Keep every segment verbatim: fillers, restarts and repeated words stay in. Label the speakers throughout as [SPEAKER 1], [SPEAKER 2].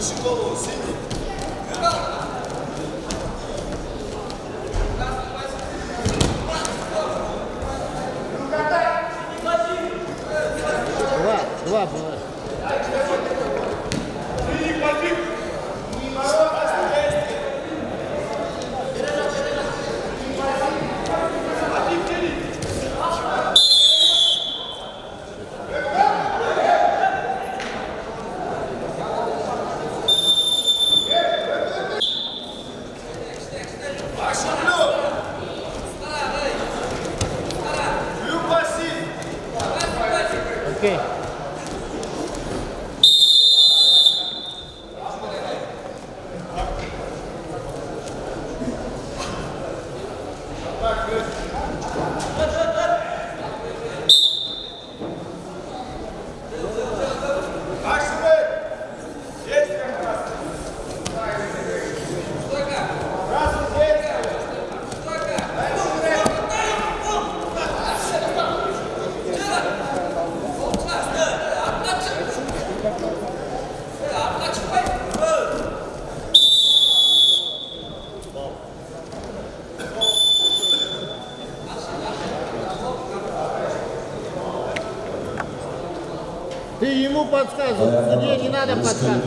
[SPEAKER 1] Два было. Окей. Ты ему подсказывай, судье не надо подсказывать.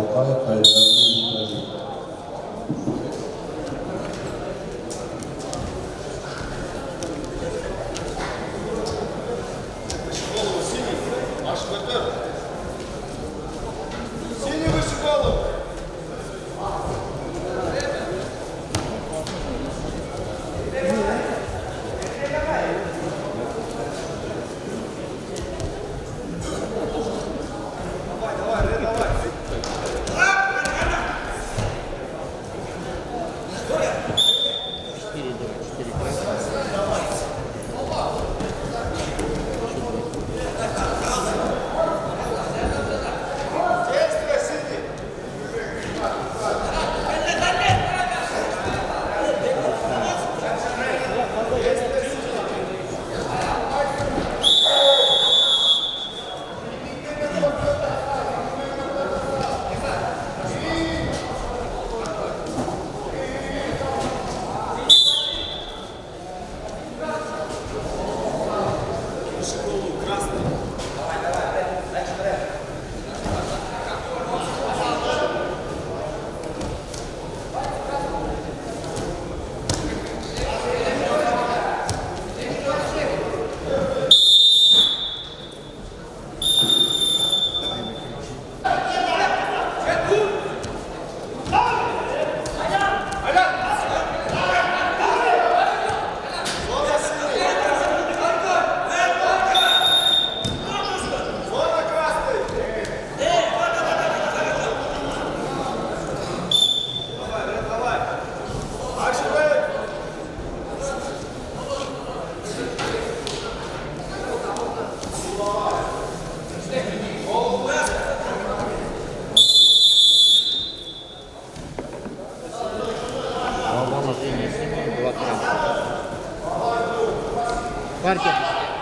[SPEAKER 1] Партия.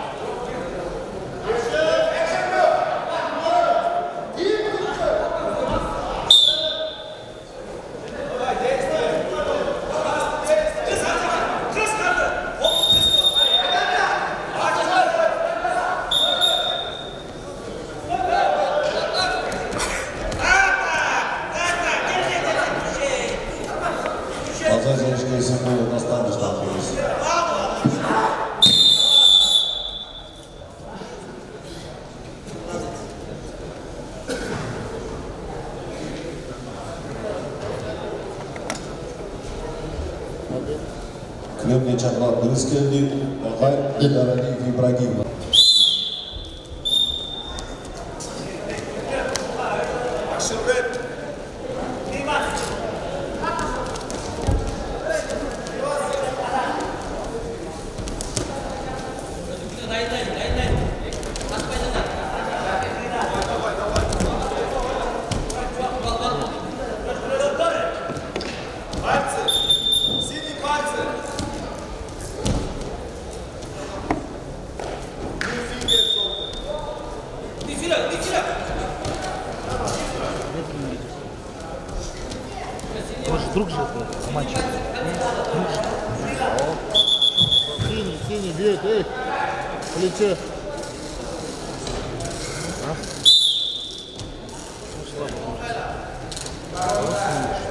[SPEAKER 2] Klubni Chaqaloq Bruskelli, Og'ay Elaraning Ibragimov.
[SPEAKER 3] Может, друг же это матч? Друг же.
[SPEAKER 1] Синий, синий, бьет, эй, плечо.
[SPEAKER 3] А? Ну, слабо, может.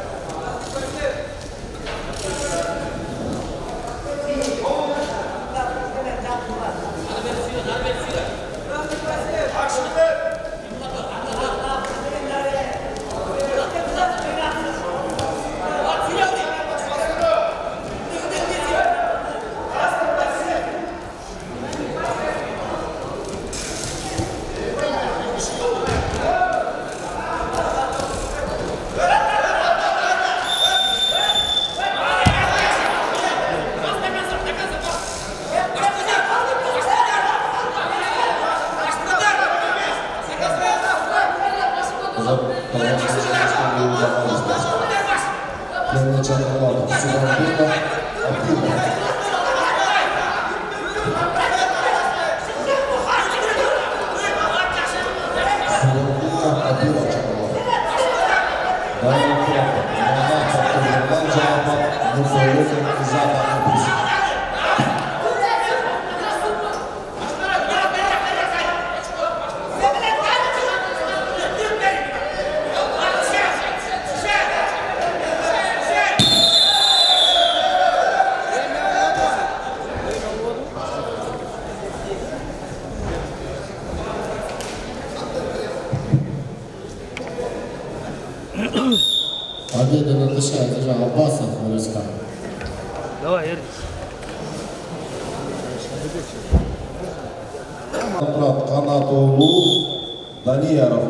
[SPEAKER 4] Победа над Ишай Аббасов РСК.
[SPEAKER 3] Давай, Эрдис.
[SPEAKER 2] Контракт Канатоğlu Данияров.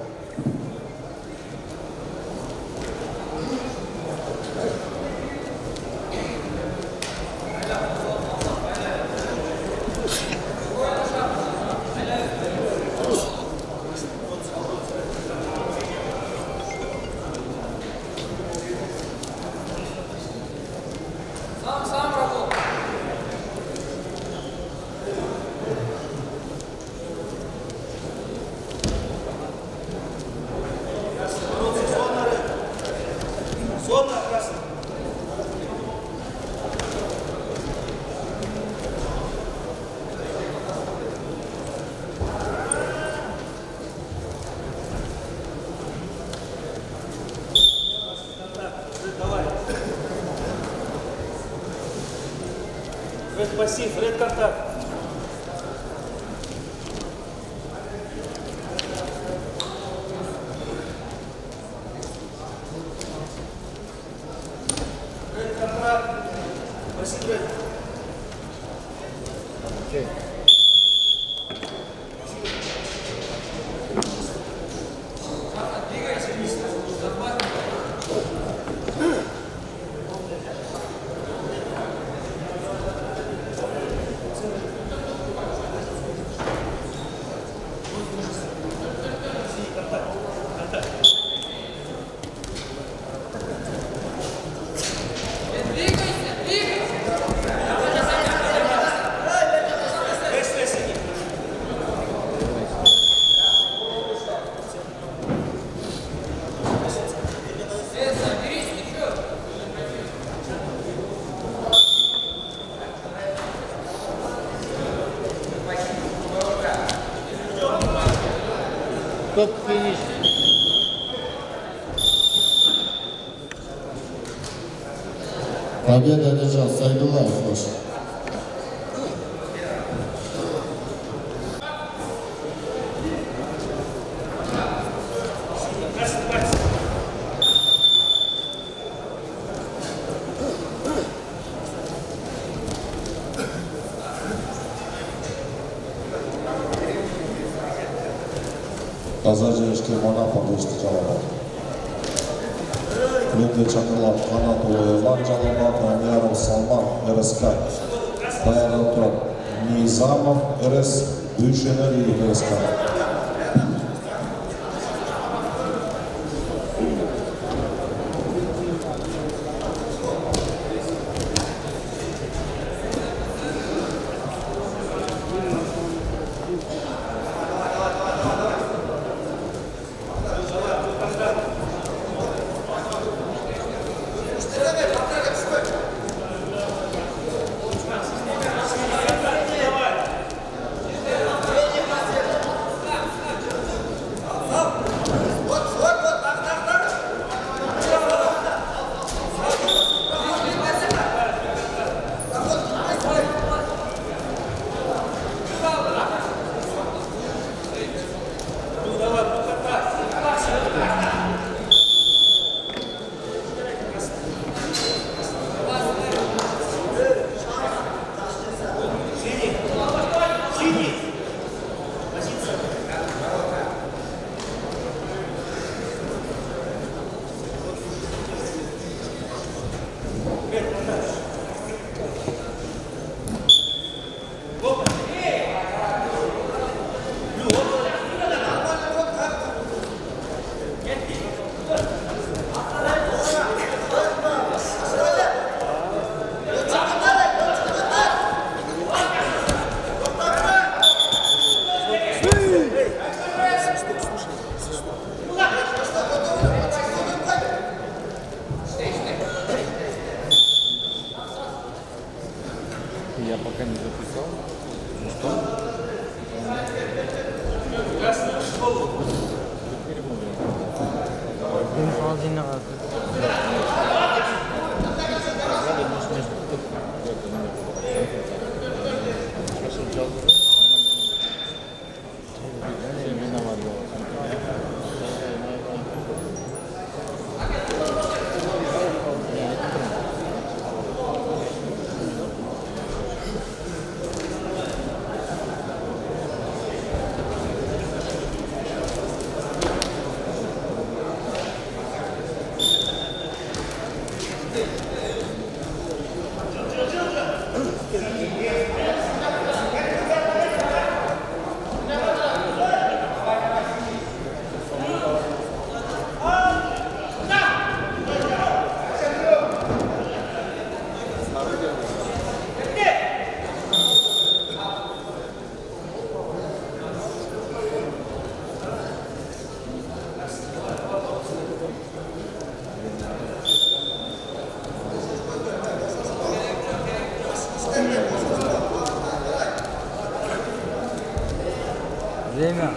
[SPEAKER 5] Ред пассив, ред контакт. Ред контакт. Пассив, ред.
[SPEAKER 1] Окей. Стоп-финиш.
[SPEAKER 4] Победа одержал Сайдулаев.
[SPEAKER 2] Казачевский Монапа вести жалобат. Клубный Чакалат Канатоğlu Иван жалобат, Данияров Салман РСК. Баяндан турат Низамов РС, бывший Налиев РСК.
[SPEAKER 3] Молодцы, надо. Время.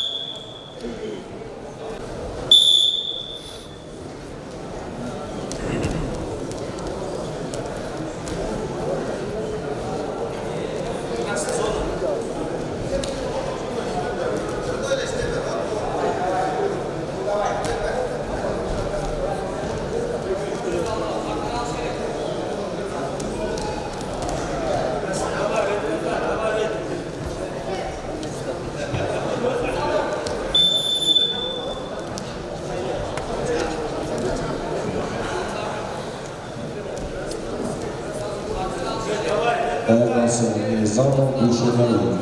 [SPEAKER 2] Появился Низамов, Душина Лига.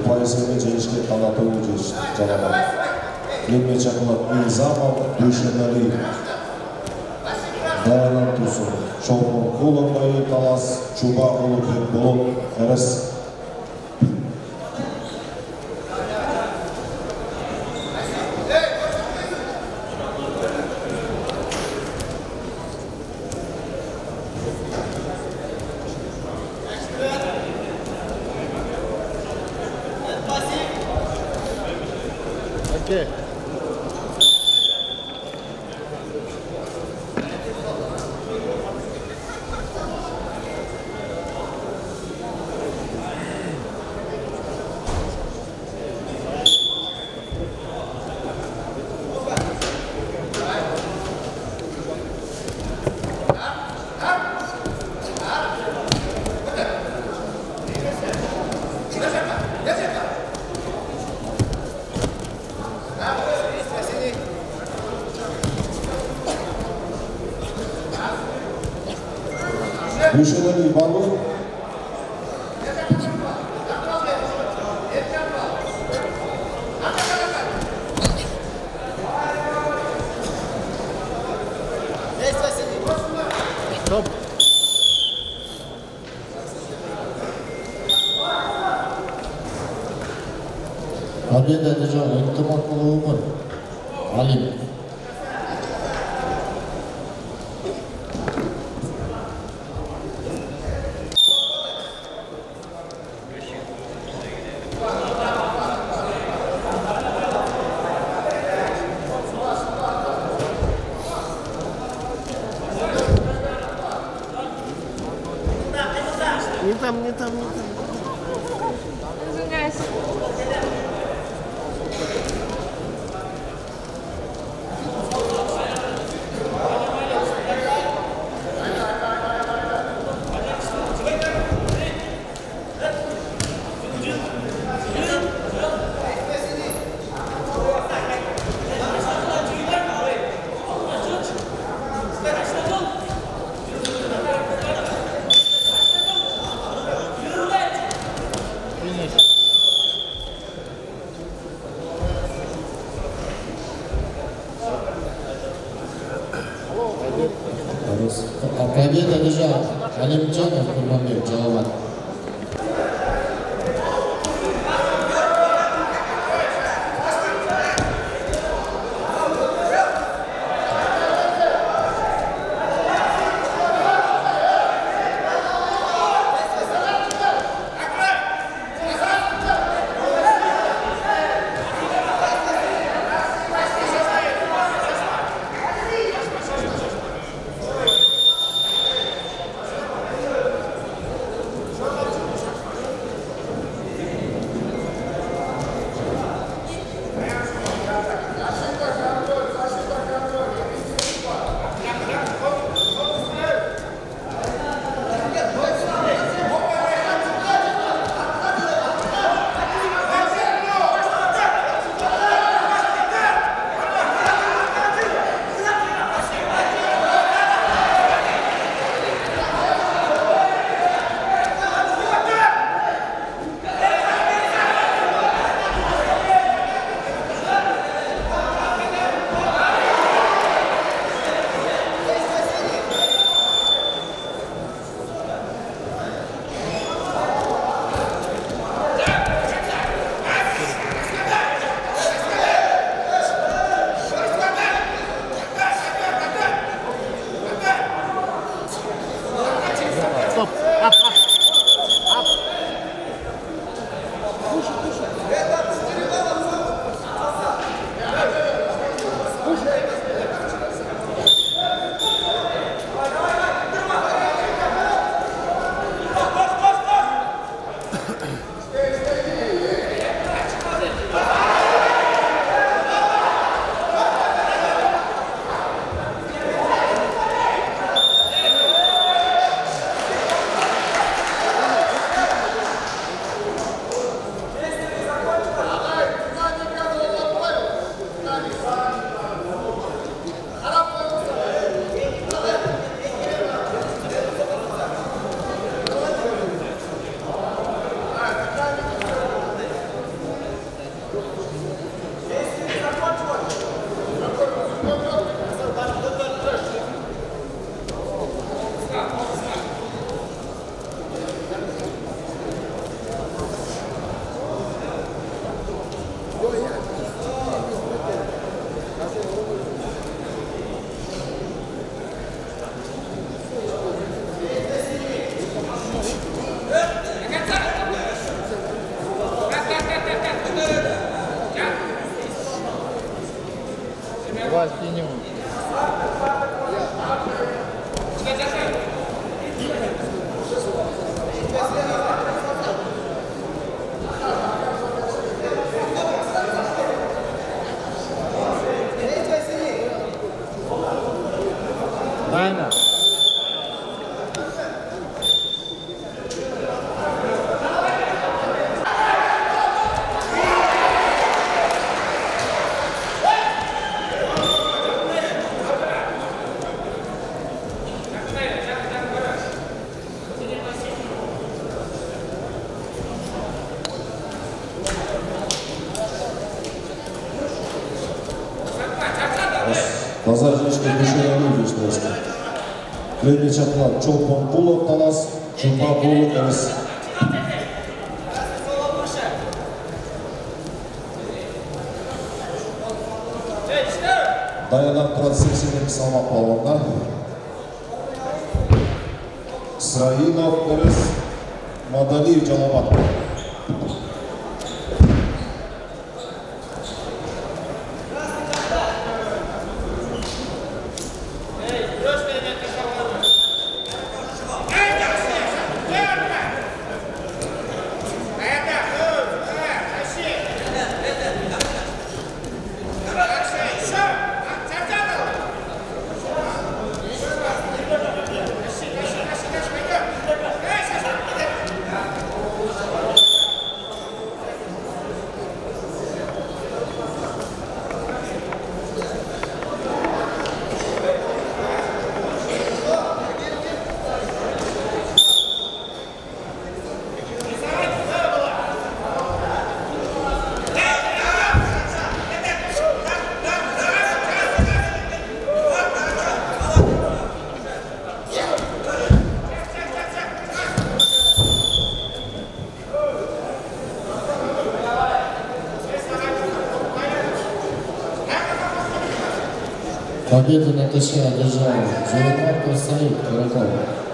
[SPEAKER 2] пайызымен жеңішке қанатуы жалаған. Еңбек жақылат Низамов, Дүйшенәлиев. Дайран Тусын, Шоғын Құлын бойы талас, Чуба Құлы болып, әріс.
[SPEAKER 1] Okay.
[SPEAKER 2] Дүйшенәлиев барлық.
[SPEAKER 1] Стоп.
[SPEAKER 4] Победа держава Интимак Кулуумын. Алим.
[SPEAKER 1] Не там, не там, не там.
[SPEAKER 6] Извиняюсь.
[SPEAKER 4] Победа держава Алимджанов Курманбек Джалават.
[SPEAKER 1] Правильно.
[SPEAKER 2] Тазажечка Мишель Вишневский. Клемми Чаплат, Чолпон Пулов, Талас, Чулпа Пулов, Эрес. Dayanan Transseksiyonlik salmoq polvonlar. Israilov, Erez, Madaliyev, Jalobod.
[SPEAKER 4] Победу на ТШ одержал Зеленарков Саид Кураков.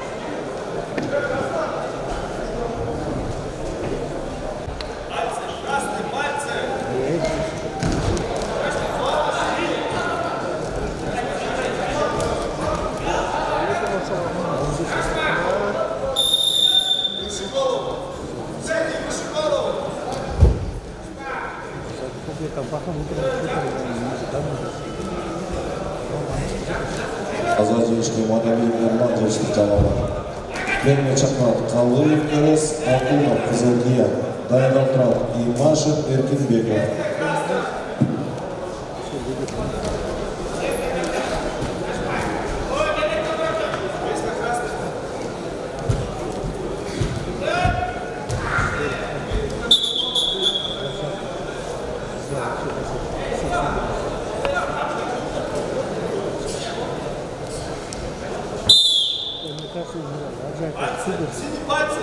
[SPEAKER 2] Азазовичный Манавин Нерман Дерштик Jalobod. Клемми Чаплат, Қалыев, Эрес, Алтунов, Қызылкия, Dayanan Тұрат, Имашев, Эркинбеков.
[SPEAKER 5] Синий пальцы.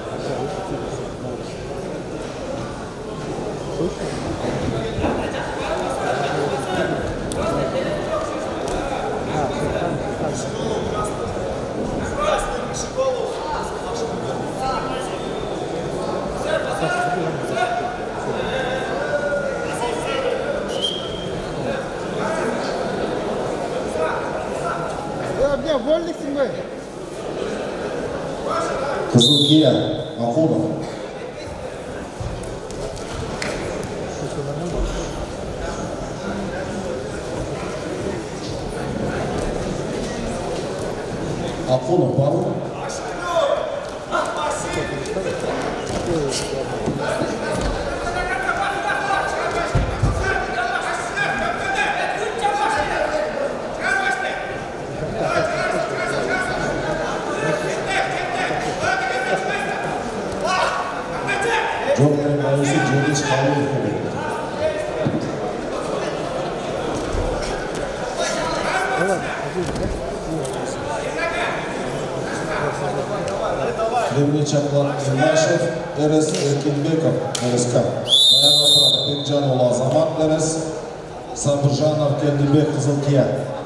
[SPEAKER 1] Вы вольных семей.
[SPEAKER 2] Қызылкия, Ахунов. Ахунов, Павел. Джордан Майси, Джордис Халил. Клемми Чаплат, Имашев, Эрес, Эркинбеков, РСК. Dayanan Тұрат, Бекжанұлы Азамат, Эрес, Сабыржанов, Кендибек, Қызылкия.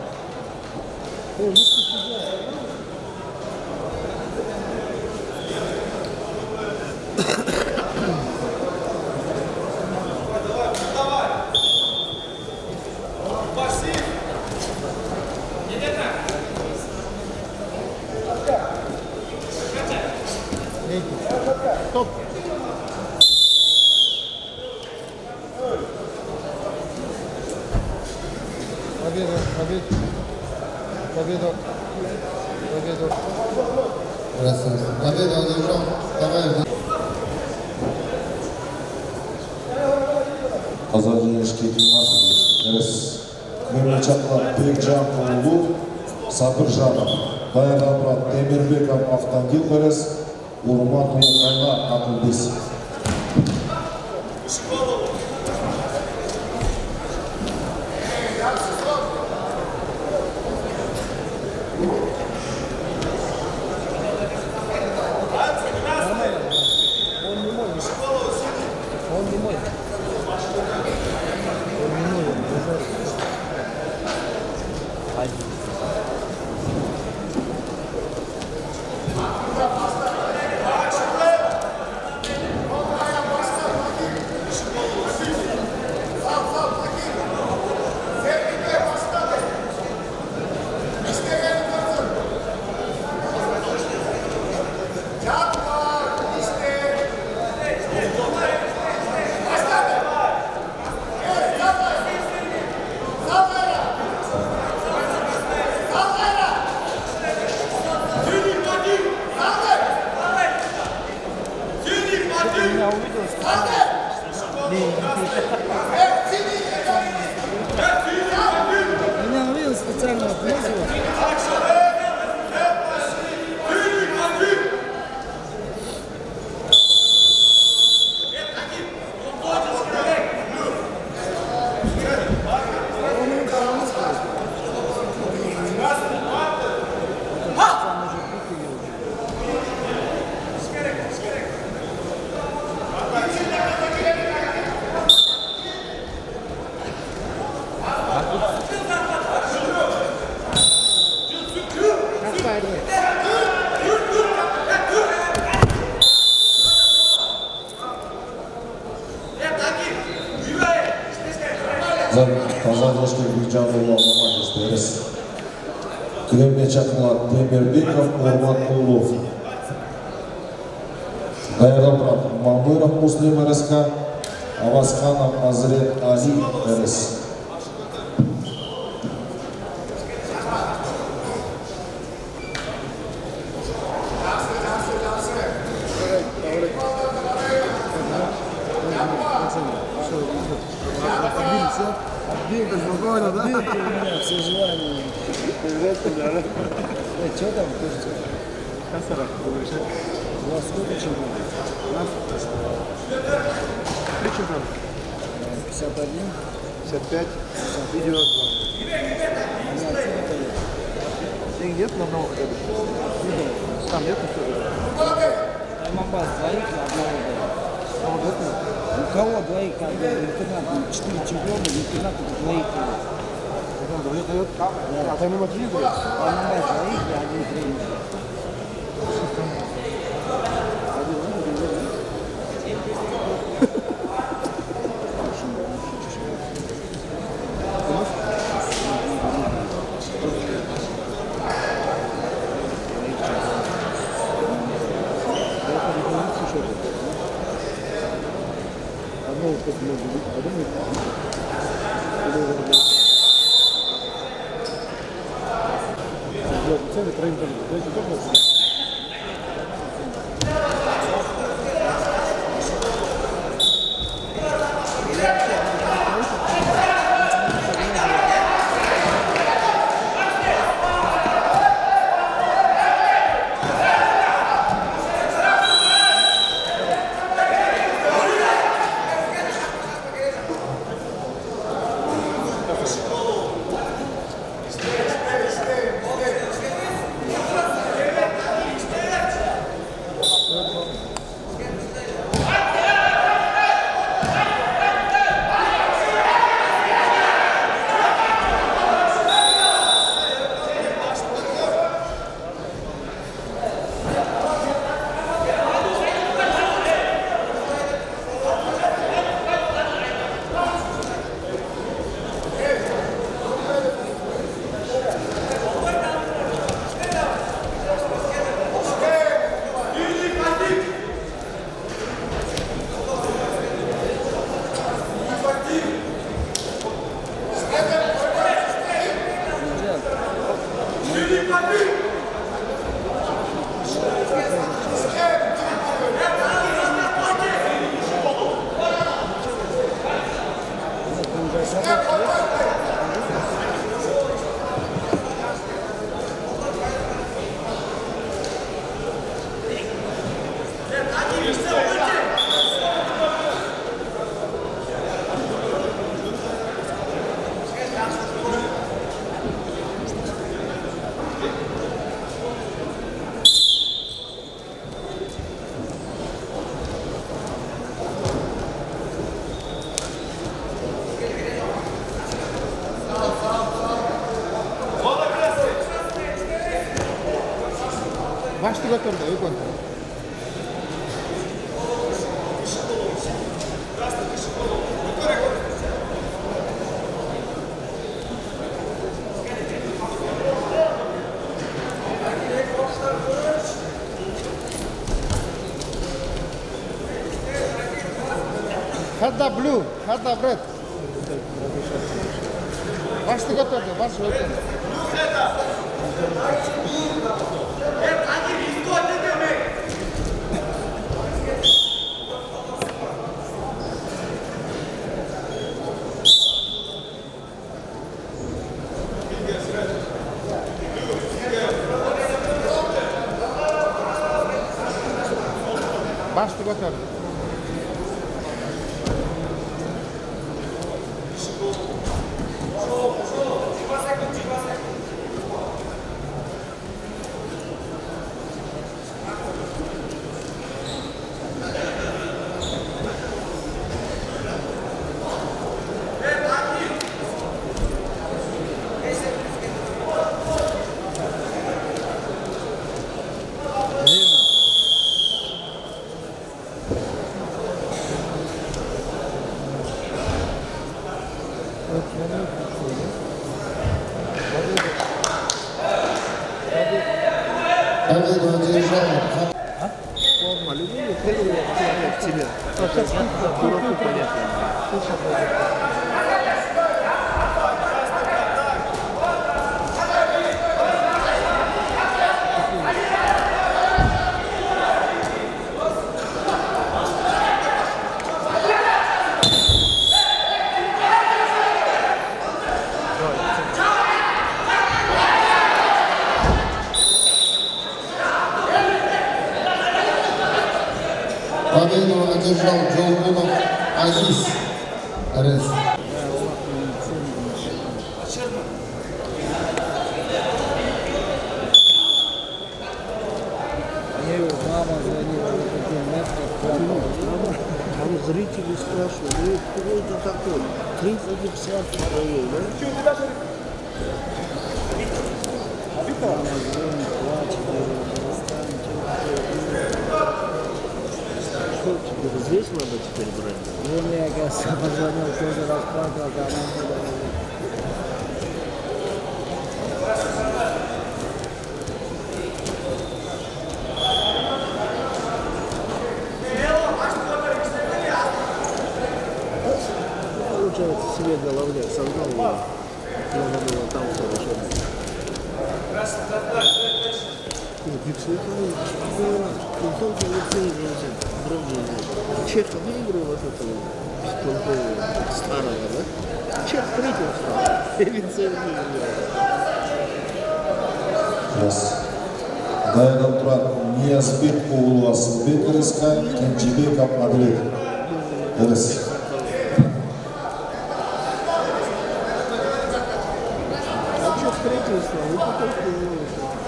[SPEAKER 1] Стоп. Победа, победа. Победу. Победу.
[SPEAKER 4] Красавец. Победу одержал. Давай.
[SPEAKER 2] Қазақ жеңішке Димашев Эрес Мемлекетler Бекжан Улу Сабыржанов Дайрабрат Темирбеков Автандил Эрес Урмат Улукайна Акылбес.
[SPEAKER 1] Меня увидел специально отметил.
[SPEAKER 2] Қазақ жеңішке Бекжан Улу командасы Эрес Мемлекетler Темирбеков Урмат Улу Дайрабрат Мамыров Муслим РСК Авасканов Азрет Али Эрес.
[SPEAKER 1] Отбил, спокойно, да? Все желания. Э, что там? Косарок. У вас сколько чемпионов? У нас три чемпиона. пятьдесят один, пятьдесят пять, и девяносто два. Денег нет на одного хотя бы? Там нет ничего?
[SPEAKER 6] Айманбаз двоих на одного дает. У кого двоих, как бы, интернат, четыре чемпиона, интернат двоих.
[SPEAKER 1] Двоих дает? А там ему три дает?
[SPEAKER 6] Айманбаз двоих и один тренер.
[SPEAKER 1] Цели троим тоже. Дайте тоже. Башты готовы, да, Икон? Хадда блю, хадда бред. Башты готовы, башты готовы. Башты готовы.
[SPEAKER 4] Победу одержал.
[SPEAKER 1] Форма любви, к тебе. Дураку понятно.
[SPEAKER 4] Победу одержал Джолгунов Азиз. РС.
[SPEAKER 6] Мне мама звонила на такие метры.
[SPEAKER 1] Там зрители спрашивают, ну кто это такой? тридцать пятьдесят провел, да?
[SPEAKER 6] Мама звонит, плачет,
[SPEAKER 1] Что тебе здесь надо теперь брать?
[SPEAKER 6] ну, мне, оказывается, позвонил, тоже расплакал, а она была...
[SPEAKER 1] Получается, себе головня создал, надо было там хорошо. Чех выиграл вот этого беспонтового старого, да? Чех третьего стал. Лицензию
[SPEAKER 2] Yes. Dayadan Turan Niyazbek oğlu Asılbek Rizkay, Kenjibek Abmadilek. Evet.
[SPEAKER 1] А чех третьего стал, и потом второго.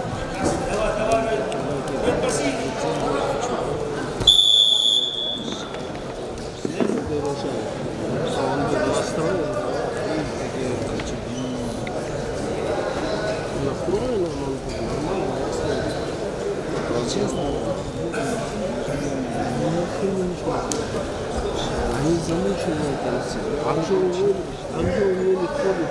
[SPEAKER 6] Честно, они замучены там все.
[SPEAKER 1] Там же у него, там же у него не ходит.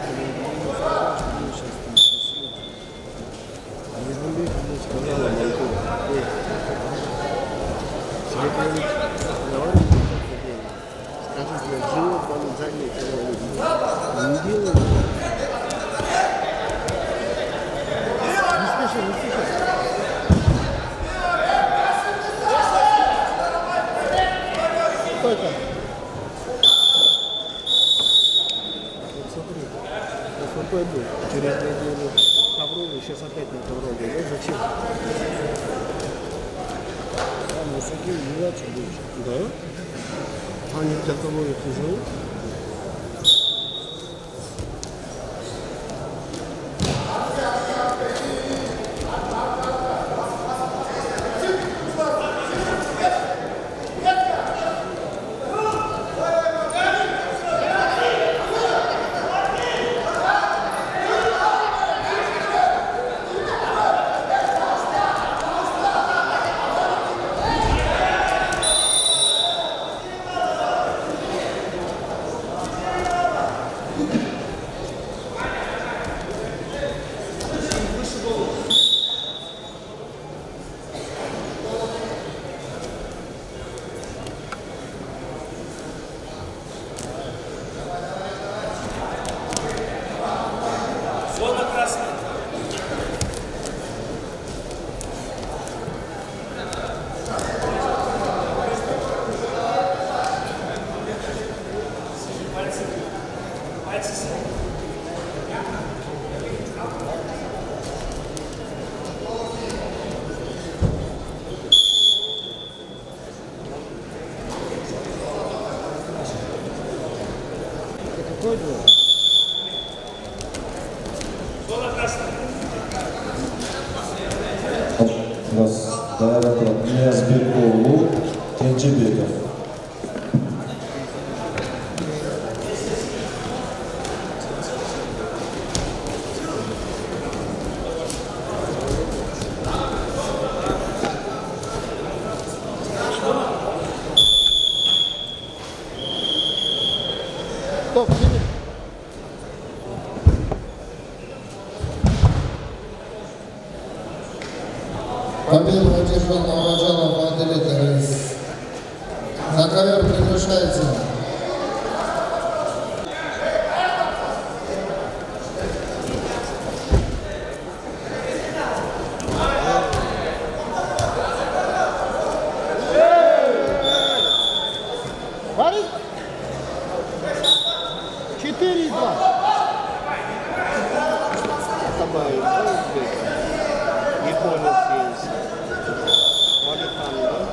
[SPEAKER 1] Низамбек мне сказал, Антон, тебе говорит, давай не делай. Скажи, блядь, живет вам заднее тело. Не делай.
[SPEAKER 6] вроде, да? Зачем? Там высокие мелочи будешь.
[SPEAKER 7] Да? Они для кого их не зовут?
[SPEAKER 5] Зона красная. Пальцы. Пальцы.
[SPEAKER 6] Это какой двор?
[SPEAKER 5] Зона красная.
[SPEAKER 2] Dayanatı Niyazbekoğlu Kencebekov.
[SPEAKER 6] Стоп, видишь?
[SPEAKER 4] Победу одержал Новоджанов Аделит РС. На ковер приглашается
[SPEAKER 6] Парень? четыре два.
[SPEAKER 1] Табай, японец есть. Магатан, да?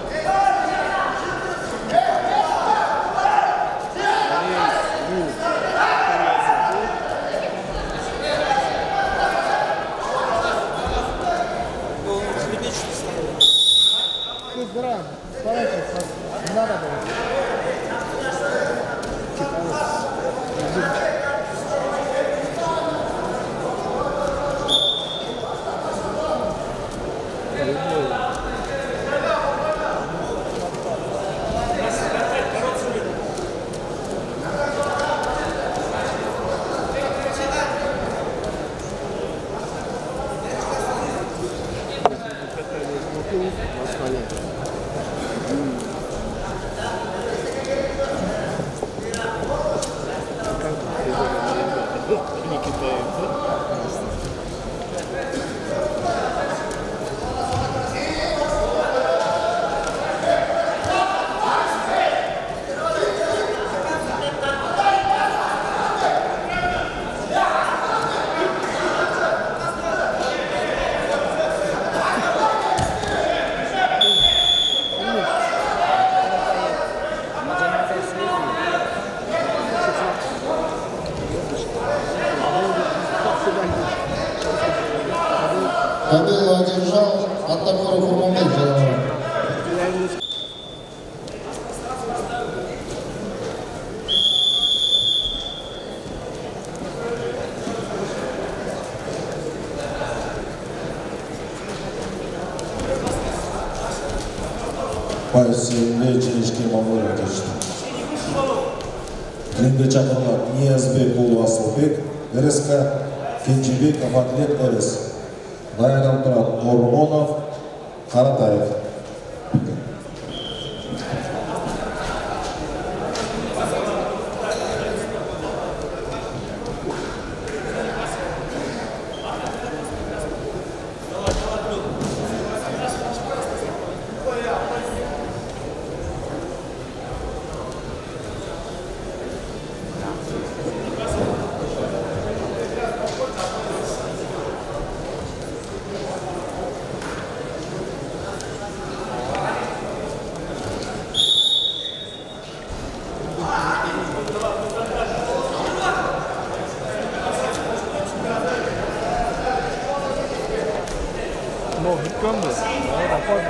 [SPEAKER 6] Игра, поворачивайся, не надо было.
[SPEAKER 1] Не китайцы.
[SPEAKER 4] Победу одержал Атамуров Урмамбетов.
[SPEAKER 2] Поясында жеңішке мамыр өтешті. Ringde çakırlar Niyazbekoğlu Asılbek, РСК Kencebekov Atlet РС. Dayanıp duran Ormonov, Karatayev.
[SPEAKER 1] 뭐 흑감도 내가 빠진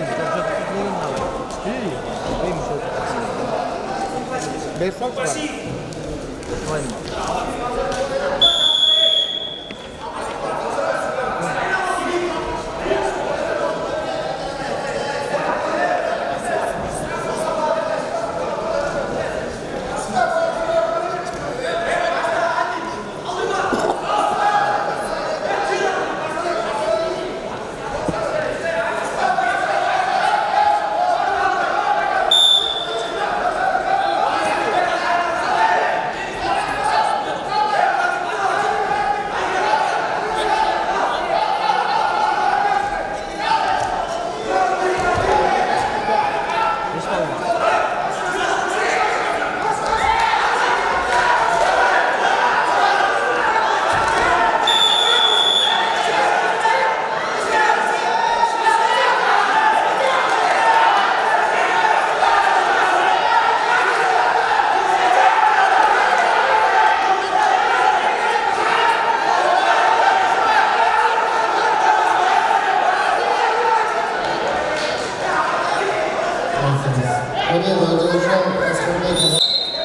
[SPEAKER 4] Победу одержал Аскербеков.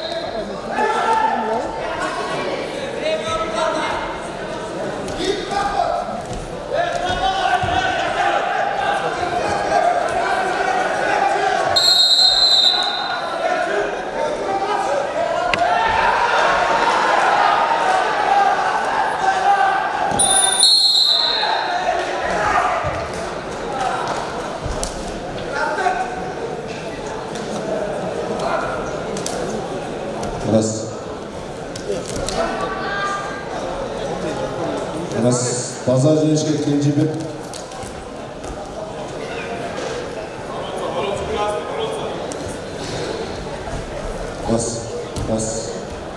[SPEAKER 2] Раз. Раз. Таза жеңішке Кенжебек. Раз. Раз.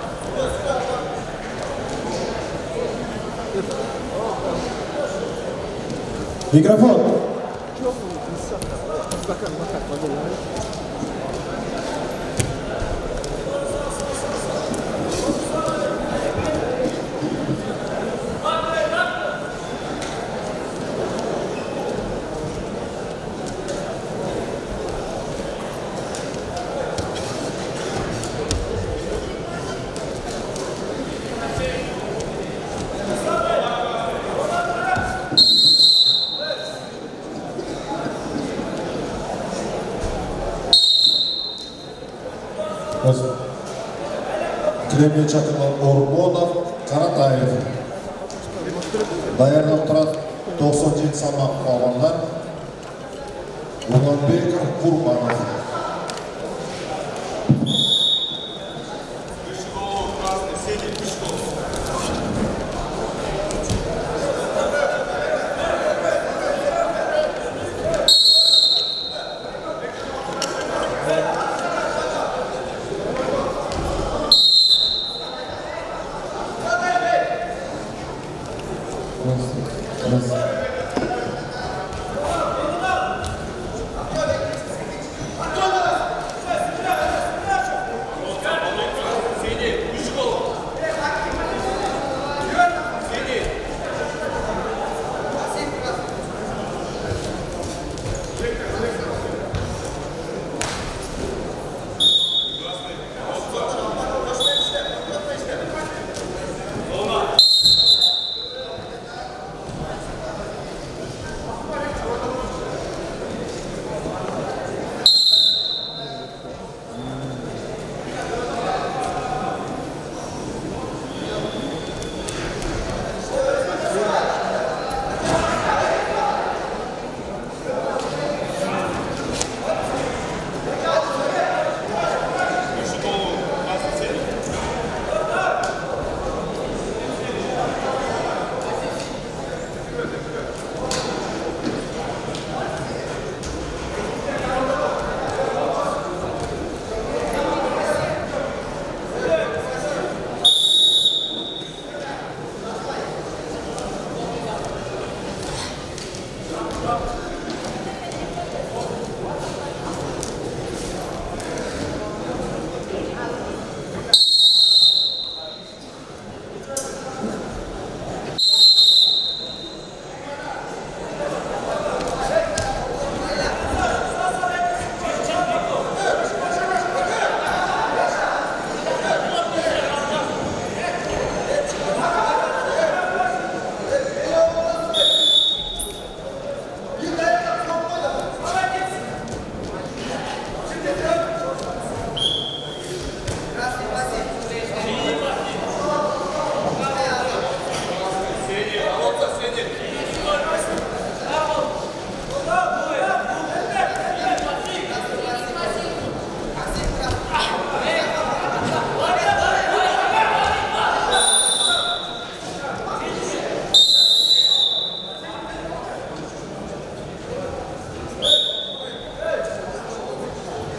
[SPEAKER 2] Микрофон. Кремль Чакымов Орбонов, Каратаев. Даярдап турат тоқсан жеті салмақ қалғанда Уланбек Курбанов.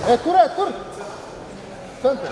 [SPEAKER 1] E, tur, e, tur! Центр.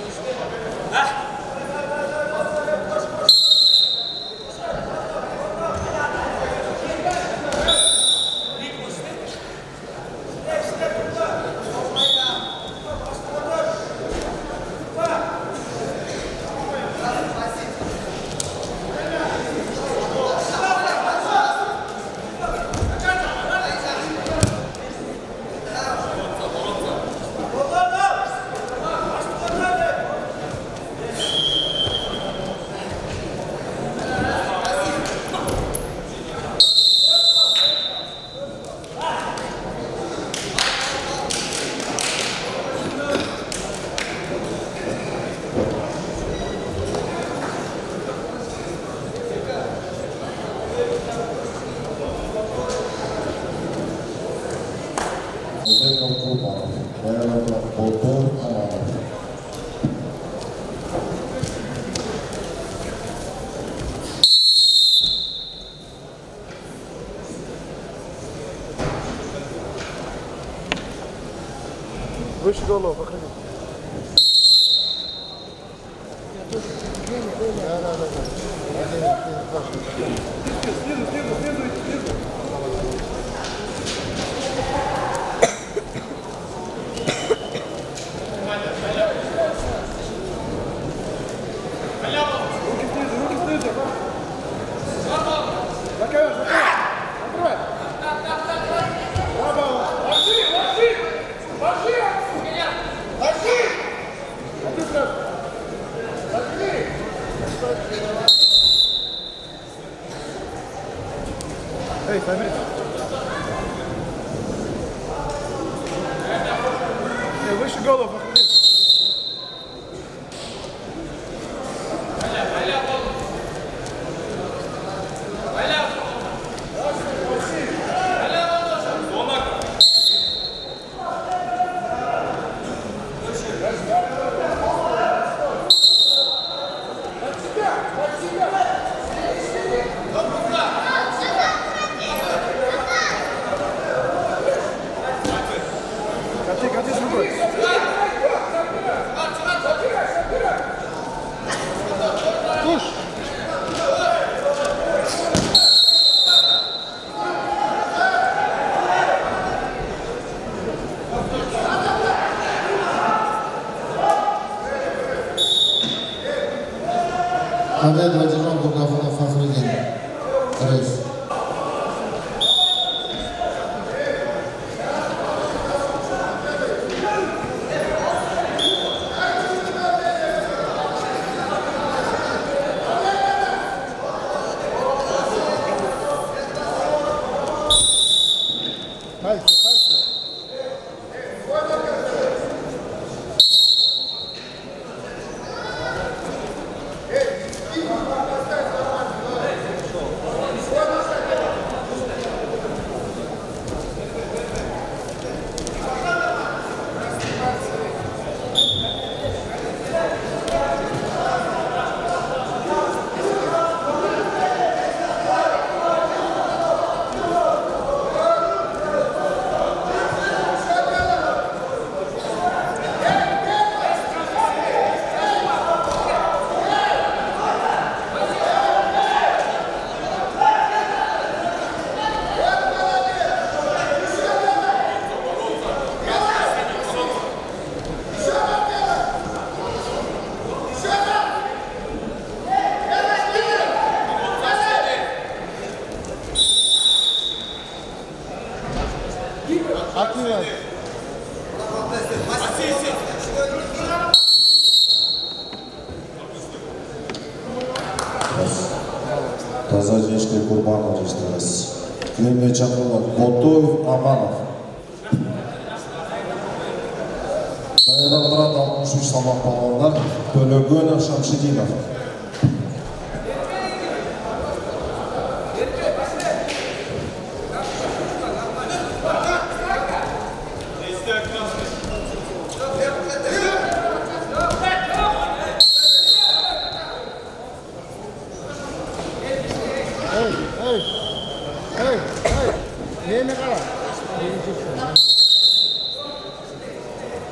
[SPEAKER 1] Выше голову, походи. Да, да, да, да. Следуй, следуй, следуй, следуй. Руки снизу, руки снизу. Закрывай, закрывай. Закрывай. Браво. Ложи, ложи. Ложи. Ложи. Ложи сразу. Ложи. Эй, смотри. Эй, выше голову походи. Кати, кати с рукой. Пуш.
[SPEAKER 4] Кадет Вадимов Дугавна Фахридин. Рейс.
[SPEAKER 1] Пальцы, пальцы. Активно.
[SPEAKER 2] Таза Женшкой Курбанов жештірес. Клемне чакырылат Ботоев, Аманов. Дайран тұрат алтымыш үч салмақ балуандар Төлөгөнов, Шамшидинов.
[SPEAKER 1] Эй, эй, эй, эй, не, не, не,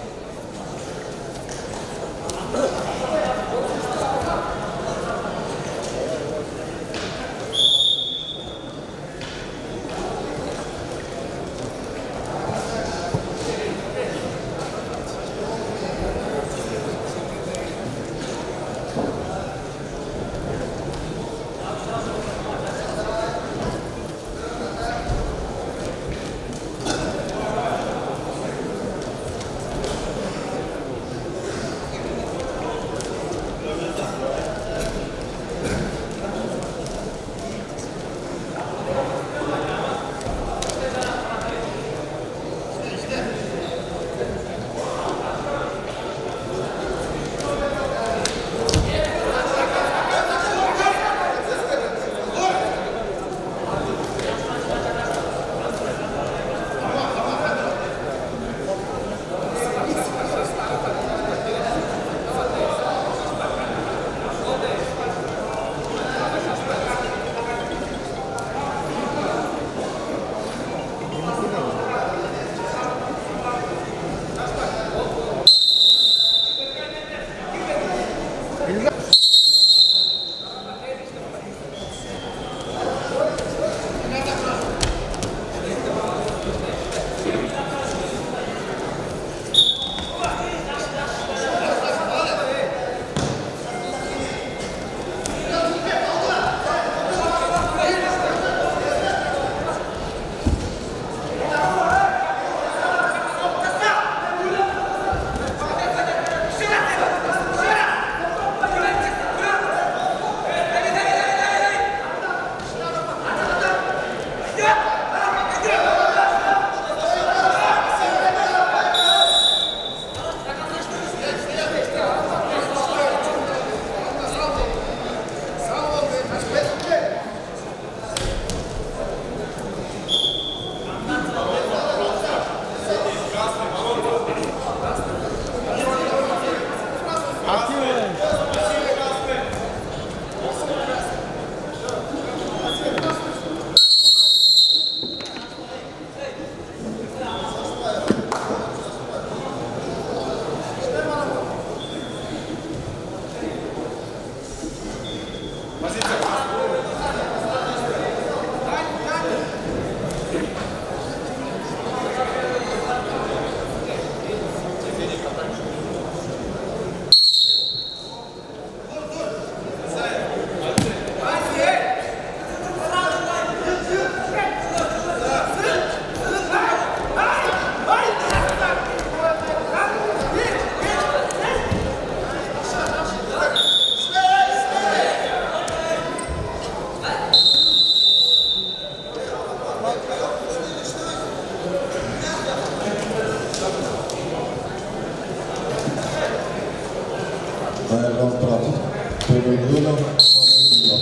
[SPEAKER 2] Bayram Turatov, To'g'riyo'lov, Faxriddinov.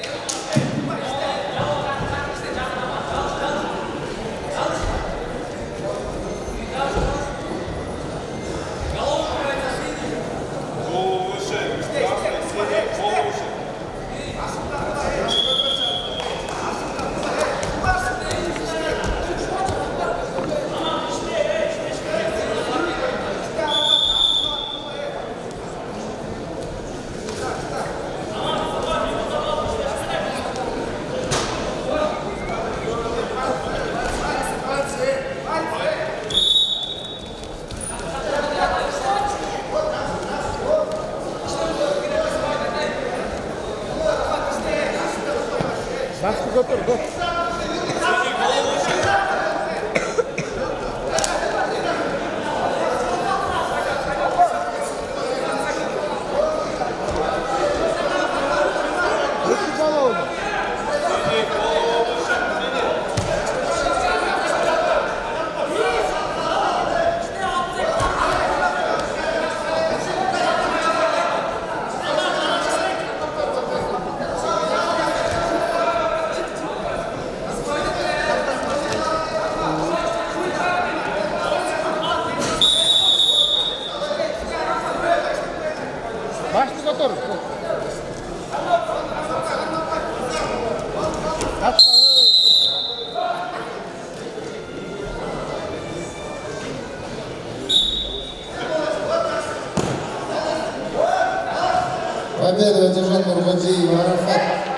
[SPEAKER 1] Башты götür, götür. Nasıl bala oldu? Башты götür.
[SPEAKER 4] Победу одержал Нургадиев Арафат.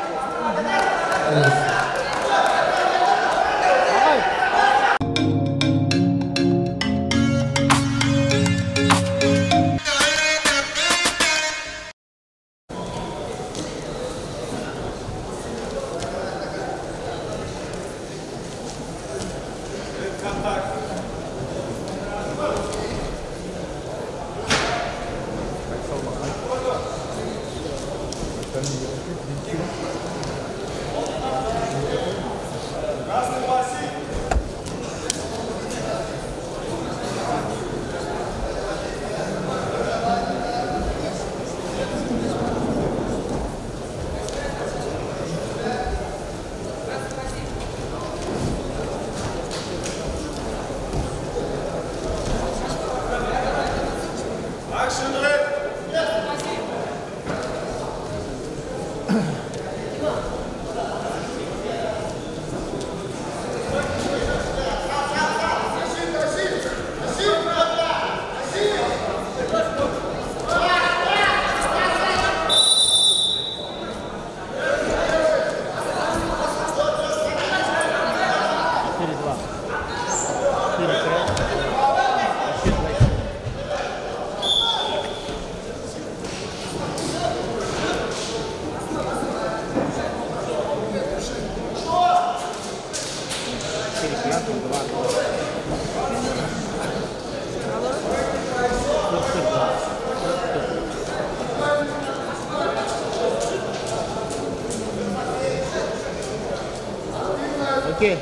[SPEAKER 4] Окей.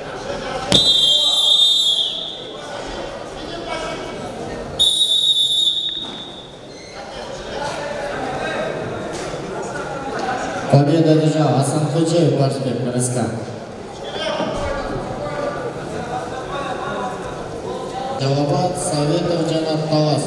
[SPEAKER 4] Победу одержал Асан Хучеев, Барсбек, РСК. Jalobат, Советов, Жанат Талас.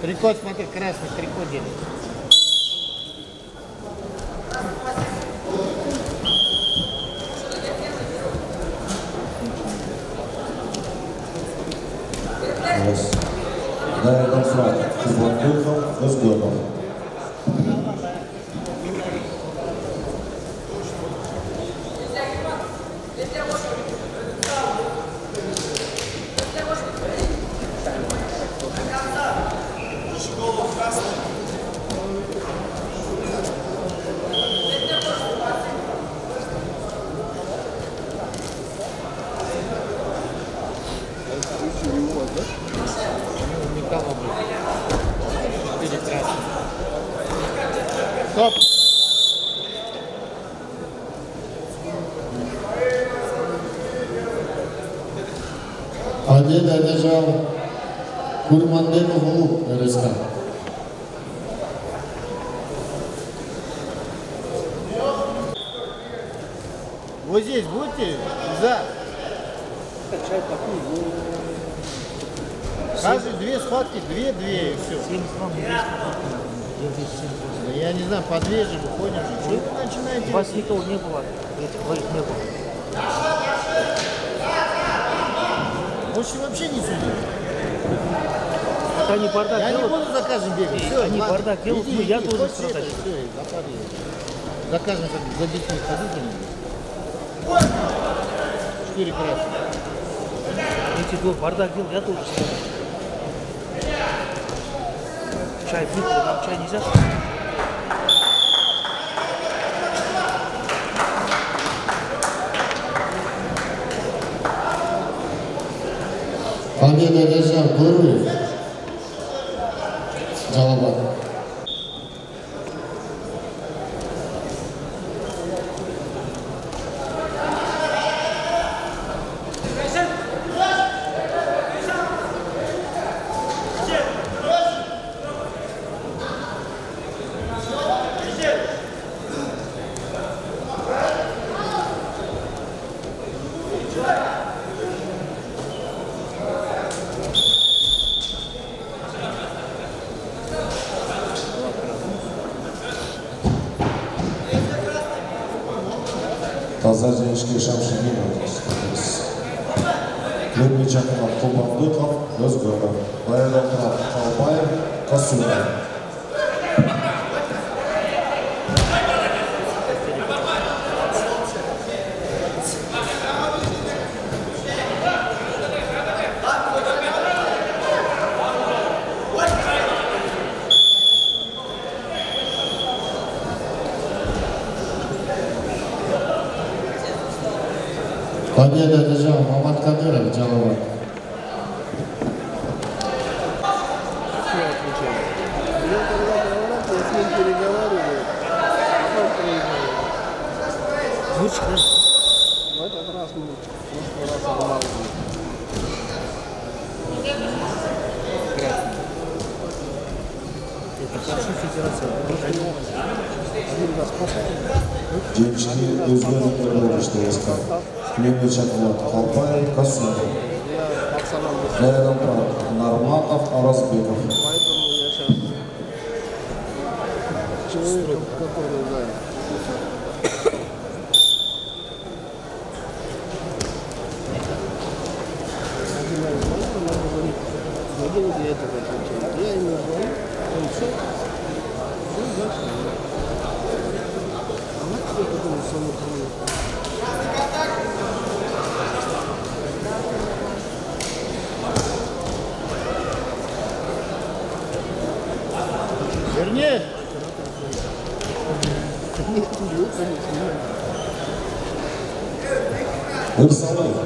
[SPEAKER 4] Трикот, смотри, красный трикот делит.
[SPEAKER 2] Дайрон Фрат, Чубандухов, Возгонов.
[SPEAKER 4] Стоп! Победа одержал Курманбеков Улук, РСК. Вот здесь будьте за. Каждый две схватки, две-две и все. Я не знаю, по две же выходим. Что вы начинаете?
[SPEAKER 3] У вас никого не было, этих двоих не было.
[SPEAKER 4] Лучше вообще не судить.
[SPEAKER 3] Это они бардак
[SPEAKER 4] Я
[SPEAKER 3] делают.
[SPEAKER 4] не буду за каждым бегать.
[SPEAKER 3] И
[SPEAKER 4] Все,
[SPEAKER 3] они
[SPEAKER 4] ладно.
[SPEAKER 3] бардак делают,
[SPEAKER 4] Иди,
[SPEAKER 3] но я
[SPEAKER 4] иди,
[SPEAKER 3] должен
[SPEAKER 4] хочешь это,
[SPEAKER 3] страдать.
[SPEAKER 4] все, за каждым. За каждым как за детьми ходите. Четыре красных.
[SPEAKER 3] Эти двое бардак делают, я тоже страдаю. Чай пить, нам чай нельзя?
[SPEAKER 4] Победа одержал Гуруев. Джалабад.
[SPEAKER 2] Таза женишке Шамшидинов. Клубничаков, Кубандухов, Возгонов. Дайрон Фрат, Албаев, Касумов.
[SPEAKER 4] Победа одержал Мамат Кадыров, Джалабад.
[SPEAKER 3] Лучше, да?
[SPEAKER 7] В этот раз мы в прошлый раз обманывали.
[SPEAKER 3] Это хорошо федерация.
[SPEAKER 7] Один раз попал.
[SPEAKER 2] Девочки Возгонов Норвежская СК. Клубничаков, Албаев, Касумов.
[SPEAKER 7] Я пацанам говорю,
[SPEAKER 2] Дайрон Фрат, Норматов, Аразбеков.
[SPEAKER 7] поэтому я сейчас человек, который знает. Один раз звонил, она говорит, зайди, где это закончилось. Я ему звоню, он все, все дальше. Она тебе потом саму кровь.
[SPEAKER 4] Вернее,
[SPEAKER 7] Нет, ну, конечно,
[SPEAKER 2] Вырсалаев.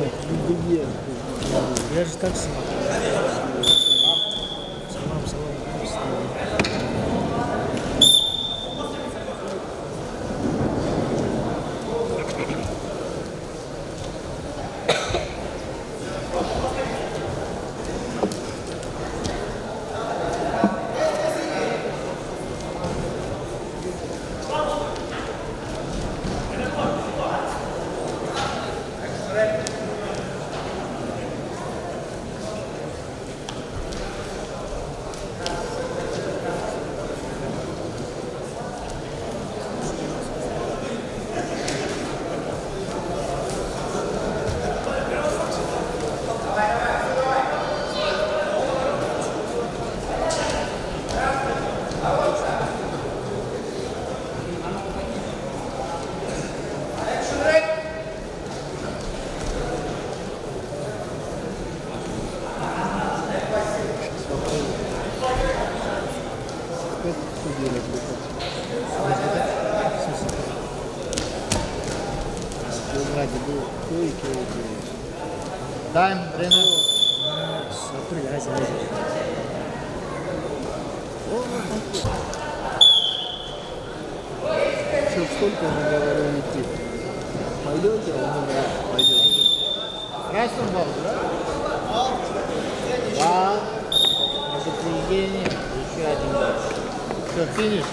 [SPEAKER 7] Где?
[SPEAKER 3] Я же так смотрю. Салам, салам.
[SPEAKER 4] Тайм, время.
[SPEAKER 3] Смотри, Ася, Ася.
[SPEAKER 7] Все, столько мы говорим идти. Пойдете, он говорит, пойдете.
[SPEAKER 4] Красный бал, да? Да. Предупреждение. Еще один бал. Все, финиш.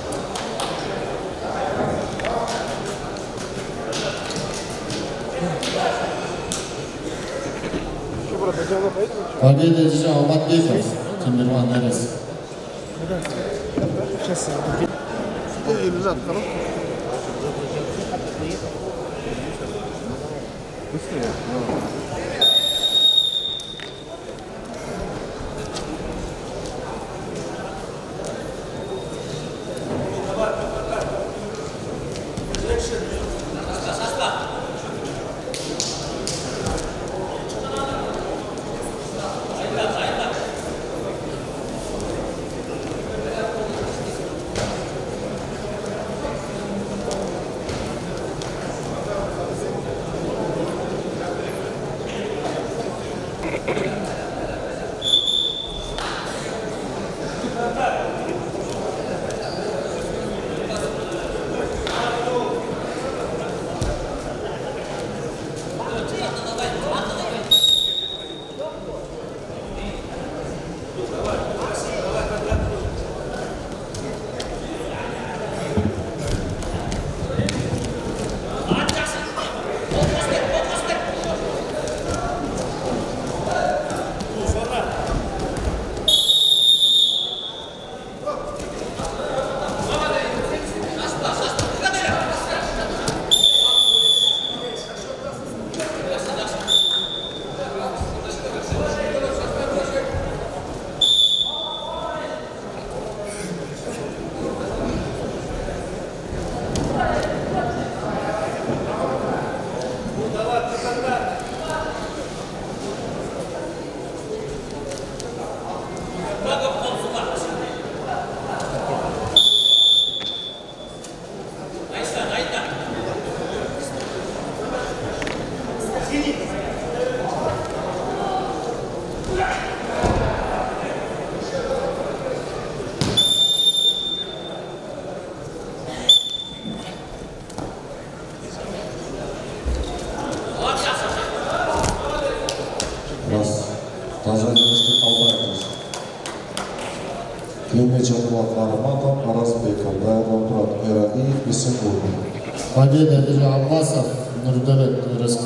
[SPEAKER 4] Победа держал Алматбеков, Тимирван Эрес.
[SPEAKER 3] Сейчас
[SPEAKER 7] Ноги лежат, хорошо? Быстрее.
[SPEAKER 4] Победа держал Аббасов, Нурдавет, РСК.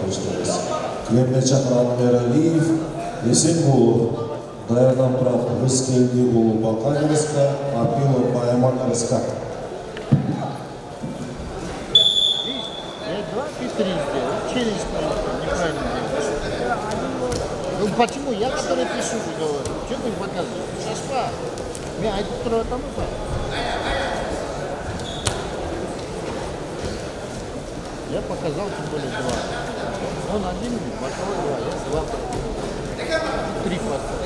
[SPEAKER 2] товарищlarimiz. Квембеча Мералиев, Есенбулов, Даярдан Тұрав, Рыскелди Улу Балқан РСК, Апилов Пайман РСК.
[SPEAKER 1] Три сделал, через неправильно делал. Ну почему? Я который пишу, говорю. Что ты показываешь? Сошла. Я это второе там и я показал тем более два. Он один, боковой два, я два. Три поставил.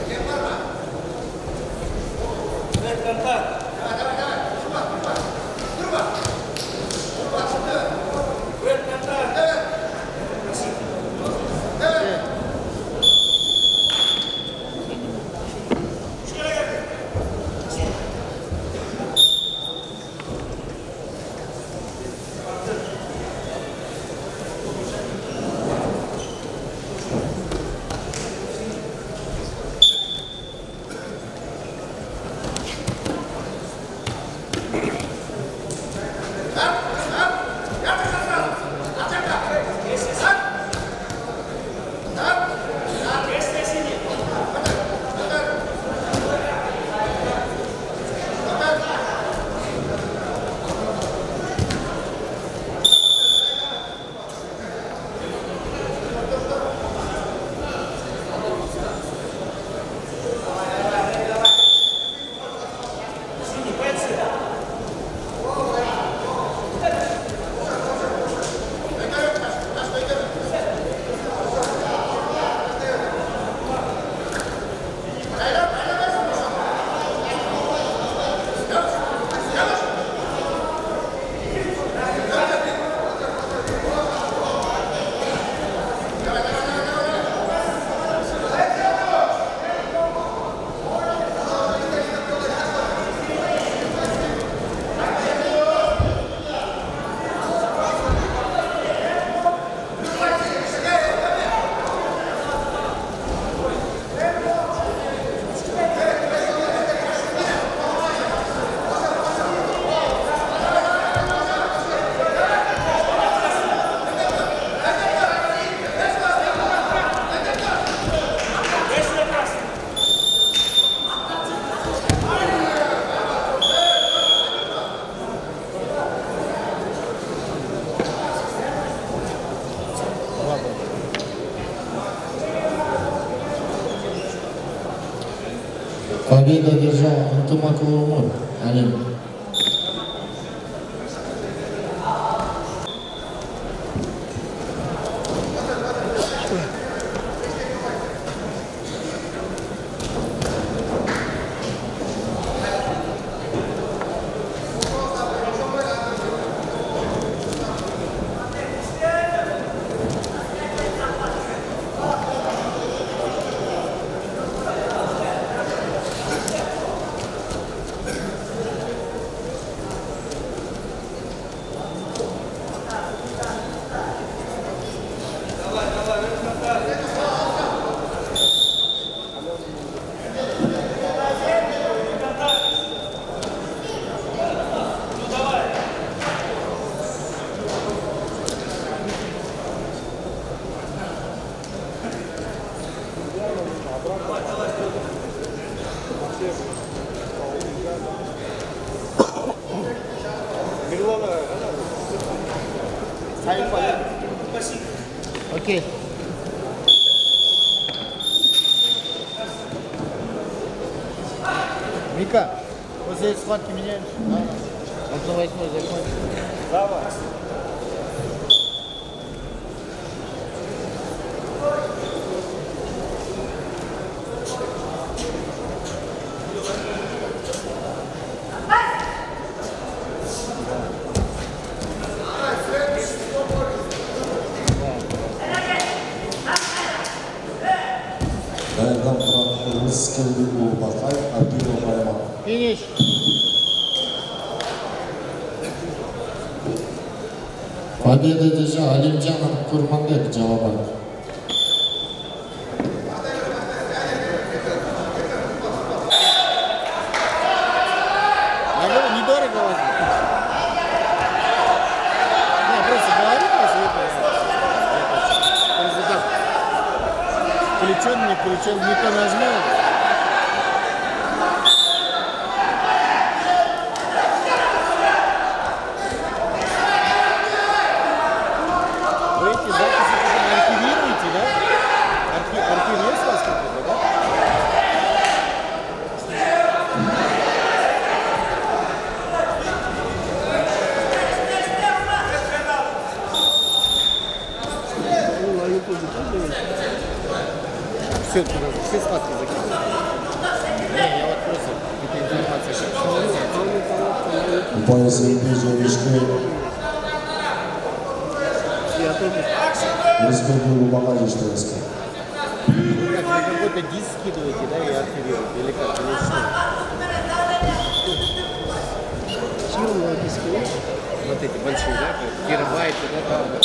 [SPEAKER 4] Победу одержал Антумаков Алим.
[SPEAKER 1] Окей. Мика, после этой схватки меняемся? Да. Вот на восьмой закончим. Давай.
[SPEAKER 2] Даярдан Тұрав, Рыскелди Улу Балқан, Апилов Пайман.
[SPEAKER 1] Финиш.
[SPEAKER 4] Победу одержал Алимджанов Курманбек Джавабад.
[SPEAKER 1] Я говорю, недорого возьму. Не, просто говори, если это.
[SPEAKER 7] включен, не включен, не то нажму. Вы эти записи архивируете, да? Архив, архив есть у вас какой-то, да? Все, все схватки закинули. Не, я вот просто эта информация сейчас.
[SPEAKER 2] Поясните женщины.
[SPEAKER 7] Я тоже.
[SPEAKER 2] Рискую помогать, что я сказал.
[SPEAKER 7] Как вы какой-то диск скидываете, да, и архивируете, или как, или что?
[SPEAKER 6] Чьи диски?
[SPEAKER 7] Вот эти большие, да, как терабайты, да, там, да, так.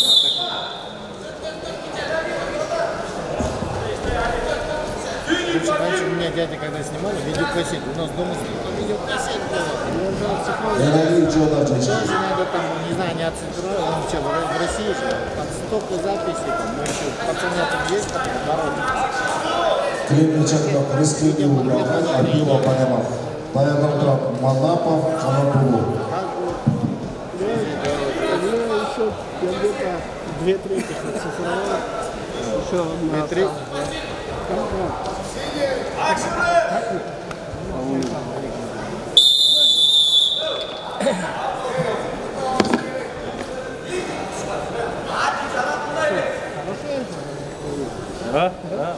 [SPEAKER 7] Раньше у меня дядя, когда снимал, видеокассет, у нас дома там видеокассет было.
[SPEAKER 2] Ненавижу на женщин.
[SPEAKER 7] Тоже надо там, не знаю, не отцентрировать, он что, в России же, там столько записей, там, мы еще, пацаны там есть, там, народу.
[SPEAKER 2] Климиченко рискую помогать, а пиво понимал. Поэтому Манапов, Анатолу.
[SPEAKER 6] Я еще я где-то две трети оцифровал. Еще одна.
[SPEAKER 7] Две трети?
[SPEAKER 3] Да? Да.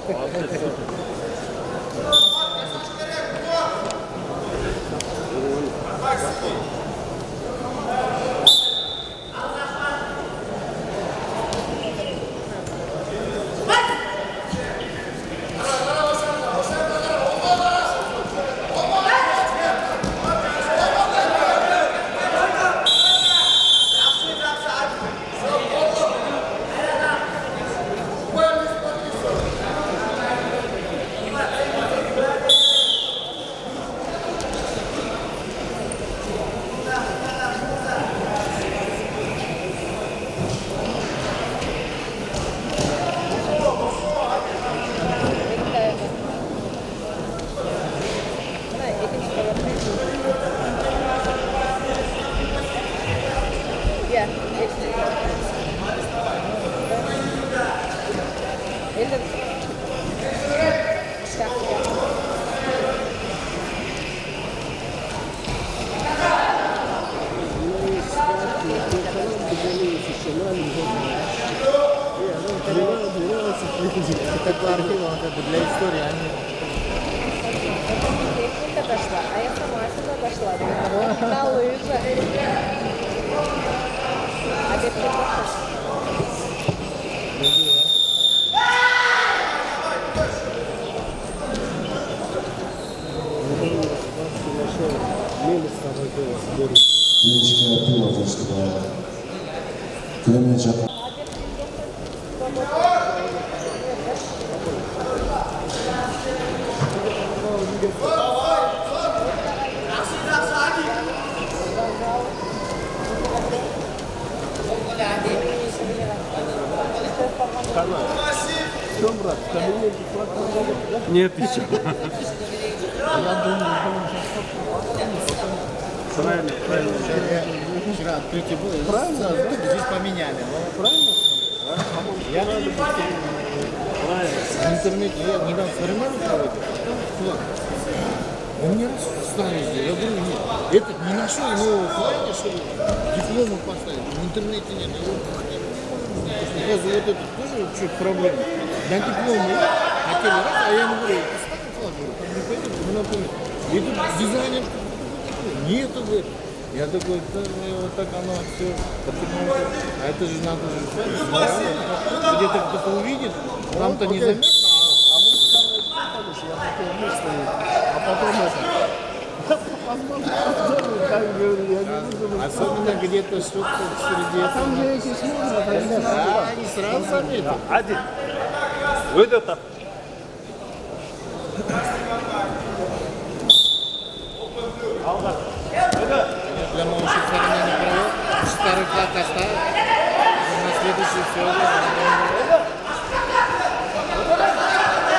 [SPEAKER 7] Это архива, как бы для истории, они...
[SPEAKER 8] Техника дошла, а я сама сюда дошла. На лыжах. А где ты пошел?
[SPEAKER 2] Климиченко пиво, то что говорят. Климиченко.
[SPEAKER 6] Что, брат, в кабинете флаг?
[SPEAKER 3] Нет, еще.
[SPEAKER 6] Я думаю,
[SPEAKER 3] Правильно, правильно.
[SPEAKER 7] Вчера открытие было,
[SPEAKER 6] Правильно,
[SPEAKER 7] здесь, здесь поменяли. Но...
[SPEAKER 6] правильно?
[SPEAKER 7] Я в интернете, я недавно сформировал проводил. Он мне раз вставили, я говорю, нет, этот не нашел нового флага, что ли, дипломы поставить, в интернете нет. Оказывается, вот это тоже что-то проблема. На дипломы хотели раз, а я ему говорю, поставь флаг, там не пойдет, ну напомню. И тут дизайнер, нету, говорит. Я такой, да, вот так оно все, а это же надо же, где-то кто-то увидит, нам-то не заметно,
[SPEAKER 6] А мы с Карлой путались, я такой мысли, а потом это... Возможно, как говорю, я не буду...
[SPEAKER 7] особенно где-то что-то среди
[SPEAKER 6] А там же эти смотрят, они сразу...
[SPEAKER 7] да, они сразу заметят.
[SPEAKER 3] Один. Выйдет.
[SPEAKER 7] Для малышей соревнований провел, старый флаг оставил, на следующий все.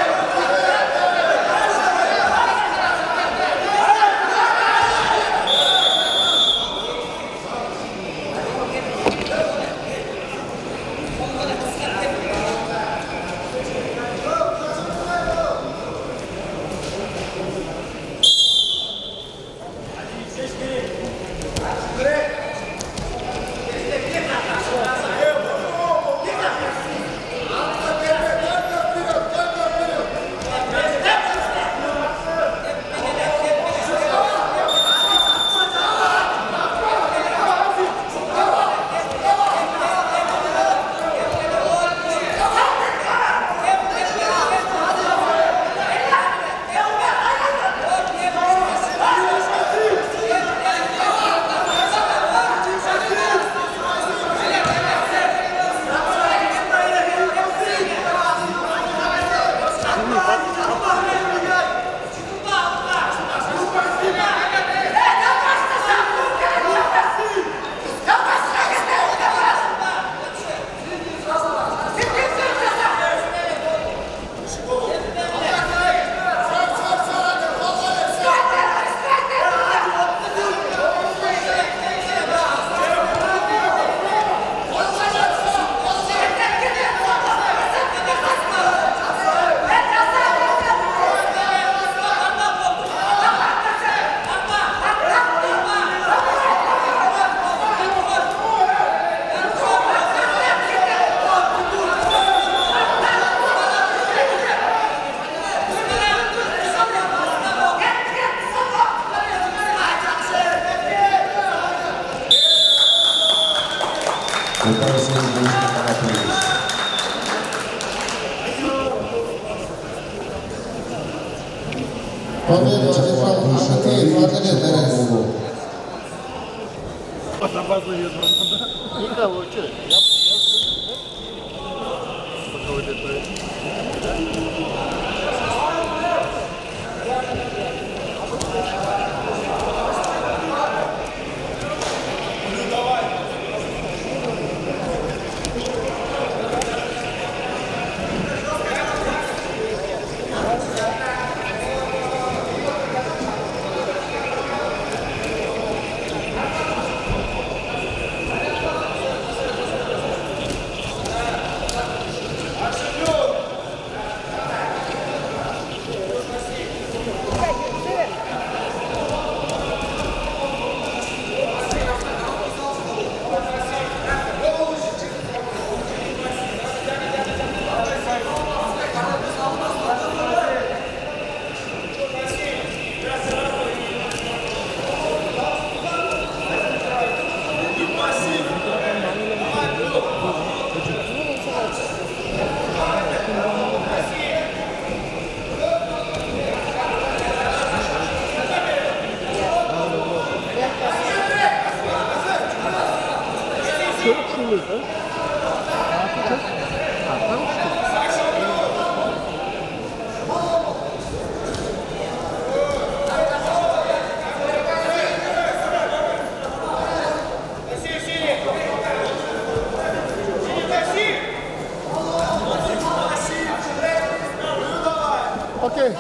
[SPEAKER 4] Победу одержал Ахматеев Ардалет РС.
[SPEAKER 6] Никого, что? Я пока вот это... Окей.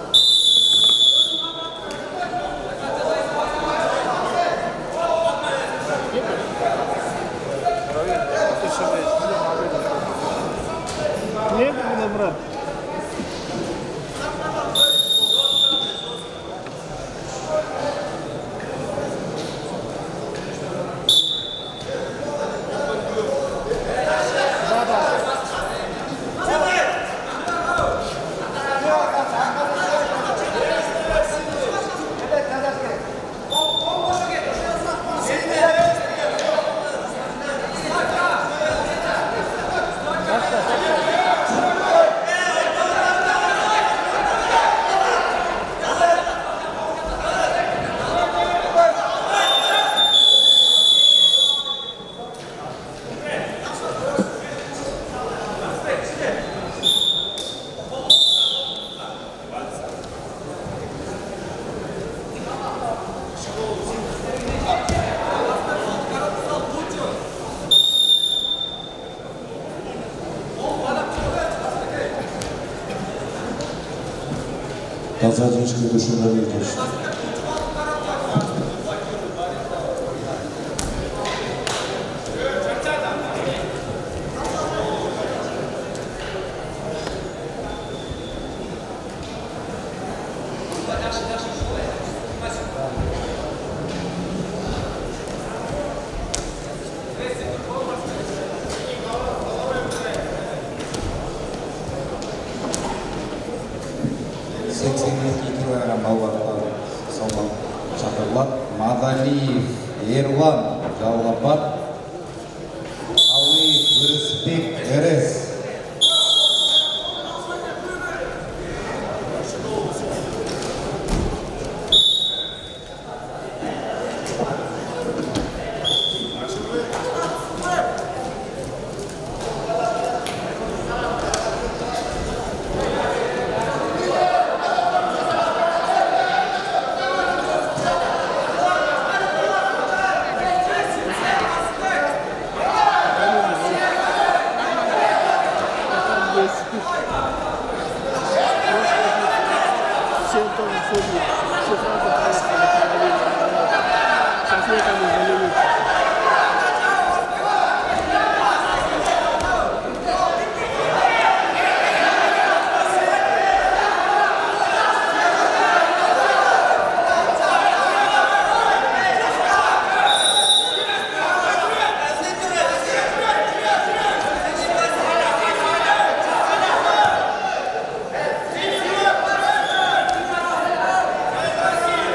[SPEAKER 6] Не буду набрать.
[SPEAKER 2] Тазадинский душевновидный.
[SPEAKER 9] сексен екі килограмм ауырлықта салмақ шақырылады. Мадалиев Ерлан Жалғапат, Қалиев Өрісбек РС.
[SPEAKER 5] Thank you.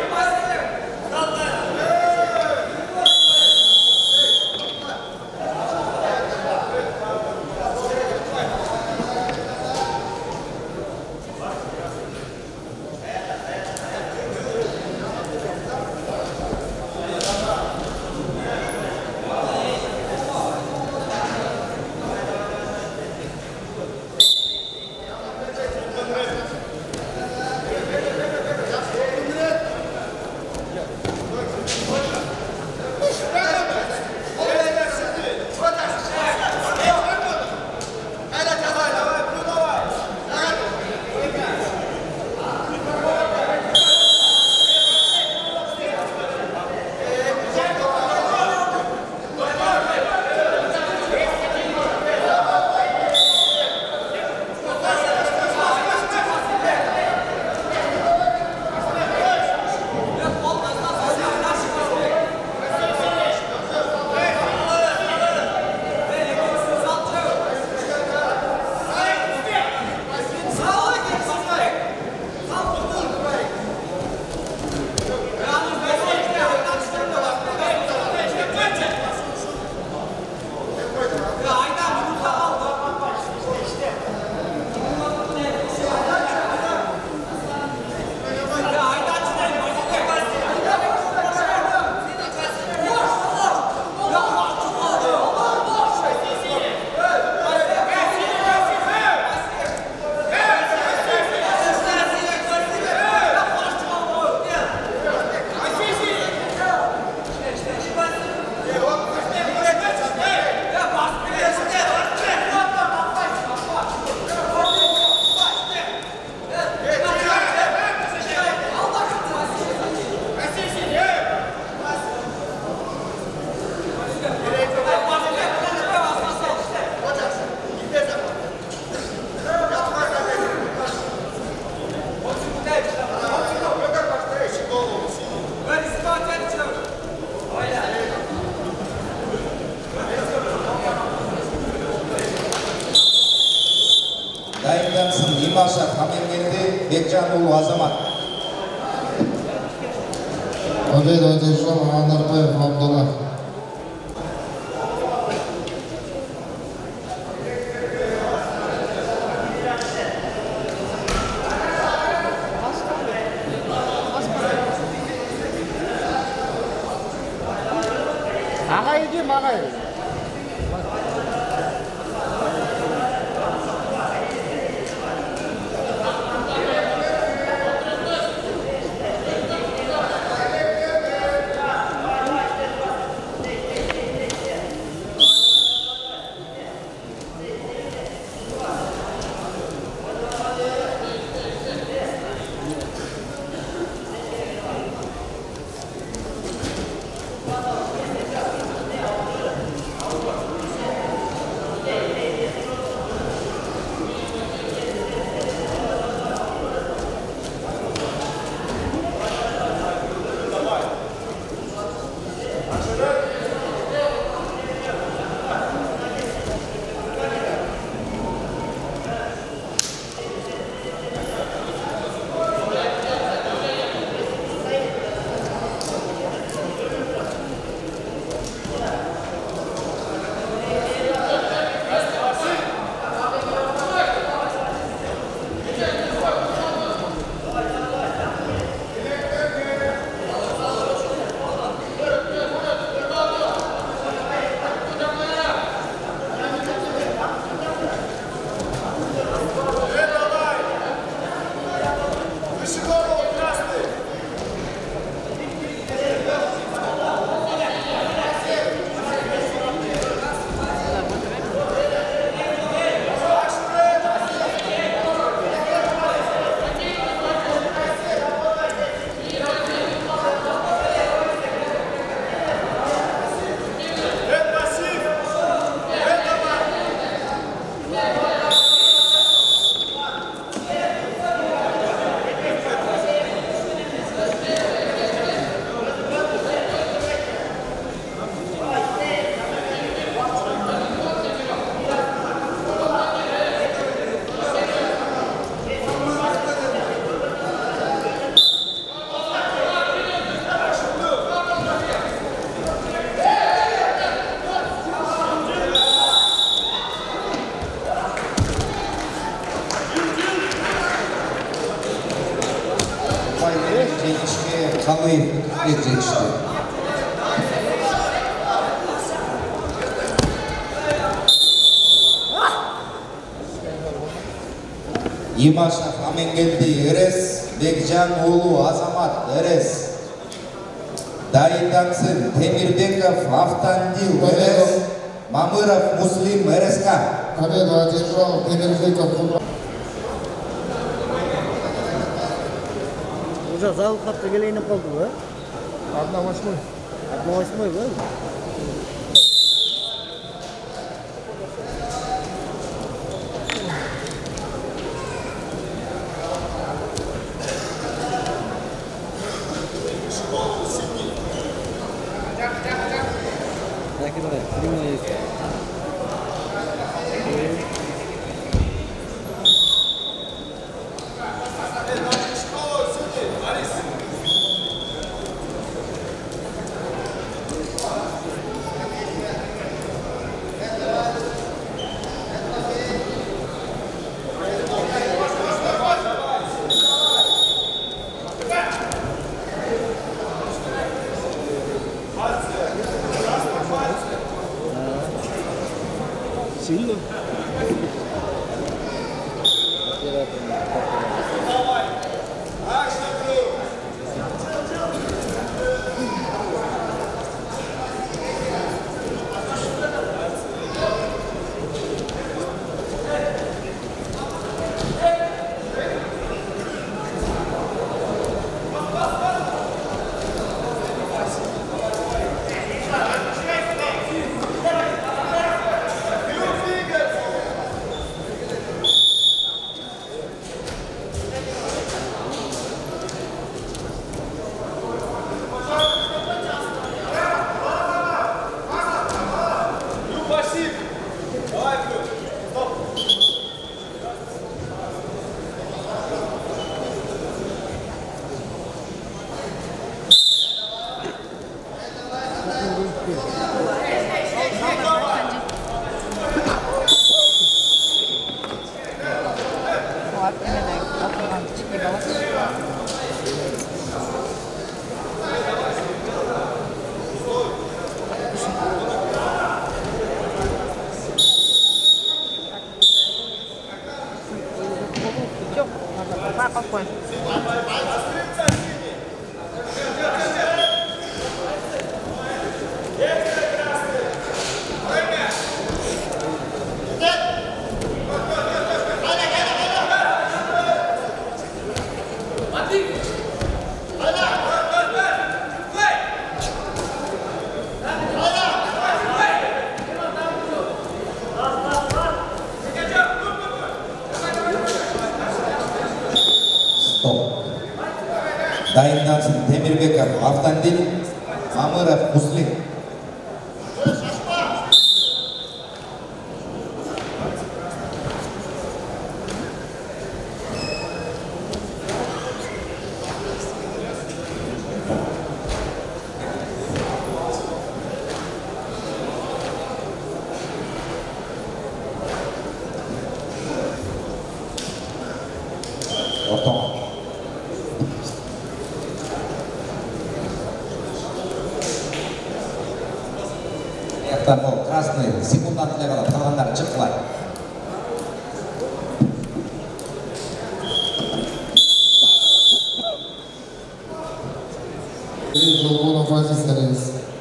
[SPEAKER 9] Dayındansın Имашев Хаменгелди, Бекжан Улу Азамат.
[SPEAKER 4] Победу одержал Анарбаев Абдулла.
[SPEAKER 6] Ағай кем, ағай.
[SPEAKER 9] Қалиев жетішті. Имашев Хаменгелди Эрес, Бекжан Улу Азамат Эрес. Дайындансын Темирбеков Автандил Эрес, Мамыров Муслим Эреска.
[SPEAKER 4] Победу одержал Темирбеков.
[SPEAKER 3] Уже зал хатта келейін қалды ба?
[SPEAKER 6] Одна восьмой.
[SPEAKER 3] Одна восьмой ба?
[SPEAKER 8] Акимеден оқыған кішкене бала. Жоқ, бақа қой.
[SPEAKER 9] Дайындансын Темирбеков Автандил, Мамыров Муслим. Ортоң. Ол красный секундтан қалып қалғандар шықтылар.
[SPEAKER 4] Жолбонов Азиз Арес.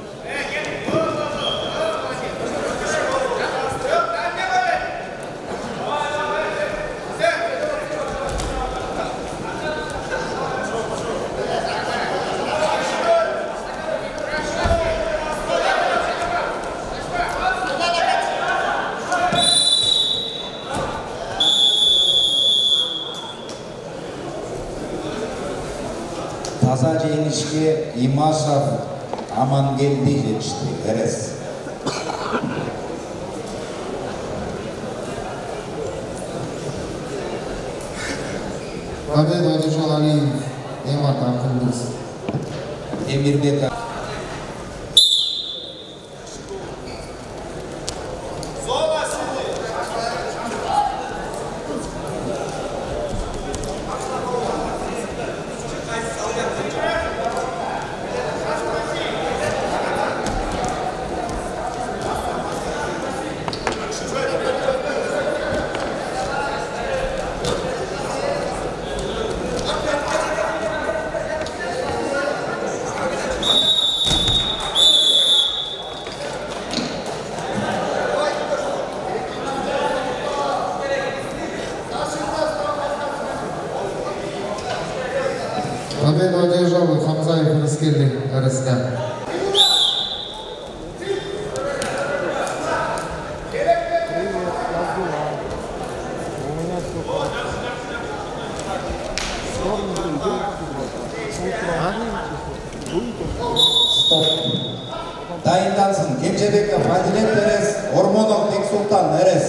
[SPEAKER 9] Таза жеңішке Имашев Амангелди жетішті. Дәрес.
[SPEAKER 4] Победу одержал Алиев. Эмат Акындыз.
[SPEAKER 9] Темирбеков.
[SPEAKER 4] Победу одержал Хамзаев Рыскелли РСК.
[SPEAKER 9] Дайындансын Кенжебеков Адилет Терес, Ормонов Бексултан Эрес.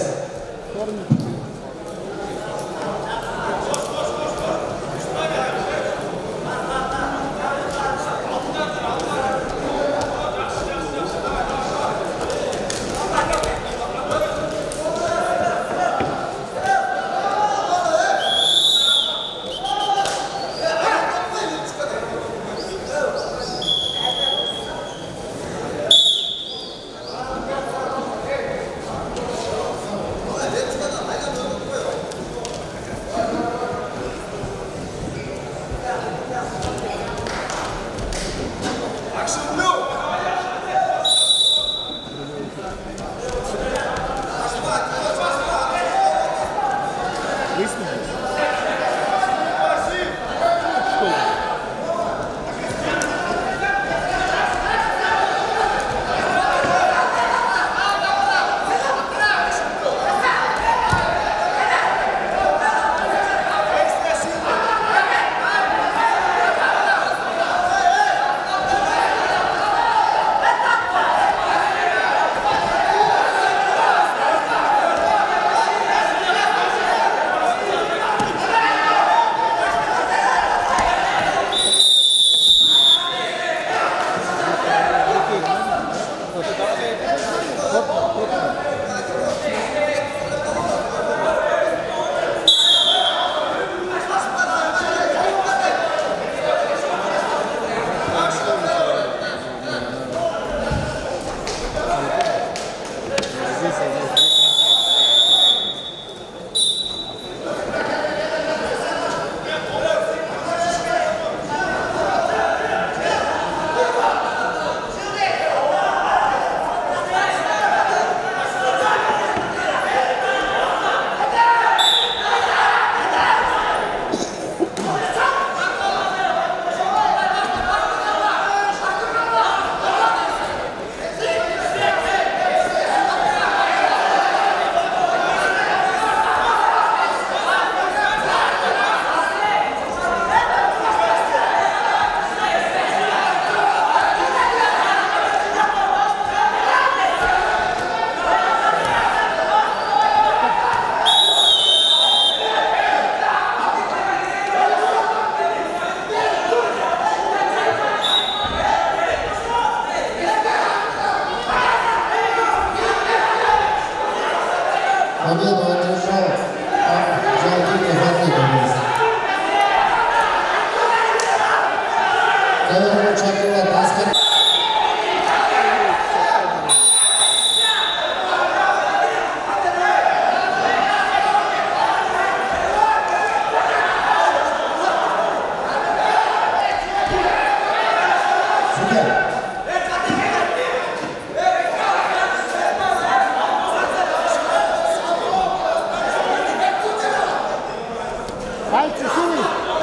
[SPEAKER 6] Пальцы сильные.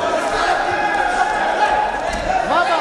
[SPEAKER 6] Баба!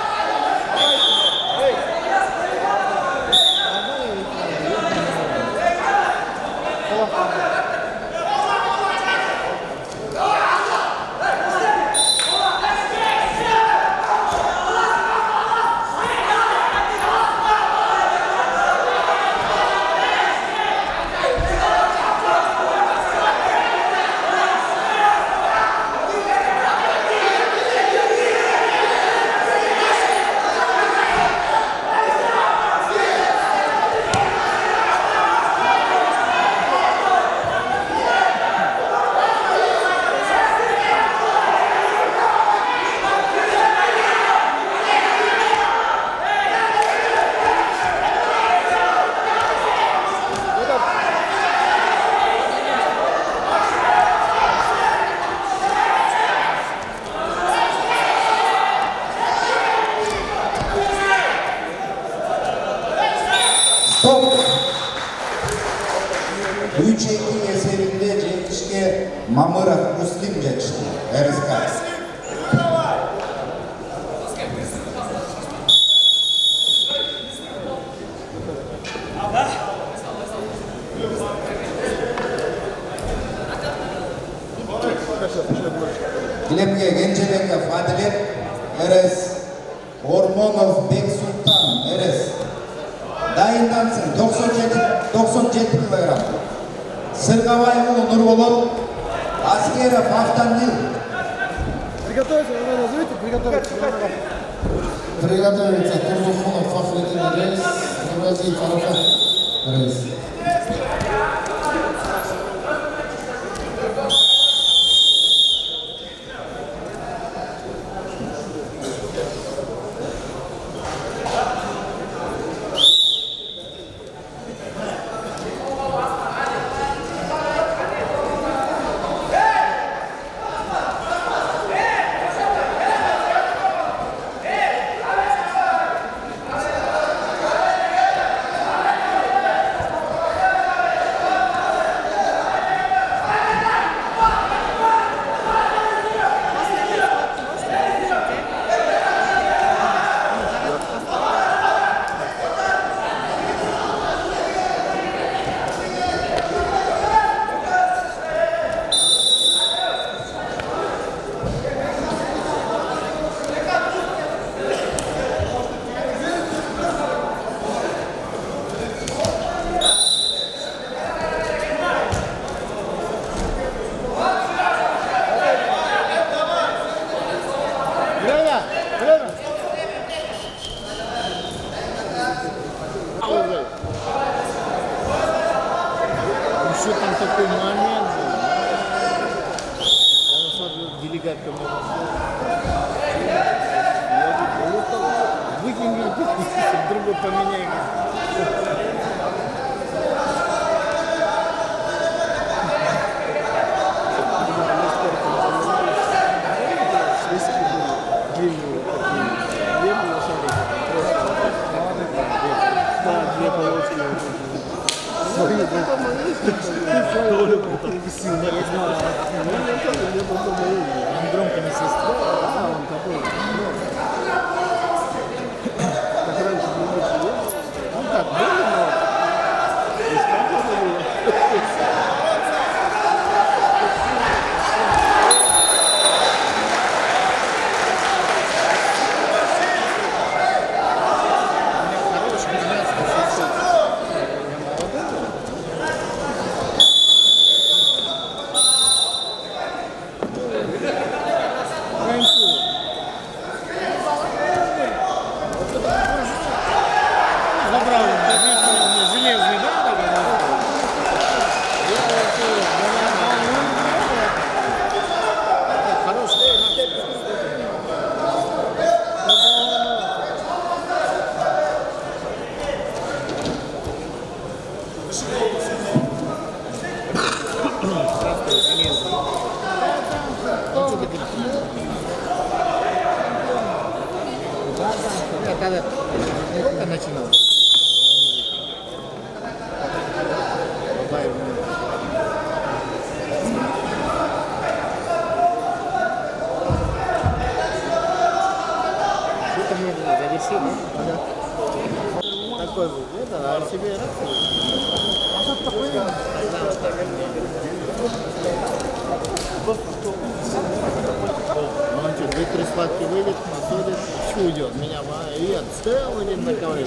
[SPEAKER 9] üç iki esebinde Cengişke Mamırov Muslim geçti. R S K. Kilemge Gençebek'e Fadilet R S Ormonov Bek Sultan R S Dayındansın doksan yedi kilogram. Сыргаваев Нурболот Аскеров Автандил.
[SPEAKER 6] Приготовиться, вы назовите, приготовиться.
[SPEAKER 4] Приготовиться Турзухунов Фахриддин рейс, Нурвазиев Арафат рейс.
[SPEAKER 7] Еще там такой момент был. Я смотрел, делегат ко мне пошел. Я говорю, вот так, выкинь, другой поменяй. Две полоски. Он громко не свистел.
[SPEAKER 6] Да, он такой. Как раньше был лучше. Он так был, но
[SPEAKER 7] когда только начинал.
[SPEAKER 3] Спасибо.
[SPEAKER 7] Такой вот, это, а себе раз. Ну что, две-три схватки выйдет, посудит, чудит меня, и я целый один на ковре.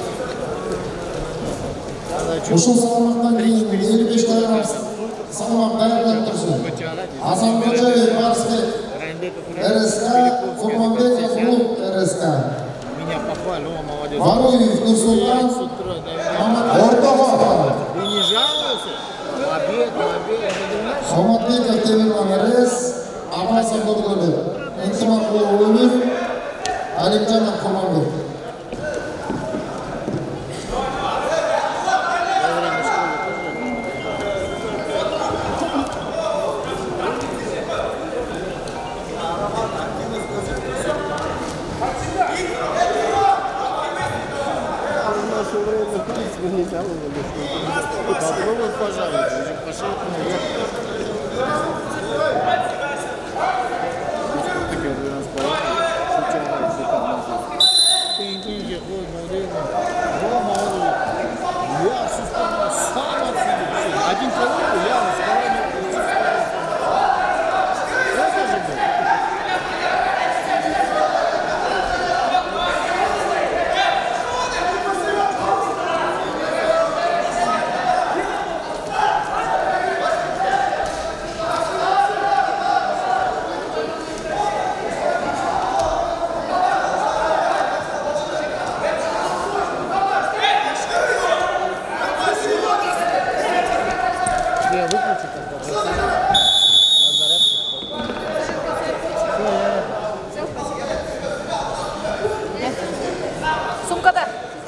[SPEAKER 4] Ушул салмақтан кейін елу беш тайрамыз салмақ дайындап тұрсын. Асанқожаев Барысбек, РСК, Құрманбеков клуб РСК.
[SPEAKER 7] Меня похвалил, он молодец.
[SPEAKER 4] Варуев Нұрсұлтан, Ортаға.
[SPEAKER 7] Ты не жалуешься? Обед, обед.
[SPEAKER 4] Алматбеков Темірман РС, Абасан Нұргөлі, Интимақұлы Өмір, Әлімжан Құрманбек.
[SPEAKER 7] Попробуй, пожалуйста, уже пошел наверх. Один колонку я
[SPEAKER 8] Сумкада.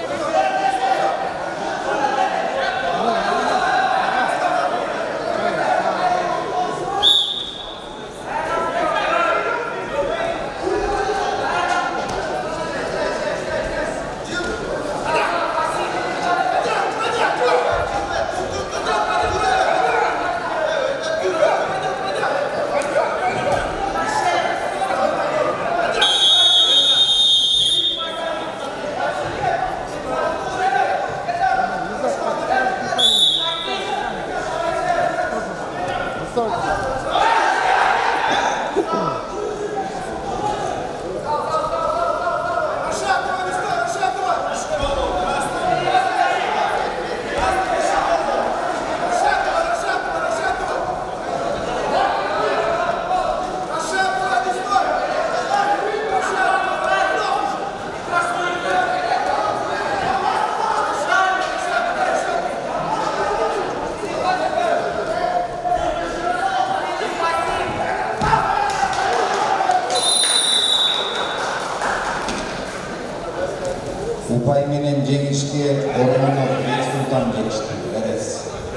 [SPEAKER 9] Ұпай менен жеңішке Орманов Бексұлтан жетішті. Әрес.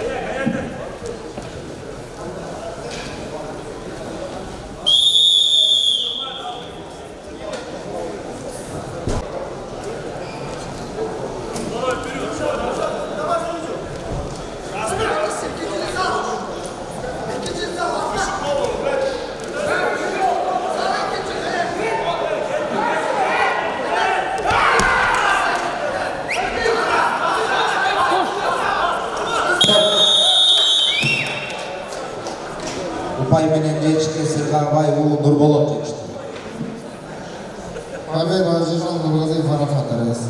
[SPEAKER 9] Ұпай менен жетішке Сырғабай ұлы Нұрболот жетішті.
[SPEAKER 4] Павел Ажижан Нұрғазиев Арахат РС.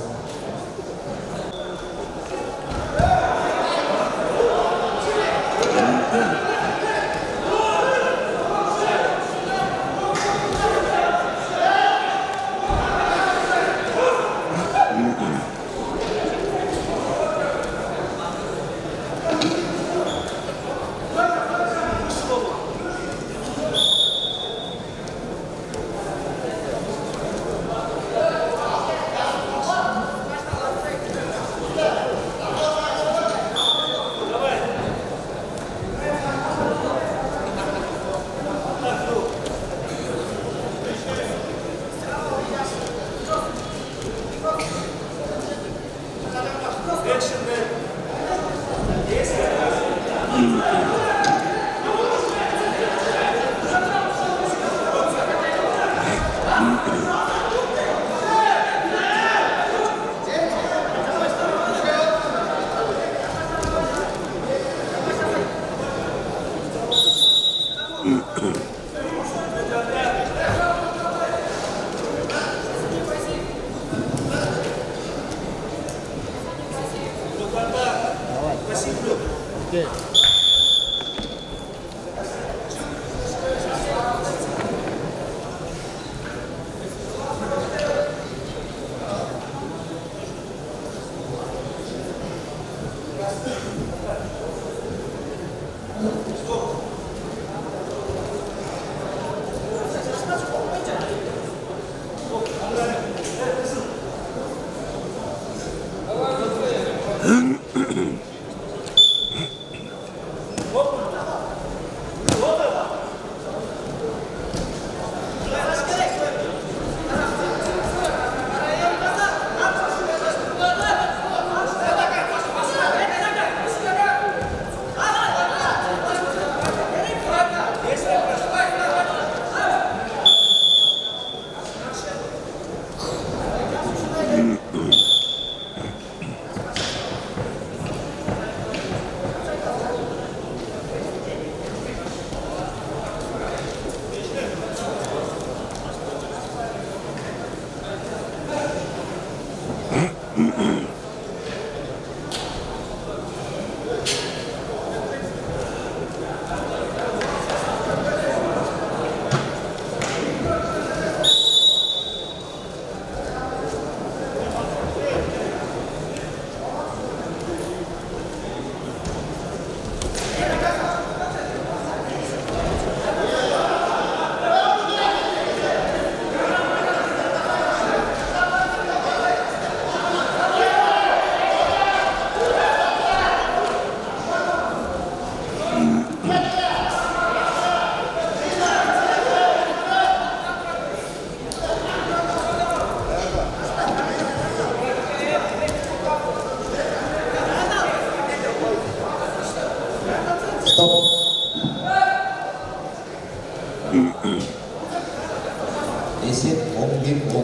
[SPEAKER 9] Esep он bir on.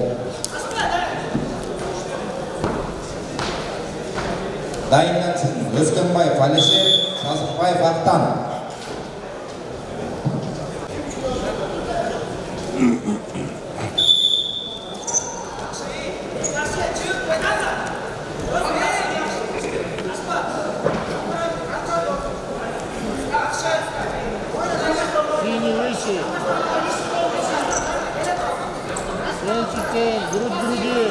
[SPEAKER 9] Dayınlansın. Özkanbayev Alişer, Sazıkbayev Aktan.
[SPEAKER 6] Синий выше. Плечики, грудь к груди.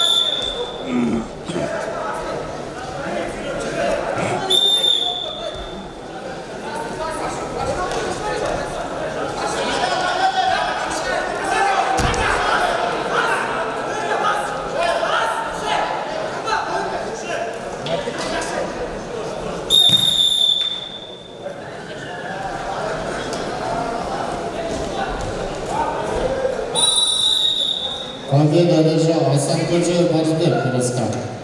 [SPEAKER 4] Победа одержал Асанкоджи Бардыбек РСК.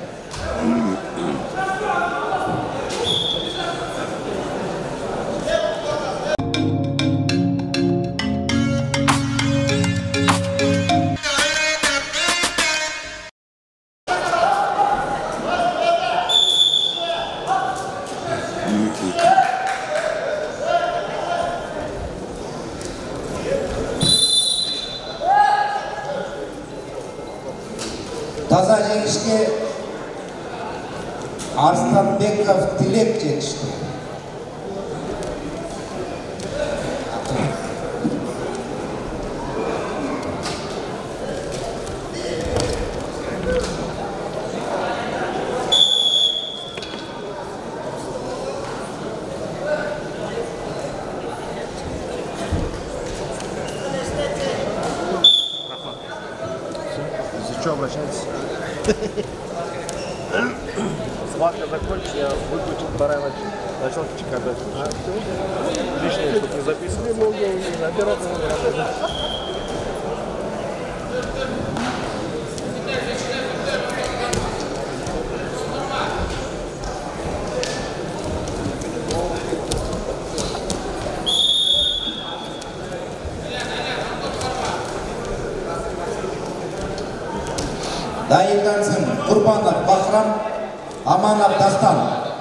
[SPEAKER 9] Taza jengishga Arslanbekov Tilek yetishdi.
[SPEAKER 1] За что обращаться? Схватка закончится, я выключил барайна начал чекать. А все? Лишнее, чтобы не записывать. Не могу, не операция не работает.
[SPEAKER 9] Dayınlansın. Kurbanov Bahram, Amanov Dastan.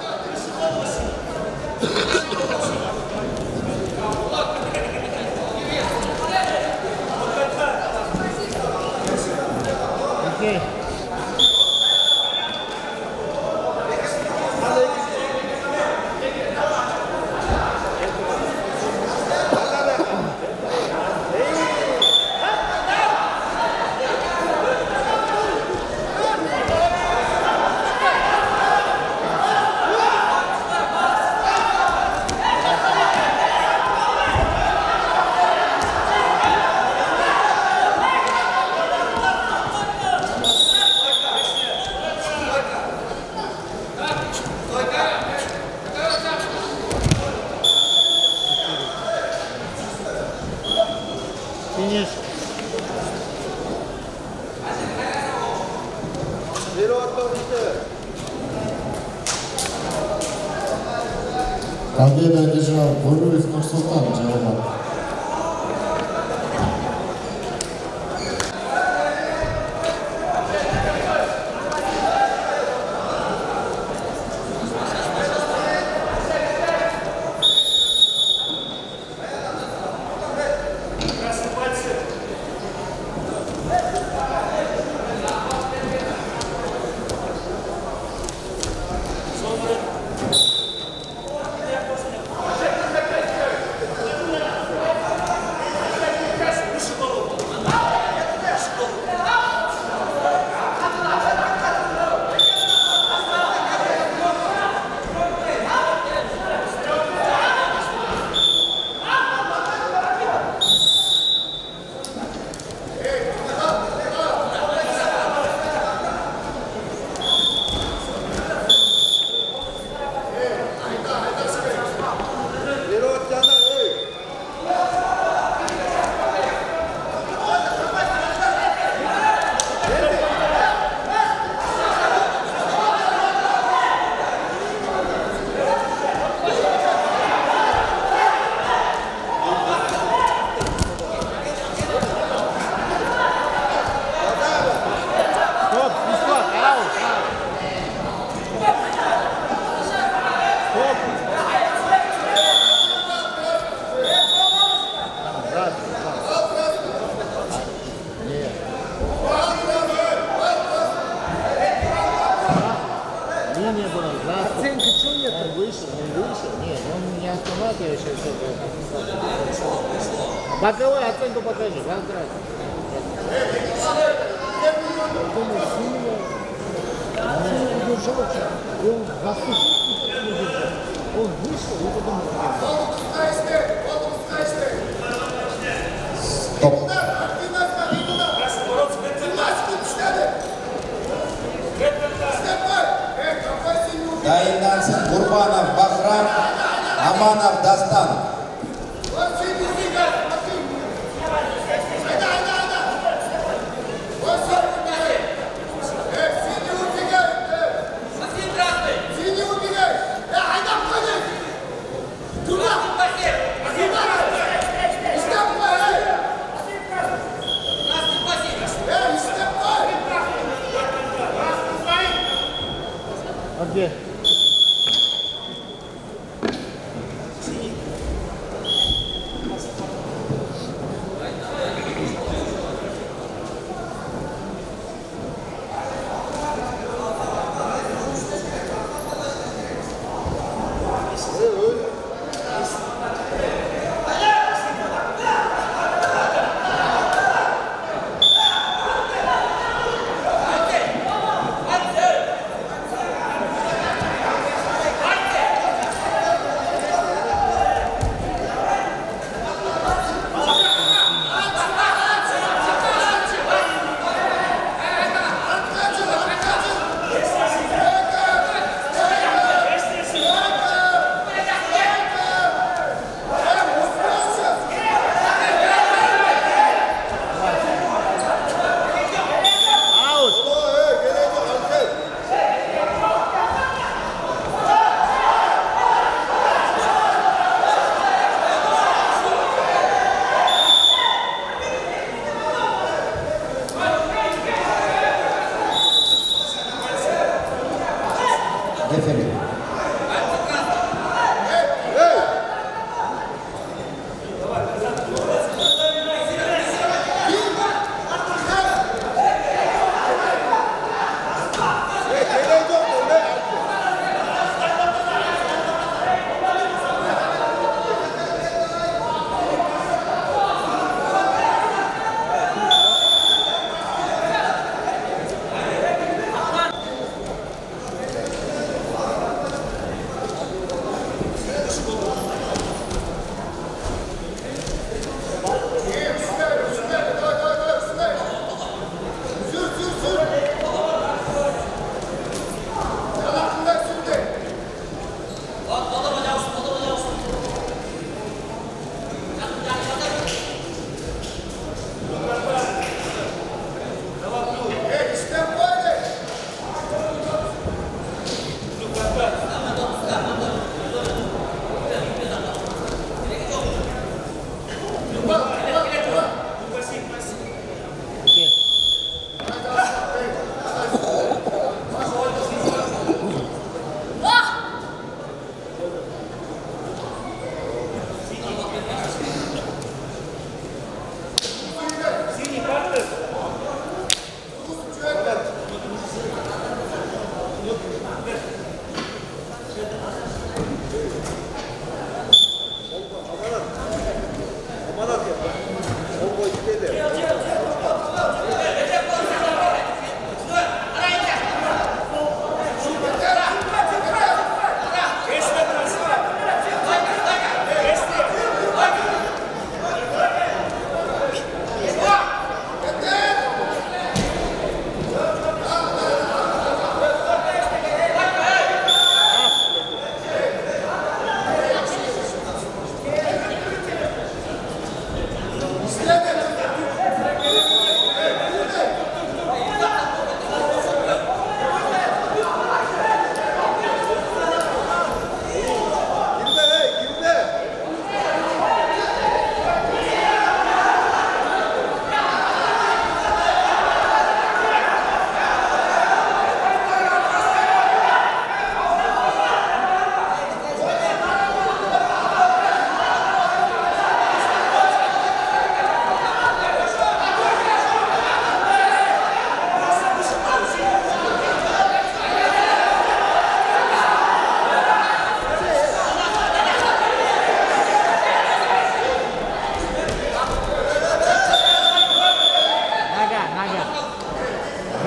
[SPEAKER 6] Окей. Финиш.
[SPEAKER 4] Победа одержал Буруев Нурсултан Джалмат.
[SPEAKER 7] Боковую оценку покажи, возврат. Он Он вышел и потом
[SPEAKER 2] Стоп. Dayınlansın Kurbanov Bahram, Amanov Dastan.
[SPEAKER 7] А где?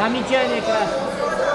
[SPEAKER 3] Замечание красное.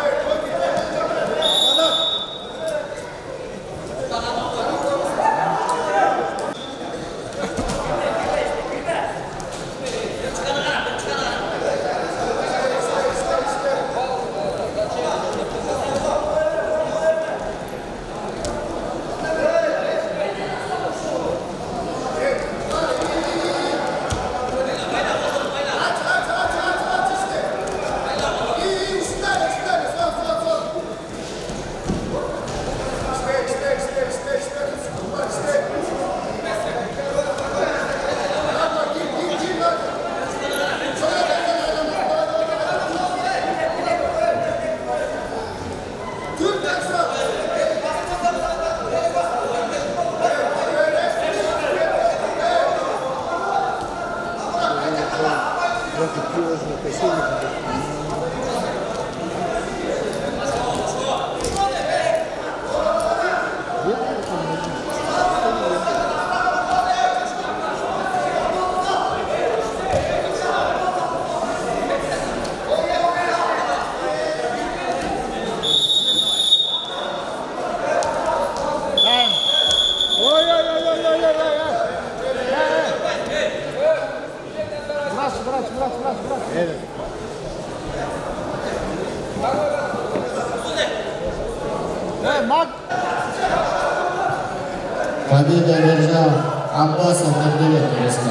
[SPEAKER 4] Победа одержал Аббасов Абдулет РСК.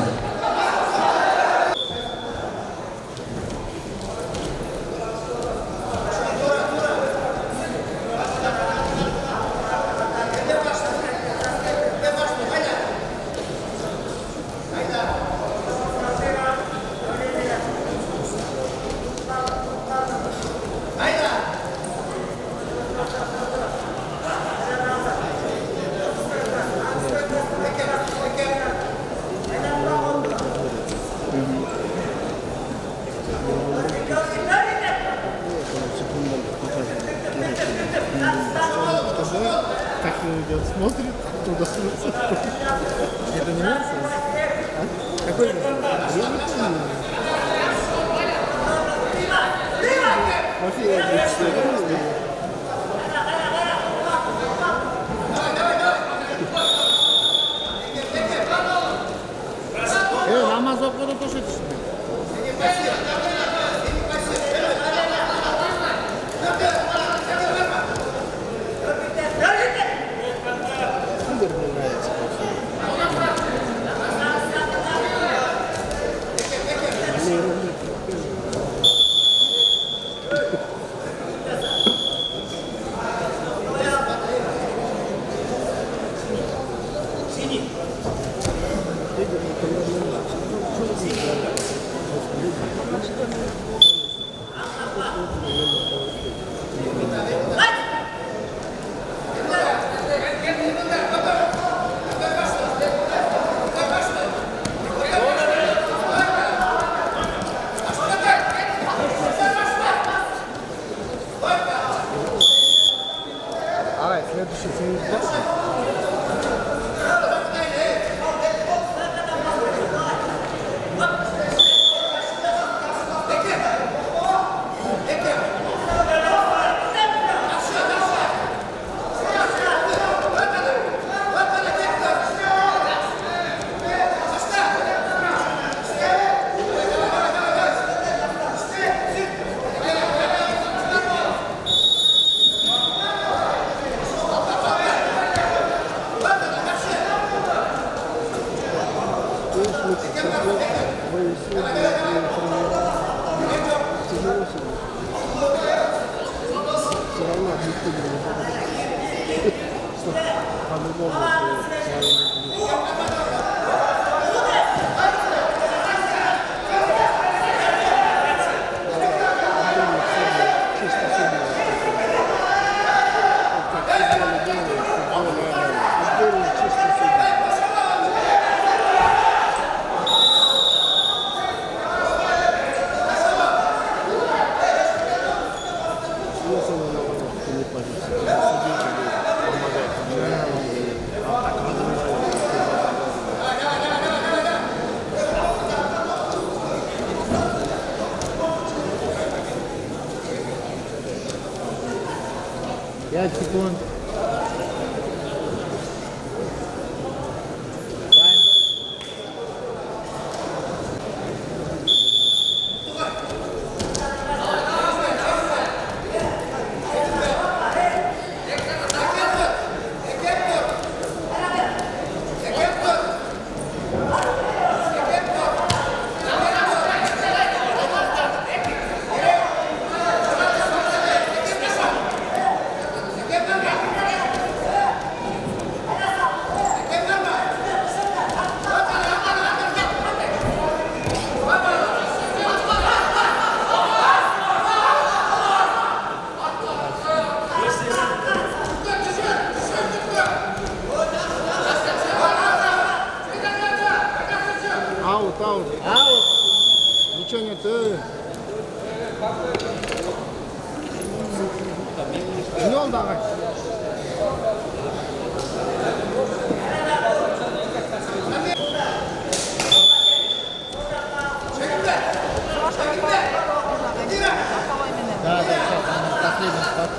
[SPEAKER 6] Так идет, смотрит, туда смотрит.
[SPEAKER 3] Это не нравится? А? Какой же?
[SPEAKER 6] Я не помню. Вообще, я не знаю.
[SPEAKER 3] Э, намаз оқуды көрсетші.
[SPEAKER 6] Ай, следующий семьдесят два.
[SPEAKER 7] пять секунд. Аут, аут. Аут. Ничего нет. Не он давай. Да, да, сейчас, последний старт.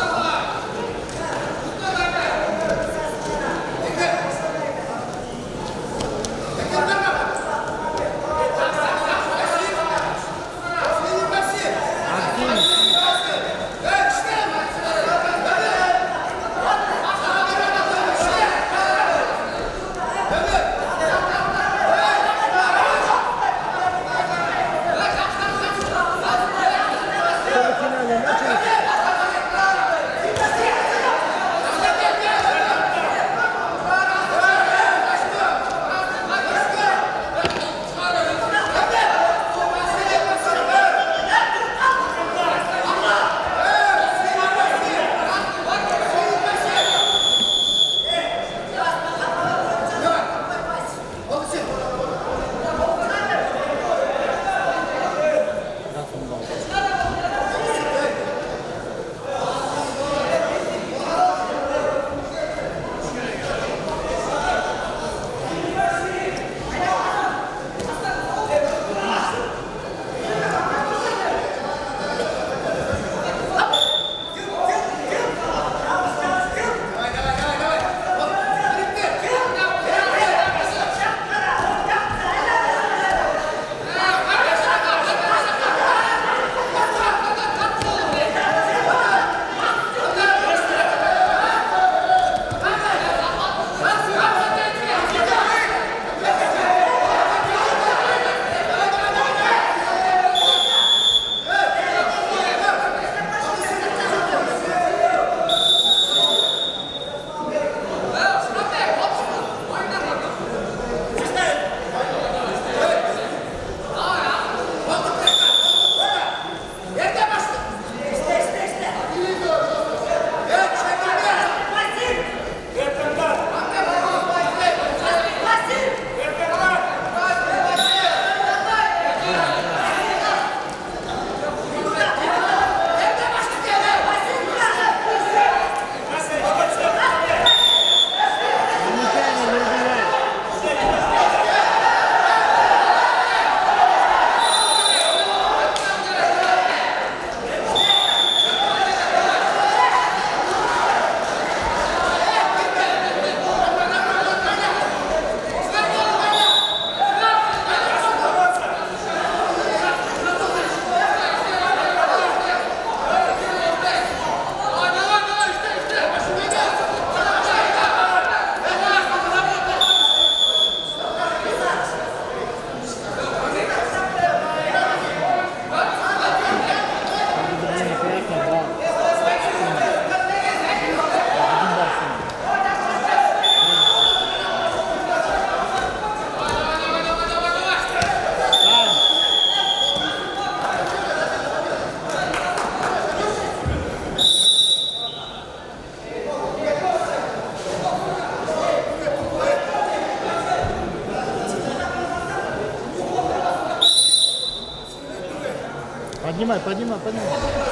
[SPEAKER 7] Поднимай, поднимай, поднимай.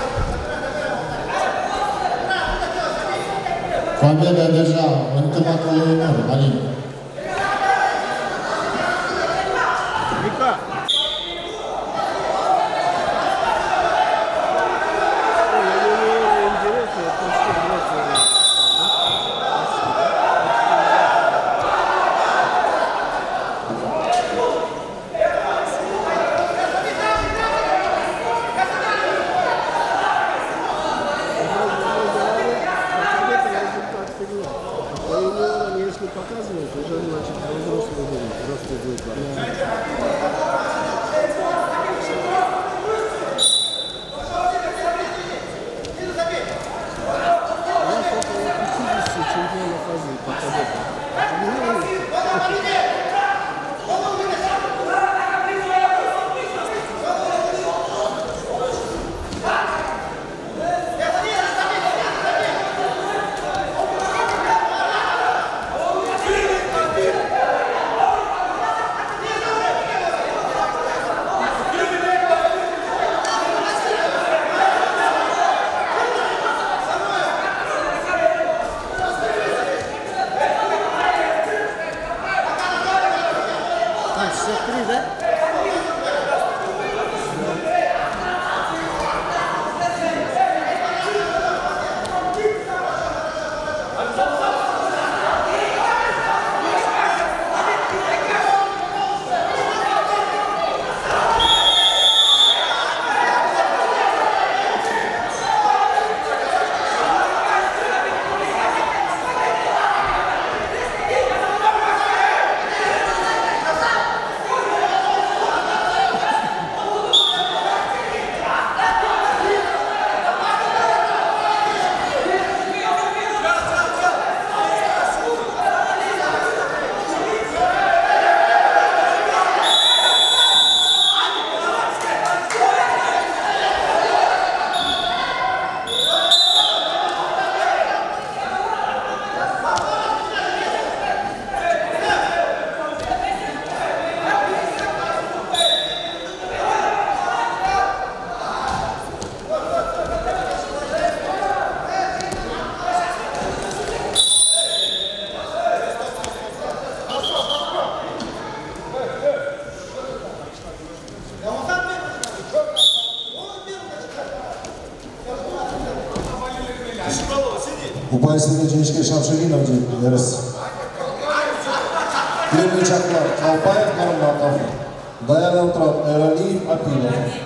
[SPEAKER 4] Победа одержал Антиматовый Алин.
[SPEAKER 7] Вика.
[SPEAKER 6] Ой-ой-ой, интересно, это что,
[SPEAKER 2] Упайсызды жеңішке Шамшилинов жетті, Эрес. Клемичаклар, Қалпаев, Нұрматов. Даярдан тұрады, Эралиев, Апилов.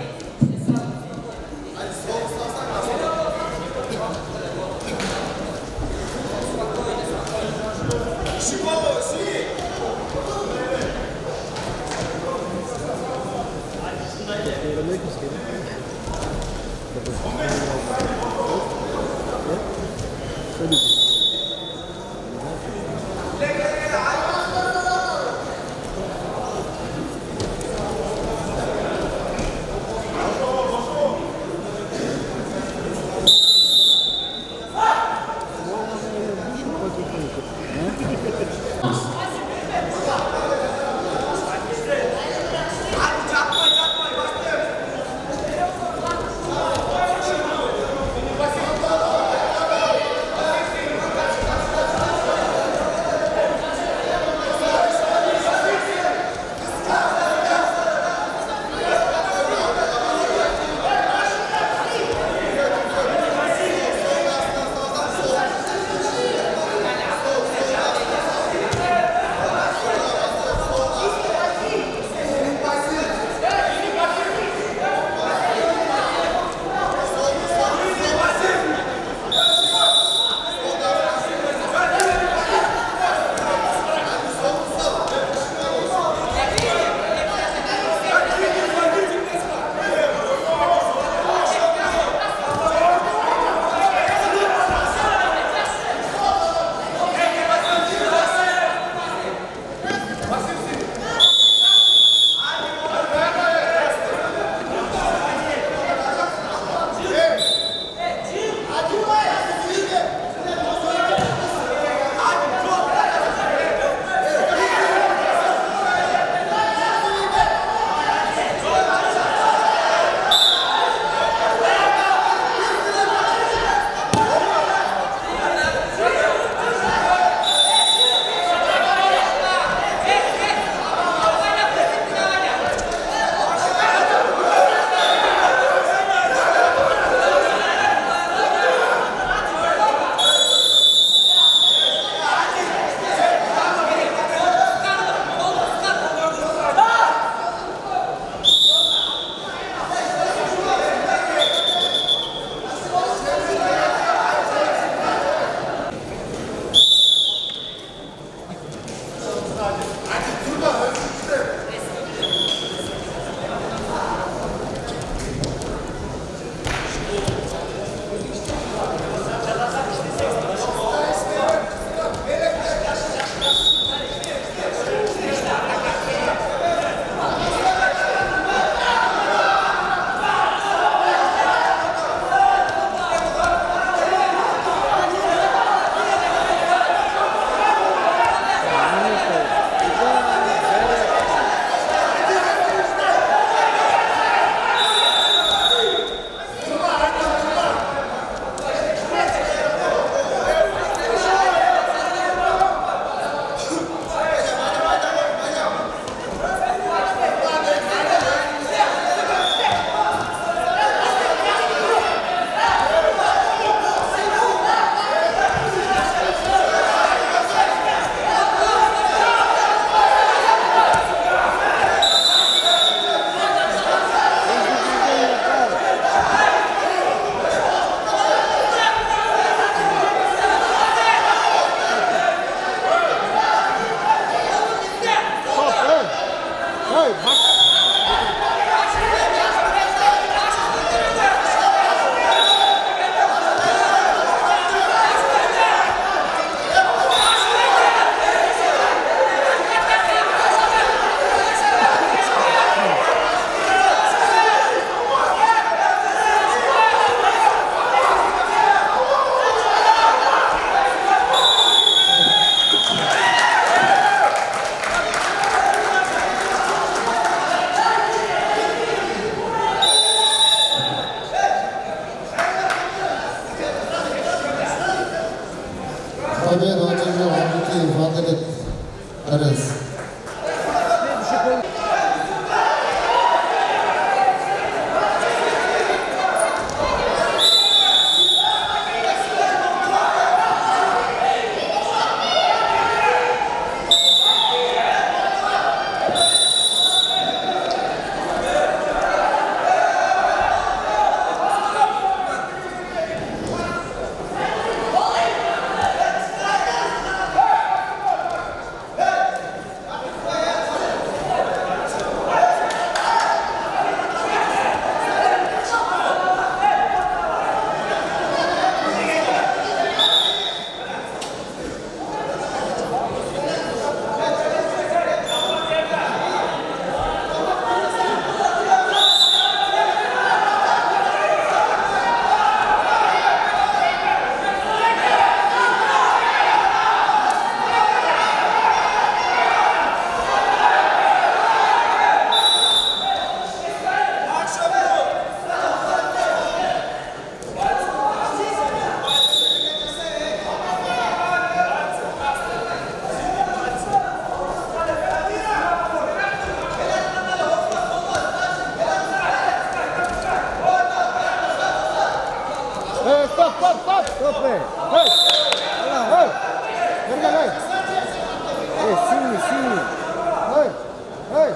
[SPEAKER 6] стоп, стоп! Стоп, эй! Эй! Эй! Берган, эй! Эй, синий, синий! Эй! Эй!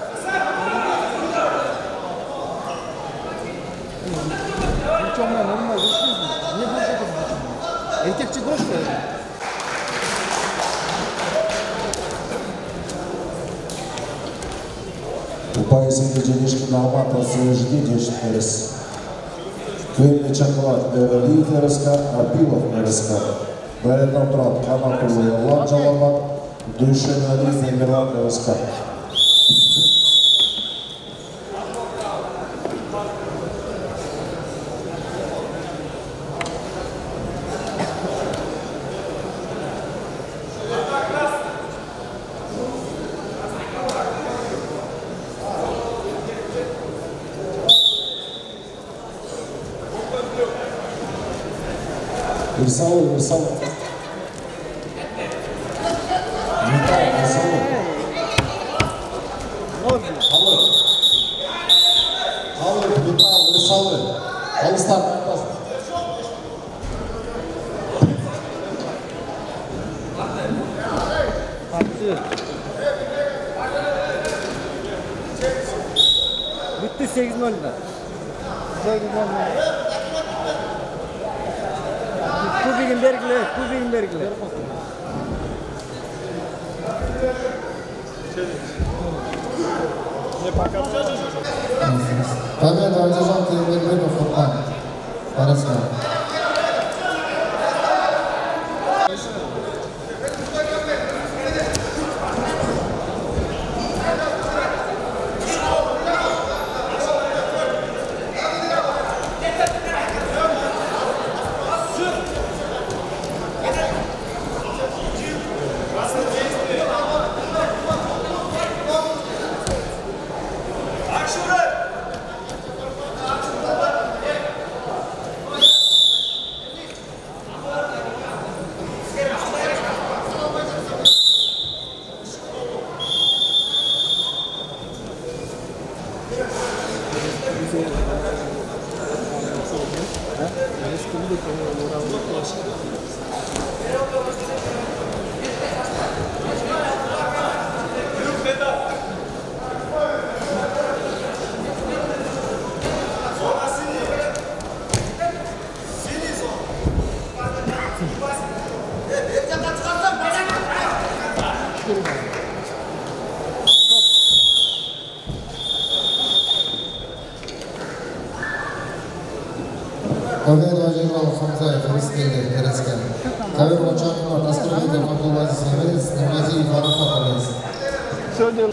[SPEAKER 6] Ничего, мне нормально, вышли. Не больше этого. Этих чекушка.
[SPEAKER 2] Упайсынды женешкі Алматы СЖД дешті әріс. Көліне Чақылат Эвелиев әрісқа, Апилов әрісқа. Байырдан тұрат Қанатұлы Ерлан Жаламат, Дүйшен Әлиев Емерлан әрісқа. Ирсалы, Ирсалы. Металл, Ирсалы. Аллы. Аллы, металл, Ирсалы. Алыстар, айтпасын.
[SPEAKER 6] Атты. Bitti sekiz nolda. sekiz nolda. Kubigin belgili, kubigin belgili.
[SPEAKER 4] Победа одержал Тимирбеков Фуркан. Параска. Победа одержал Хамзаев, Рыстели, Терецкан. Ковер Лачакова, Настроенко, Абдулазис Хамерец, Намазиев, Арафат Хамерец.
[SPEAKER 6] Сегодня...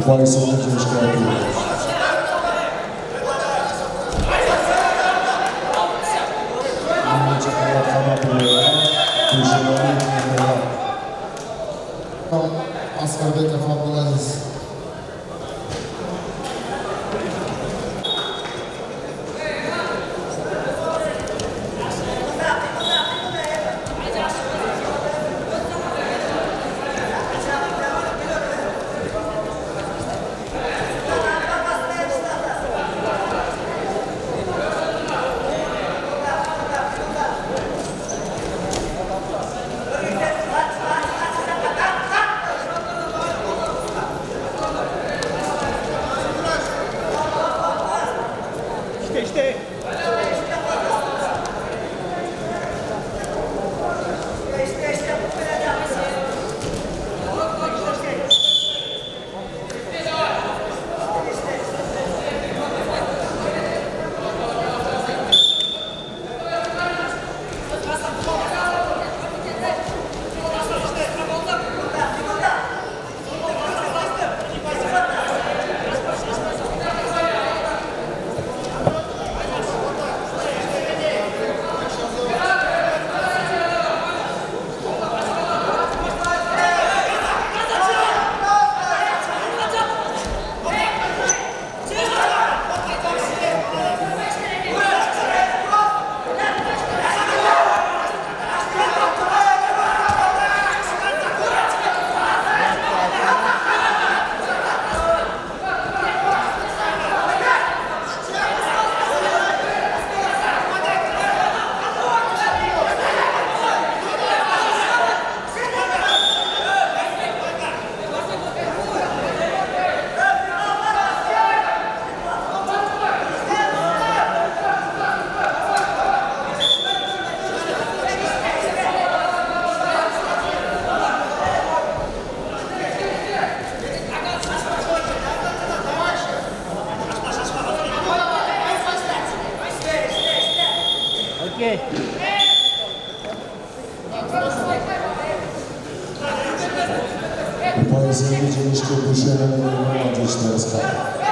[SPEAKER 2] Поясовая девушка Апилов. Умный чемпионат Хаматова.
[SPEAKER 4] Asgarbekov Abdulaziz.
[SPEAKER 2] Поясовая девушка Бушерина Ивана Дичнерска.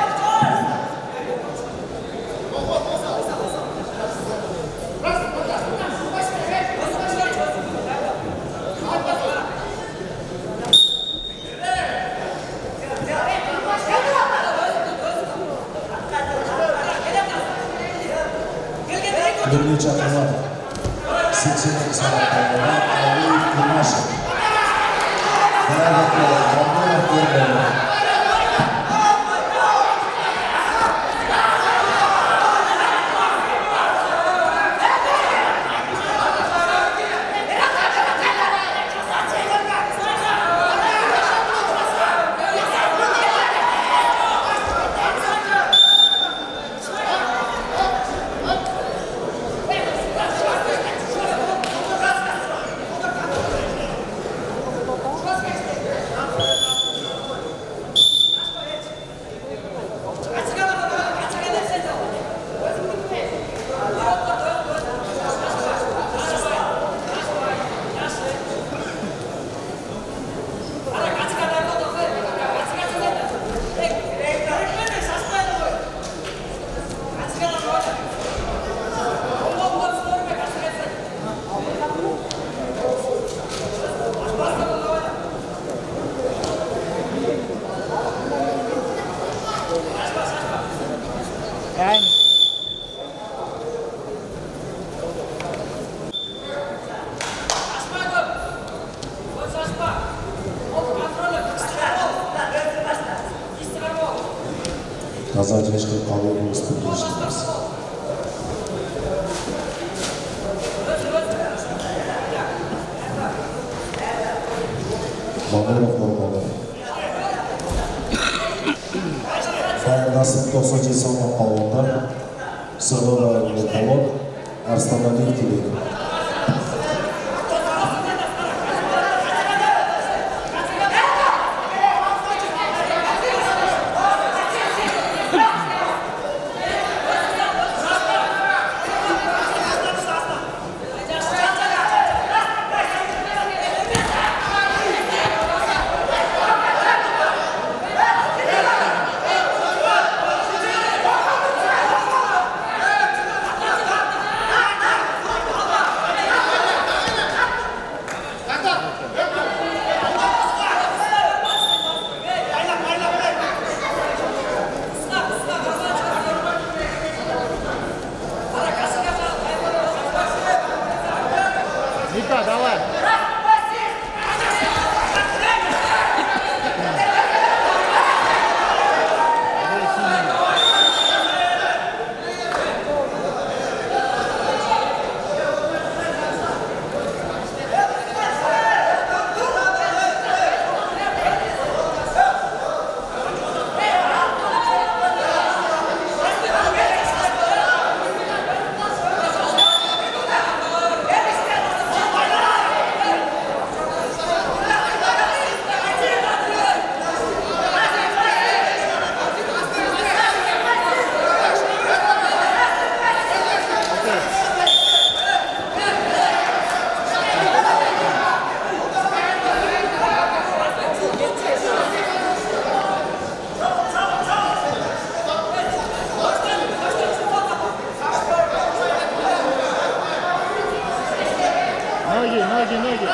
[SPEAKER 2] Вернича Ахматов. Сексуальный салат. Алиев Курмашев. Казачечка Павлова успешность. Мамуров Нурманов. Дайырдасын тоқсан жеті салмақ палуанда Сығыра Мекалон Арстаналиев келеді.
[SPEAKER 10] Yeah.
[SPEAKER 6] Вика, давай. Ноги, ноги, ноги.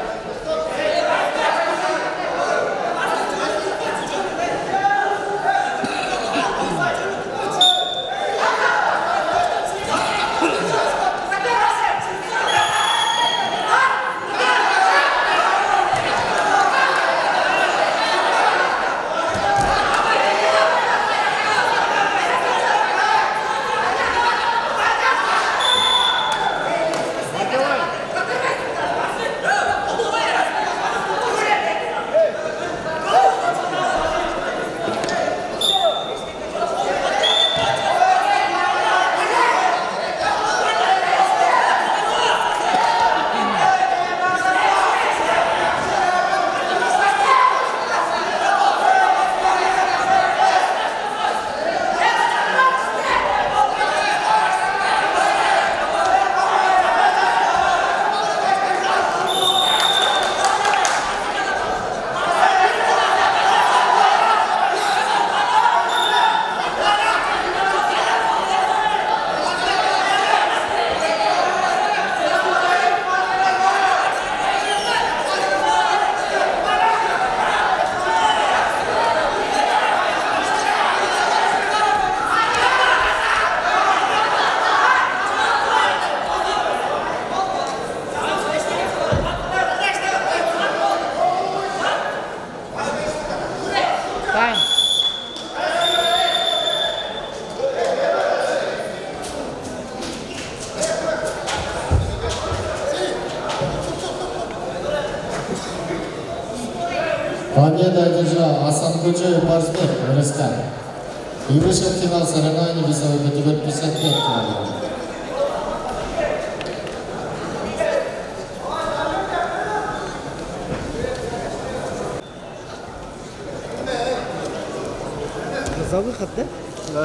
[SPEAKER 4] Победа одержал Асанкуджи Барсбек, РСК. И вышел в финал соревнований весовой категории пятьдесят пять килограмм.
[SPEAKER 6] За выход, да? Да.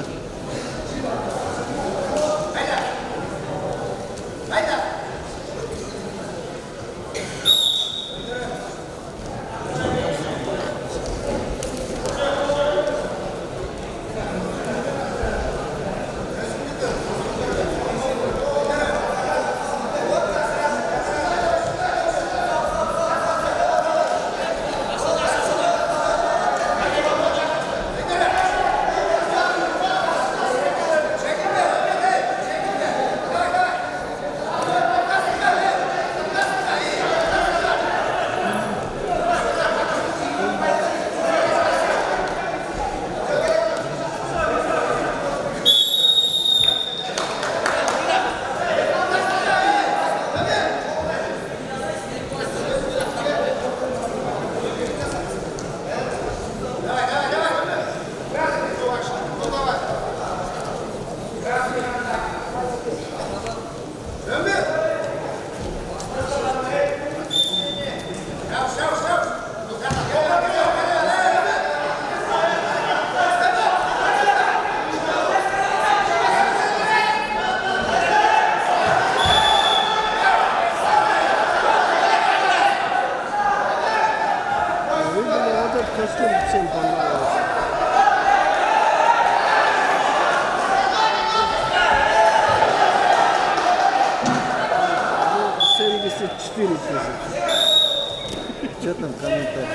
[SPEAKER 6] Костюм всем понравился. семьдесят четыре тысячи. Что там комментарий?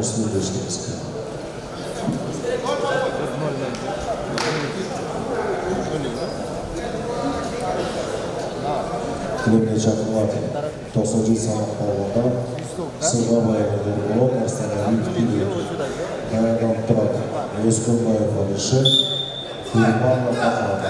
[SPEAKER 2] Муслим Дешневский. Клемне Чакулат, тоқсан жеті салмақ палуанда Сырғабаев Нұрболат, Астаналиев Тилиев, Баяндан Тұрат, Өскенбаев Алишер, Курбанов Ахмат.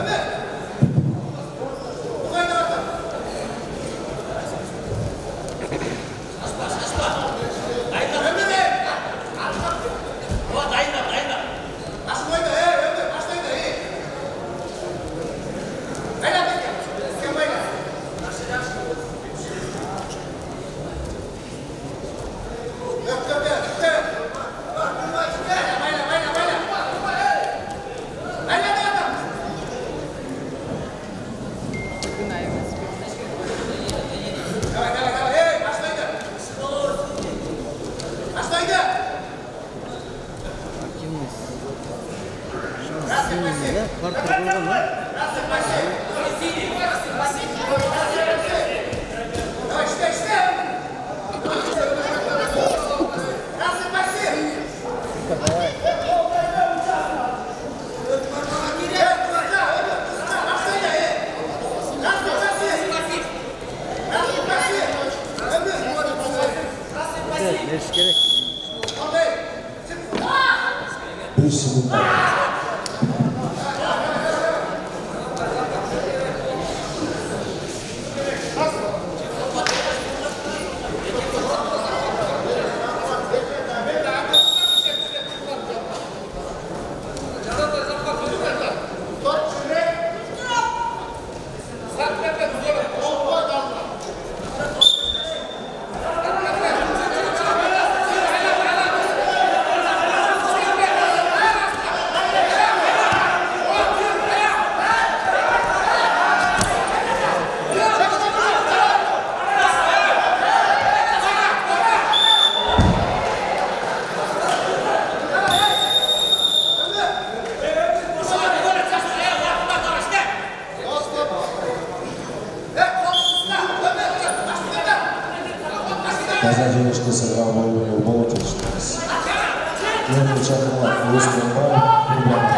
[SPEAKER 2] beş sekund. Казачевичка сыграл боевой болоточность. Клемне Чакулат, Өскенбаев, Курбанов.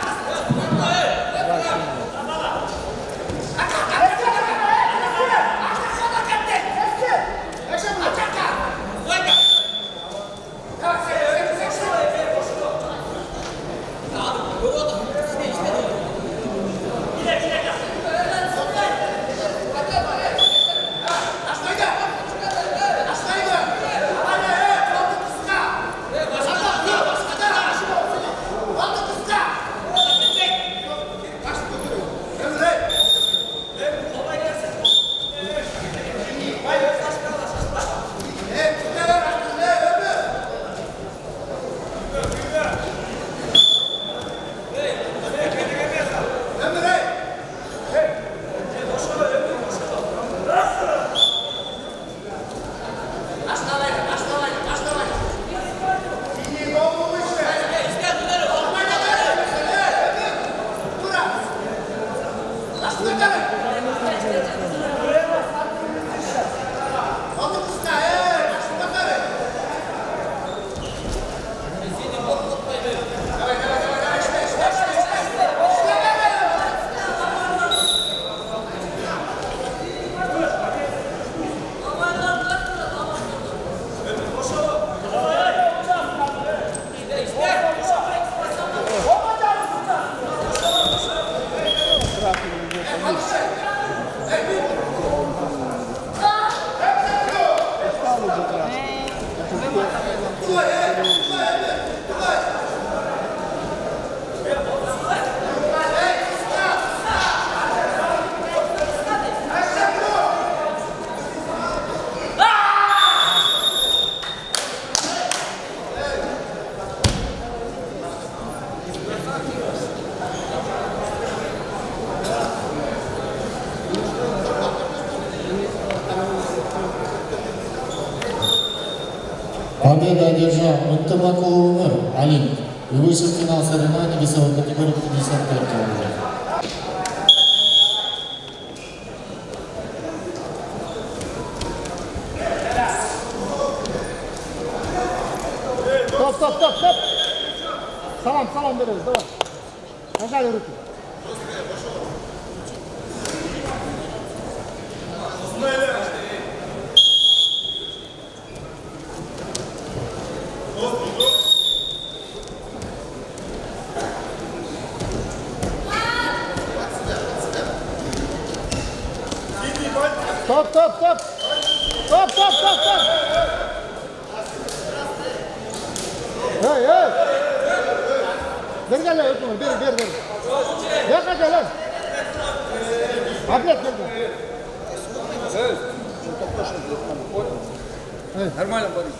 [SPEAKER 2] Победа одержал Мунтамакуловны Алин и вышел в финал соревнований весовой категории пятьдесят пять килограмм.
[SPEAKER 6] вам береміз, давай. Нажали руки. Стоп, стоп, стоп! Стоп, стоп, стоп, стоп! Эй, эй! Бер gel lan, beri, beri, beri. Ne kadar lan? Ablet nerede? Evet. Нормально борись.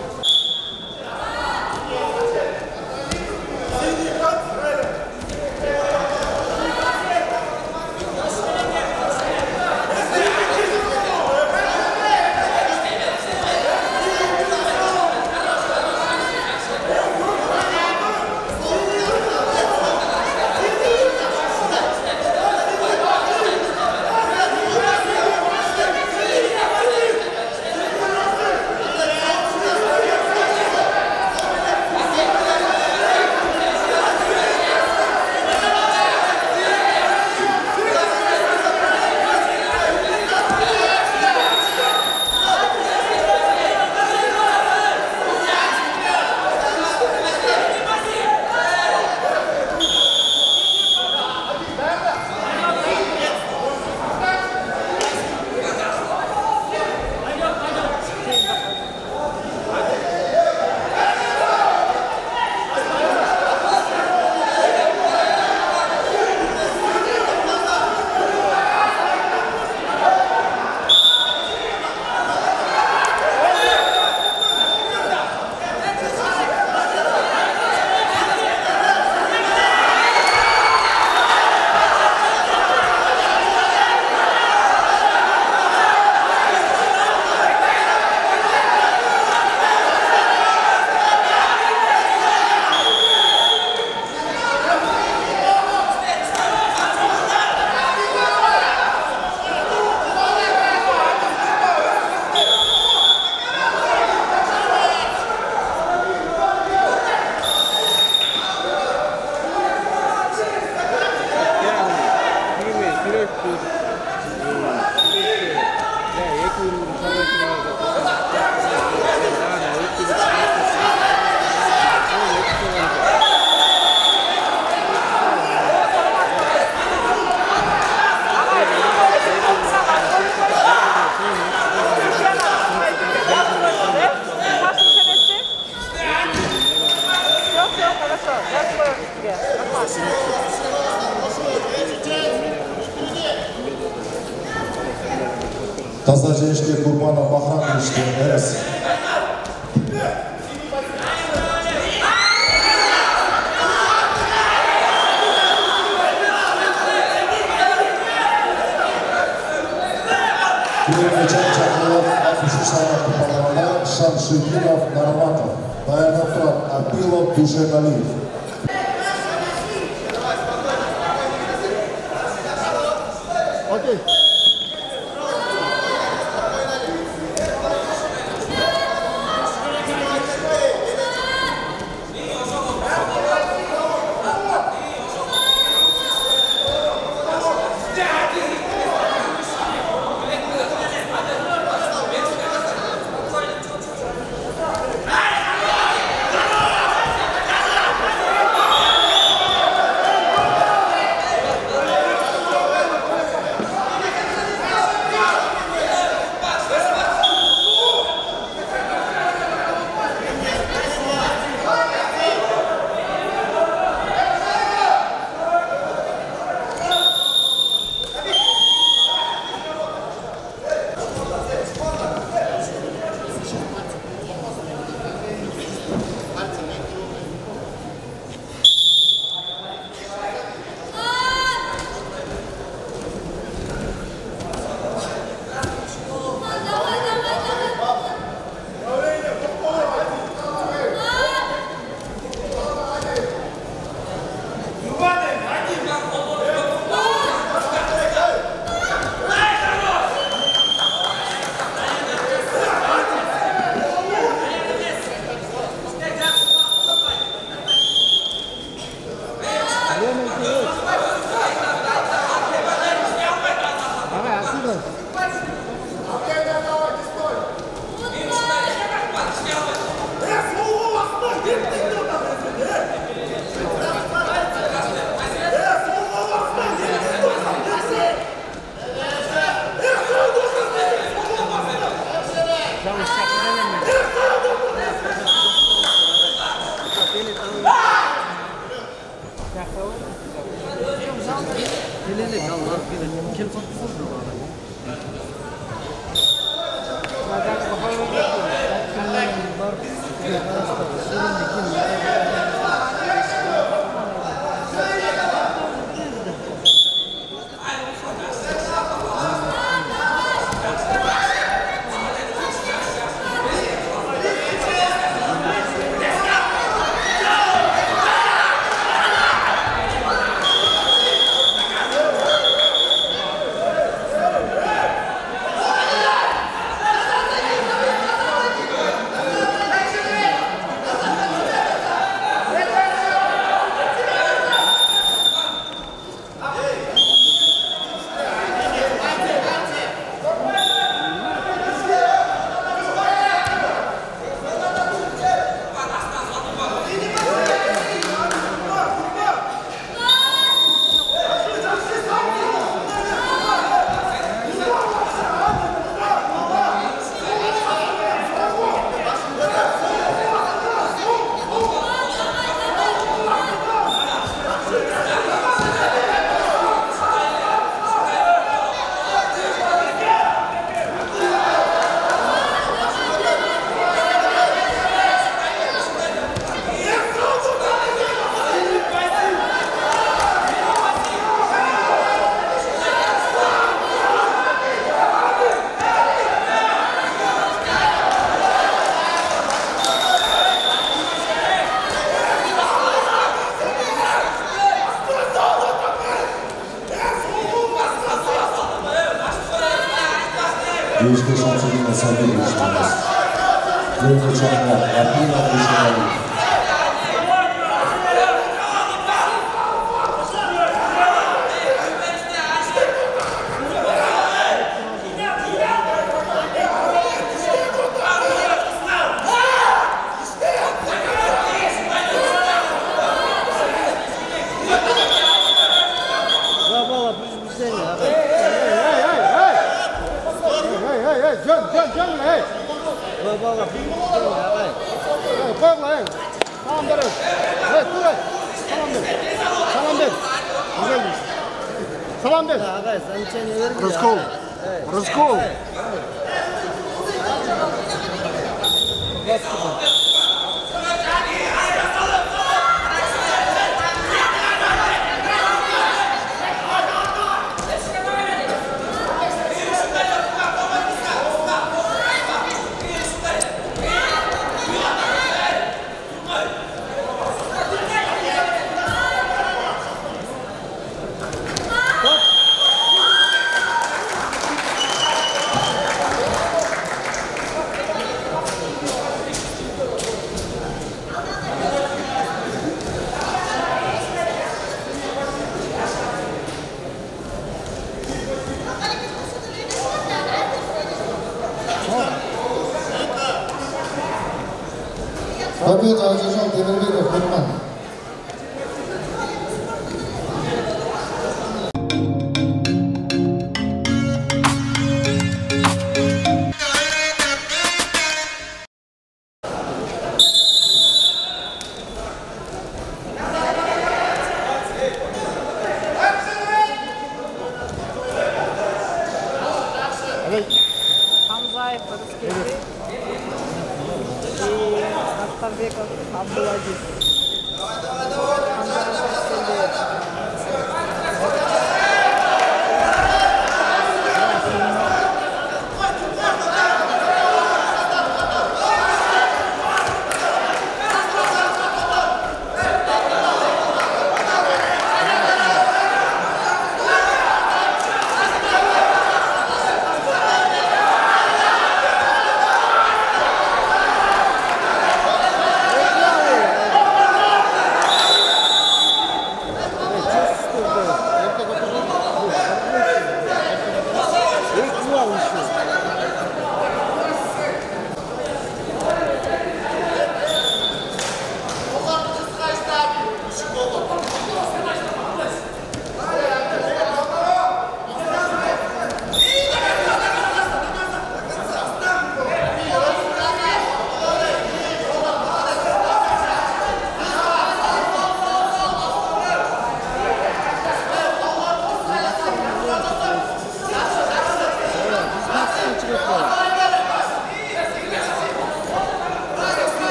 [SPEAKER 2] Таза женишке Курбанов Бахрам иште эрес. Күрмечен Чакылов, Афиши Салат Палавада, Шамшидинов, Нарматов, Даярнавтрат, Апилов, Душегалиев.
[SPEAKER 6] Окей.
[SPEAKER 2] Девичка Шамсудина Сабирович у нас. Первый чемпионат. Апина Вишневый.
[SPEAKER 6] Salam ver. Rızkol. Rızkol.
[SPEAKER 4] Победа одержал Темирбеков Курман.
[SPEAKER 8] Хамзаев, Раскеты и Астарбеков, Абдуладис.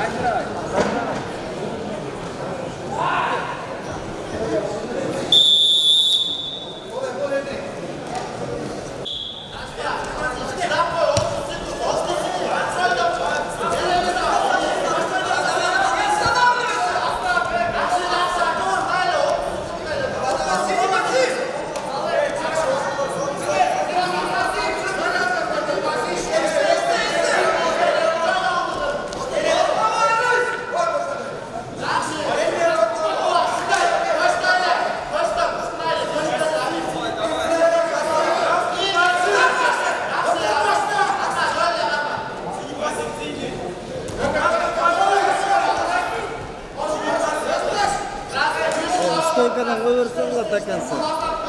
[SPEAKER 3] Стойкадан қойырсың ғой такансың.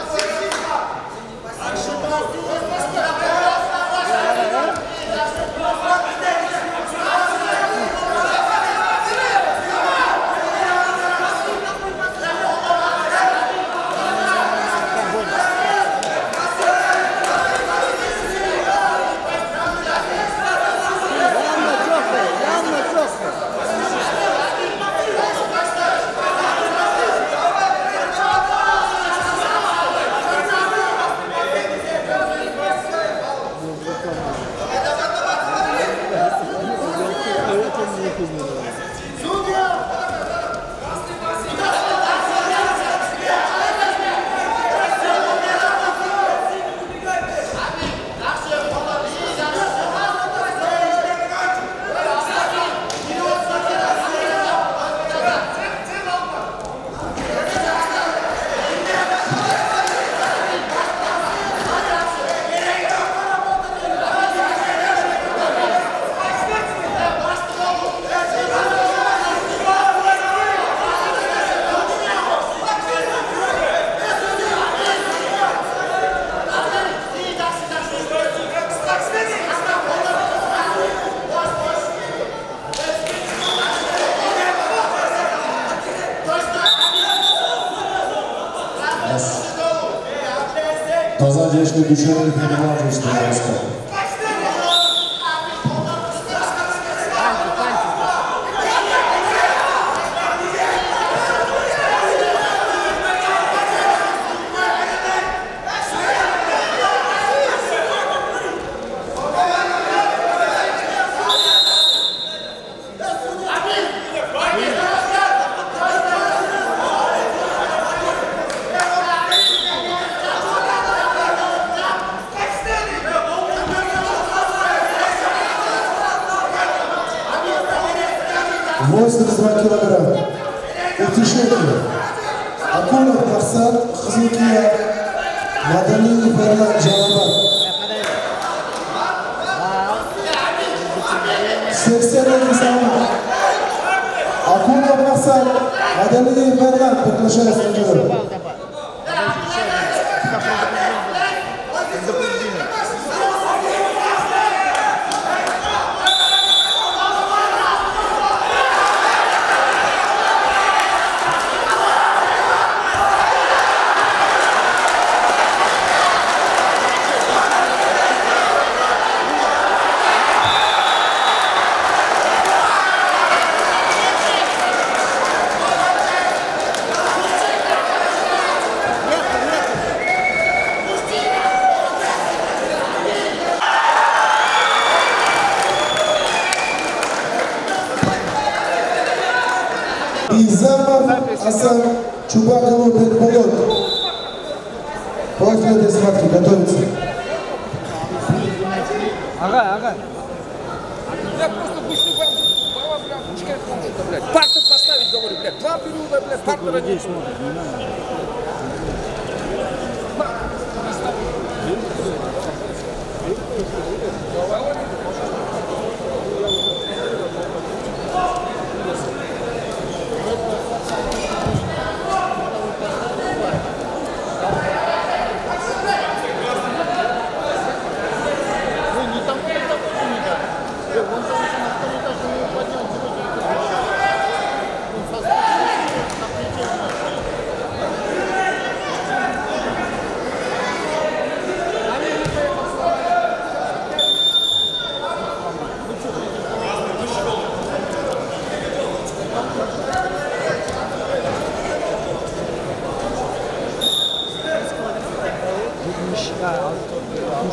[SPEAKER 2] Таза дешки душевных не важности рассказывать. восемьдесят два килограмма. Утешение. Акулов Марсат, Хзукия, Мадалиев Эрлан Джалабат. сексен один салмак. Акулов Марсат, Мадалиев Эрлан, приглашается на дело. Изамов Асан Чубаков Бекболот. После этой схватки готовится.
[SPEAKER 3] Ага, ага.
[SPEAKER 10] Я просто вышли вам, права, блядь, пускай комната, блядь. Партер поставить, говорю, блядь. Два периода, блядь, партера не смотрит.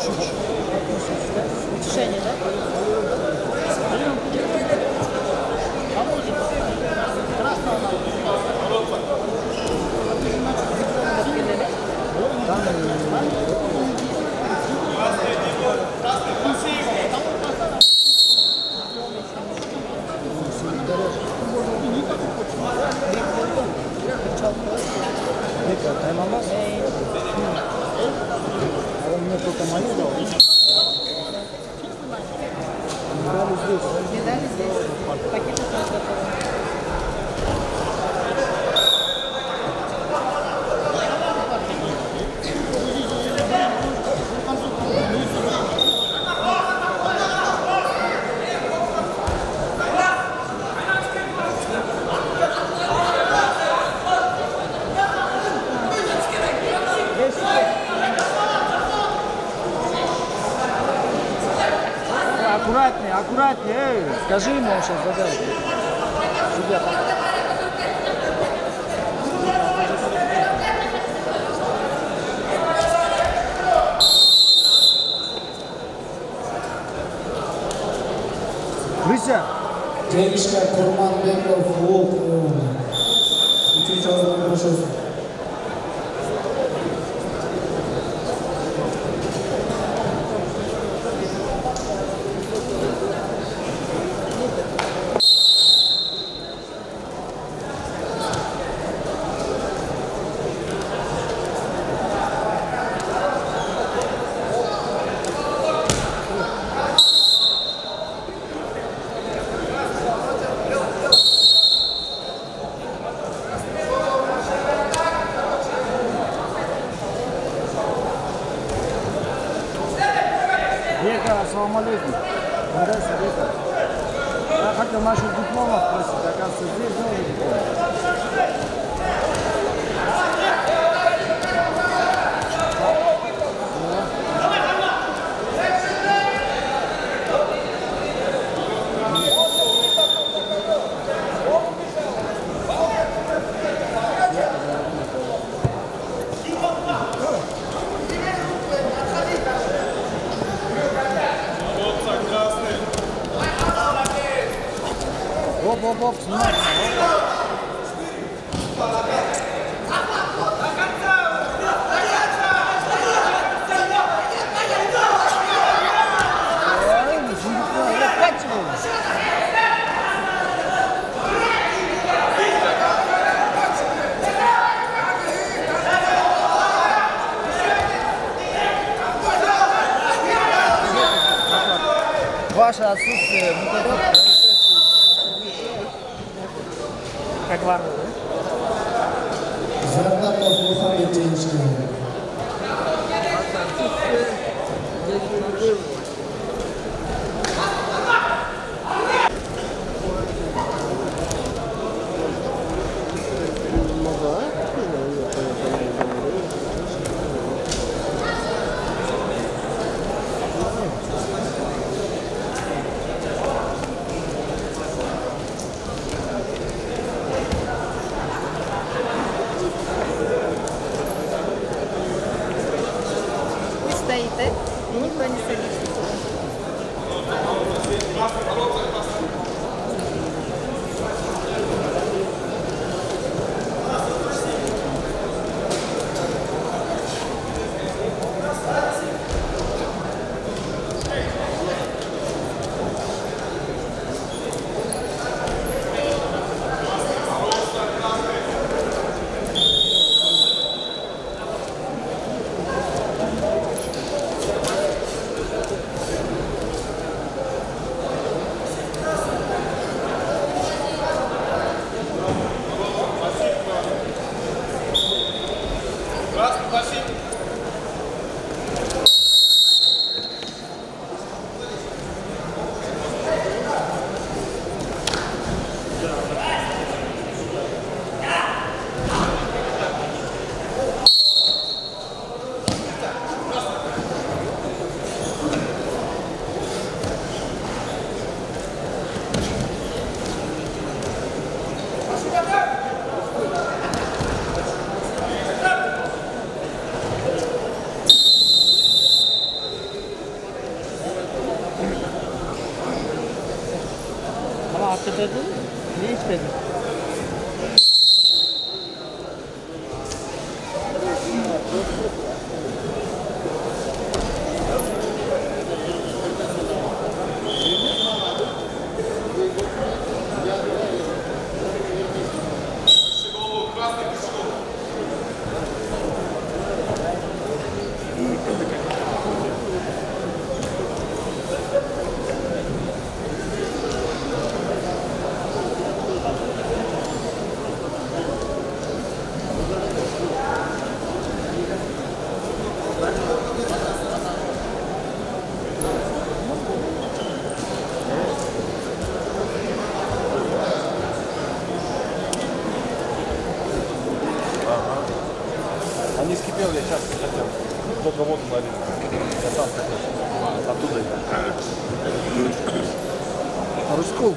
[SPEAKER 8] Решение, да?
[SPEAKER 6] Он мне только мою дал. Медали здесь.
[SPEAKER 8] Медали здесь. Пакеты тоже готовы.
[SPEAKER 6] Аккуратнее, аккуратнее, эй, скажи ему, он сейчас задаст. Судья. Присяг.
[SPEAKER 4] Денежка Курманбеков, Волк. Учитель хорошо.
[SPEAKER 6] Века, ассаламу алейкум. Здравствуйте, Века. Я хотел насчет дипломов спросить, оказывается, здесь делали диплом. Оп, оп, оп, снимай. Ваше отсутствие, ну, как вам?
[SPEAKER 4] Зардапов Мухаммед Денежки.
[SPEAKER 3] тридцать пять.
[SPEAKER 1] Они скипели, я сейчас хотел. Только воду налили. Я сам хотел. Оттуда.
[SPEAKER 6] Рысков.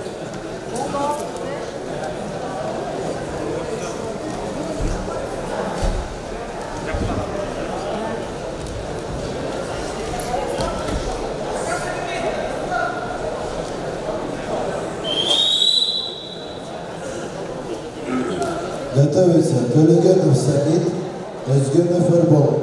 [SPEAKER 2] Готовится Төлегенов Сагит, Özgürlü Футбол.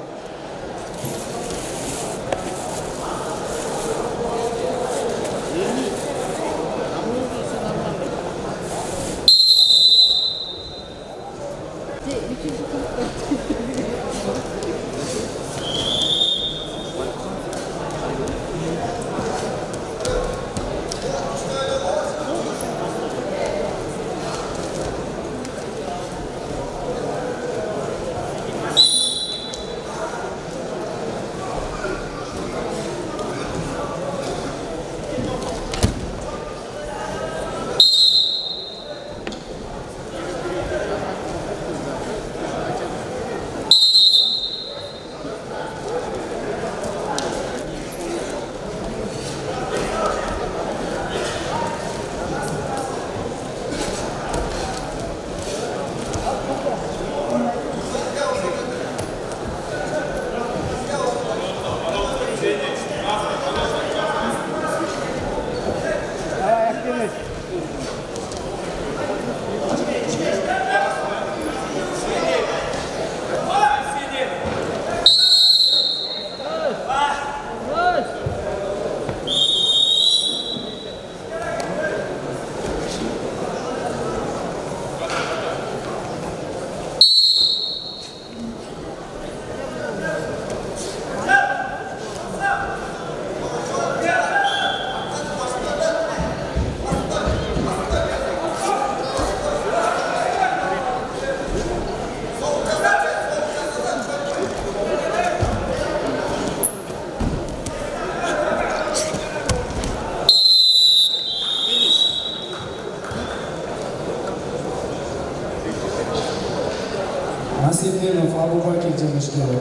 [SPEAKER 4] Насипленов Абубакир Джамишкиров.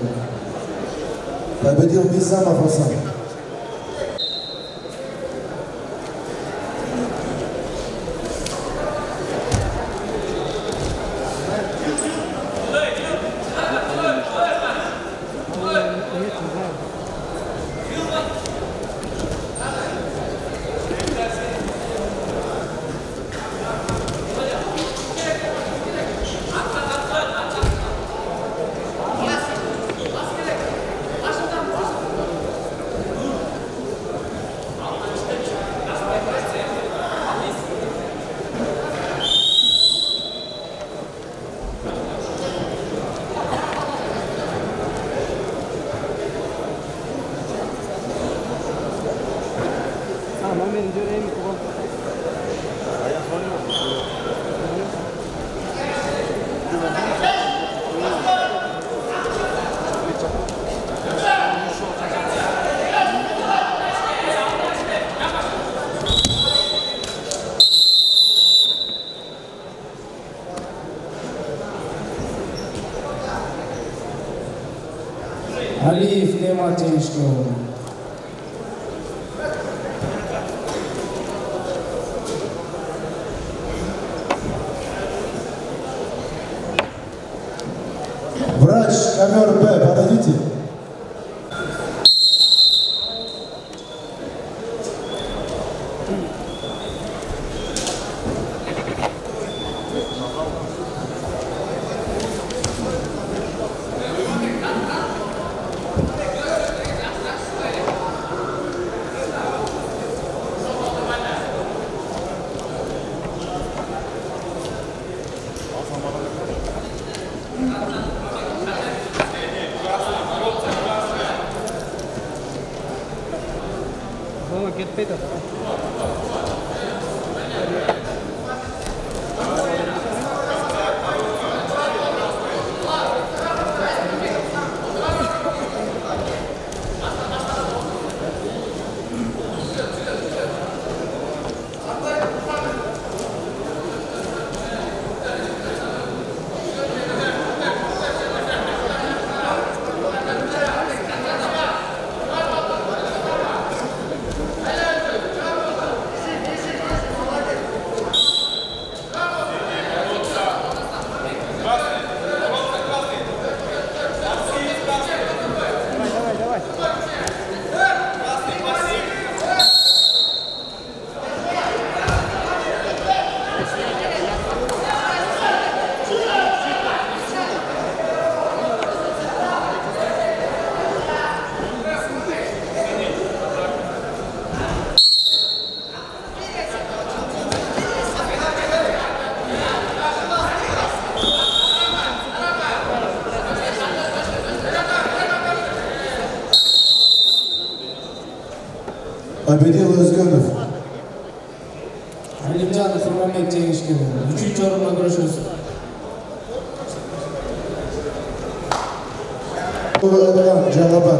[SPEAKER 2] Победил Бизамов Асан.
[SPEAKER 4] Алиев Немат Джамишкиров.
[SPEAKER 2] Врач, ковер Б, подойдите.
[SPEAKER 3] кетпейді.
[SPEAKER 2] Победил Özgönov.
[SPEAKER 11] Alimjanov Nurmabek Jengishkin uchinchi o'rinda kurashamiz.
[SPEAKER 2] Jalabat.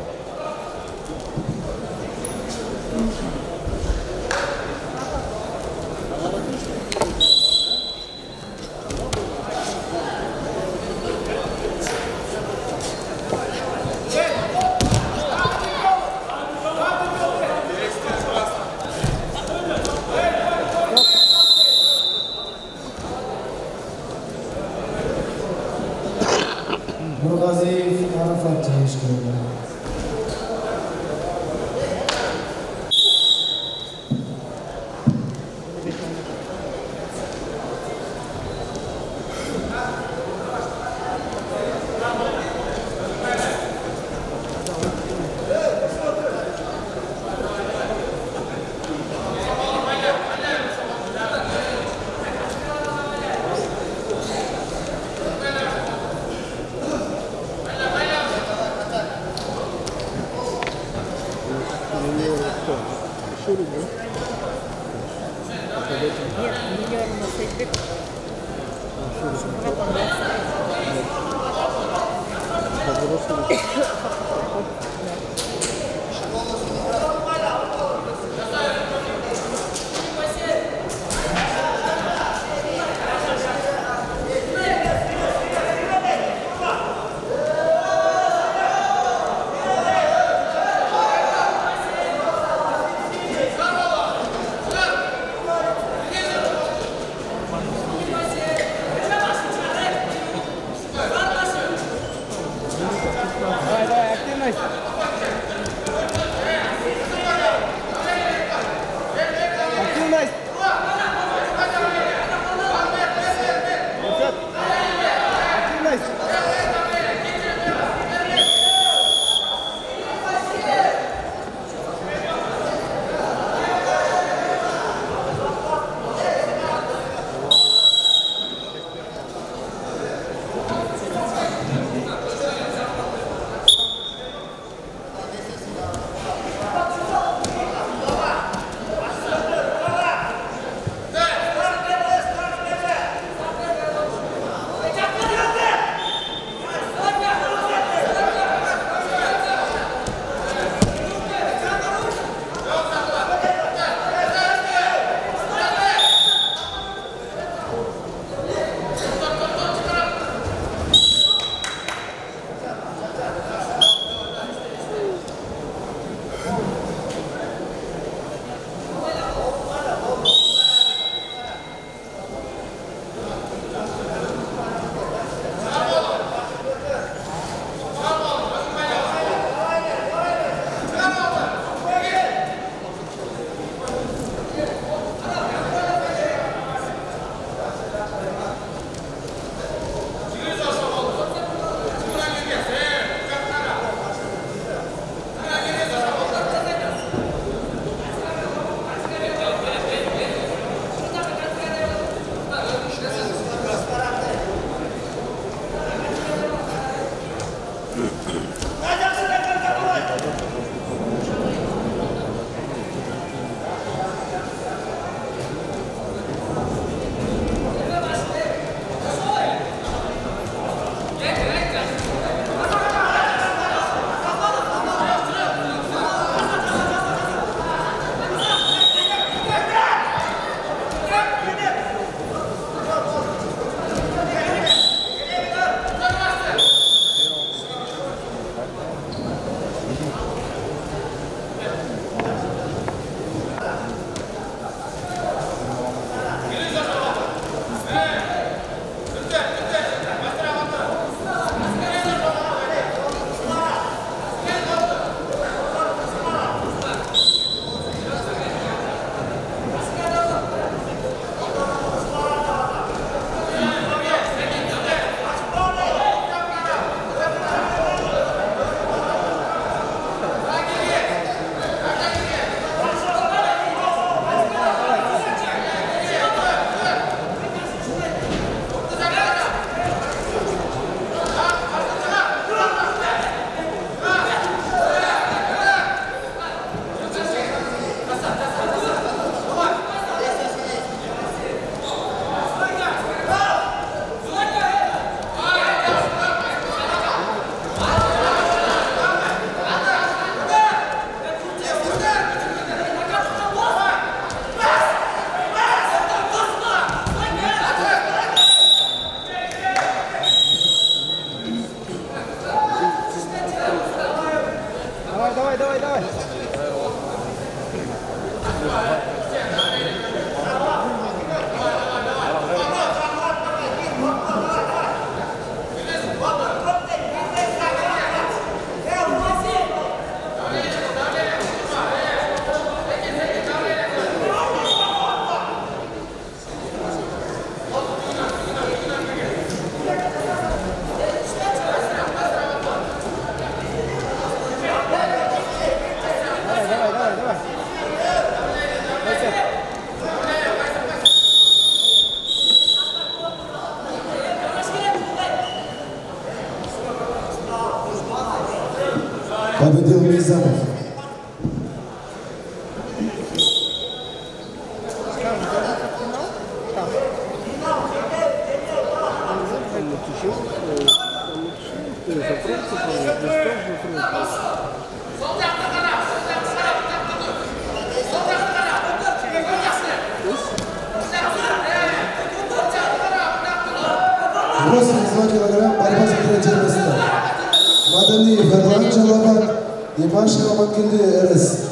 [SPEAKER 11] Nurg'aziyev Arafat Jengishkin.
[SPEAKER 8] Нет, миллион на сейфе.
[SPEAKER 3] Давай, давай,
[SPEAKER 2] Победил Мизамов. восемьдесят два килограмм, борьба за третье место. Мадалиев Эрлан Джалабат и Маша Амангелди РС.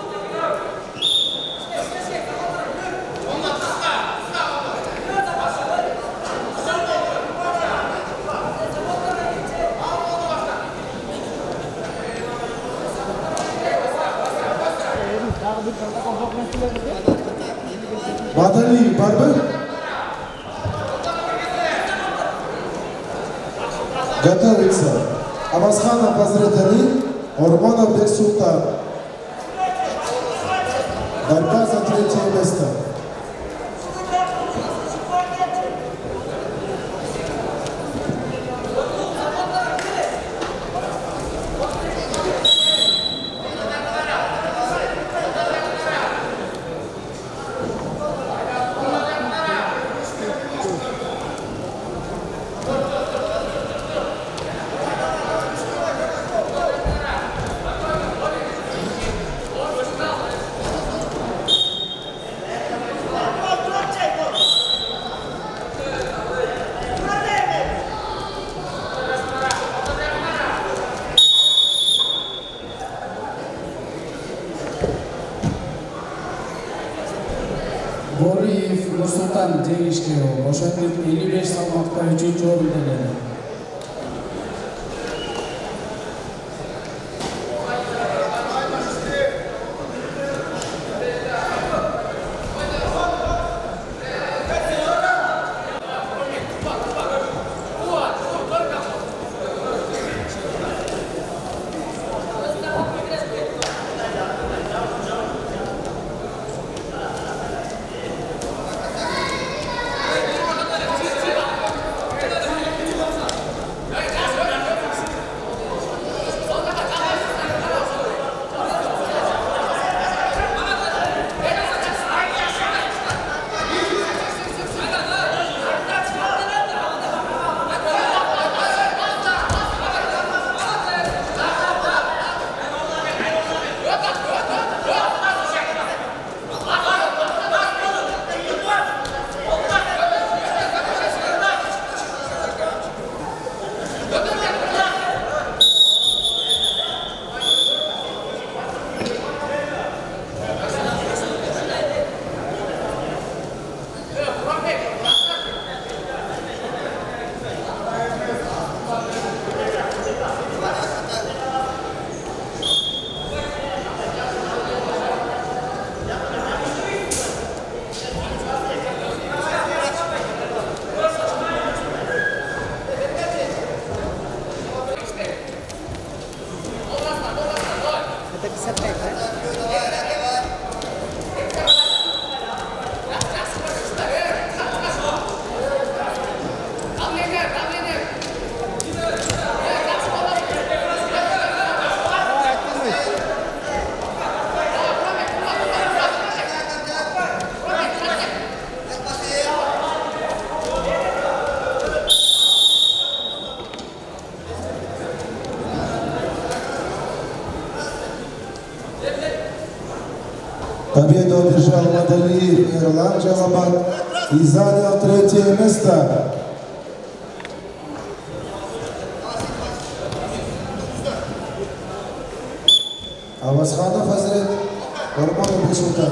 [SPEAKER 2] Мадалиев Барбы. Готовится Амазханов Азрет Али, Орманов Бексултан. Борьба за третье место.
[SPEAKER 11] Boruyev Nursultan Jengishke boshlanib ellik besh salmoqda uchinchi o'rinda keladi.
[SPEAKER 2] Победу одержал Мадалиев Эрлан Джалабат и занял третье место. Амазханов Азрет, Орманов Бексултан.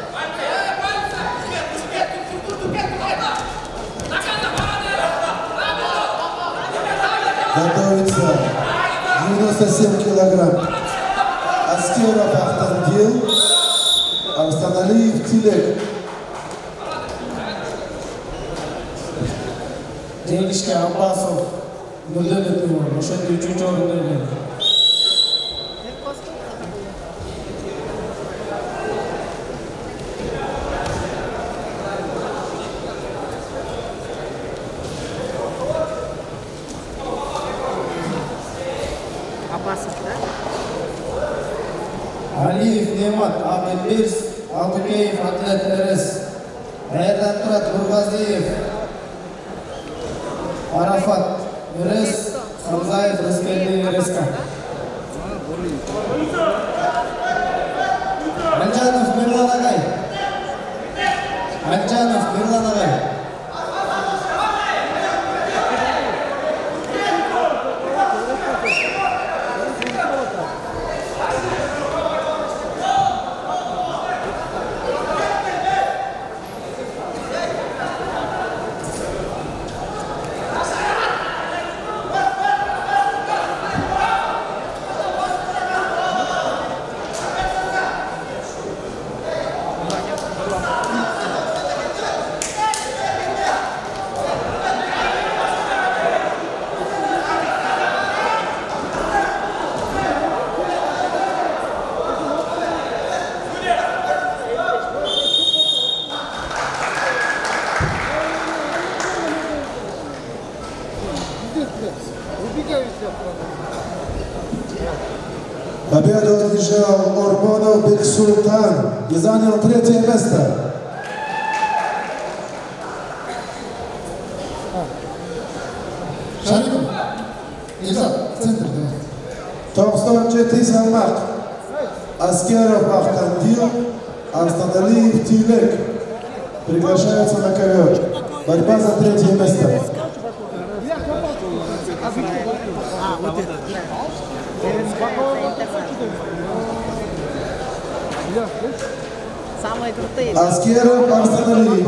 [SPEAKER 2] Готовится девяносто семь килограмм. Аскеров Ахтангил, Арстаналиев Тилек.
[SPEAKER 11] Jengishke Abbasov Nurdali Timur o'shanda uchinchi o'rinda keladi.
[SPEAKER 3] Abbasov, да?
[SPEAKER 11] Немат, Ахметбирс, Алтыкеев, Атлет Эрес, Райдан Турат, Нурғазиев, Арафат, Эрес, Хамзаев, Рыскелді, Эреска. Альжанов, Мирлан Агай. Альжанов, Мирлан Агай.
[SPEAKER 2] Победу одержал Урманов Бексултан и занял третье место.
[SPEAKER 4] Шариков, Ильзат, в центр, давай.
[SPEAKER 2] тоқсон жеті салмақ. Аскеров Ахтандил, Арстаналиев Тилек приглашаются на ковер. Борьба за третье место.
[SPEAKER 8] Самые крутые.
[SPEAKER 2] Аскеров Арстаналиев.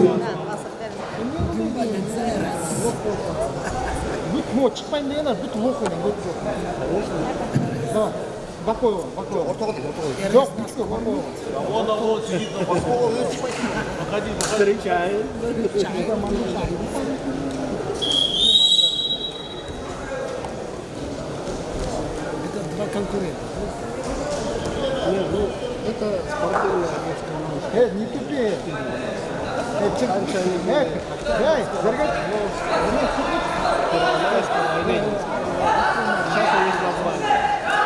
[SPEAKER 6] Будь шықпайын деген, будь лоху. Да, Бакоева, Бакоева. Ортаға дейін, ортаға дейін. Жоқ, бүкіл, Бакоева.
[SPEAKER 7] Он алло, сидит на Бакова, походи, походи.
[SPEAKER 6] Встречаем. Это два конкурента. Нет, ну, это спортивная детская наука. Э, не тупее. Э, раньше они были. Эй, дергать. Сейчас у них название.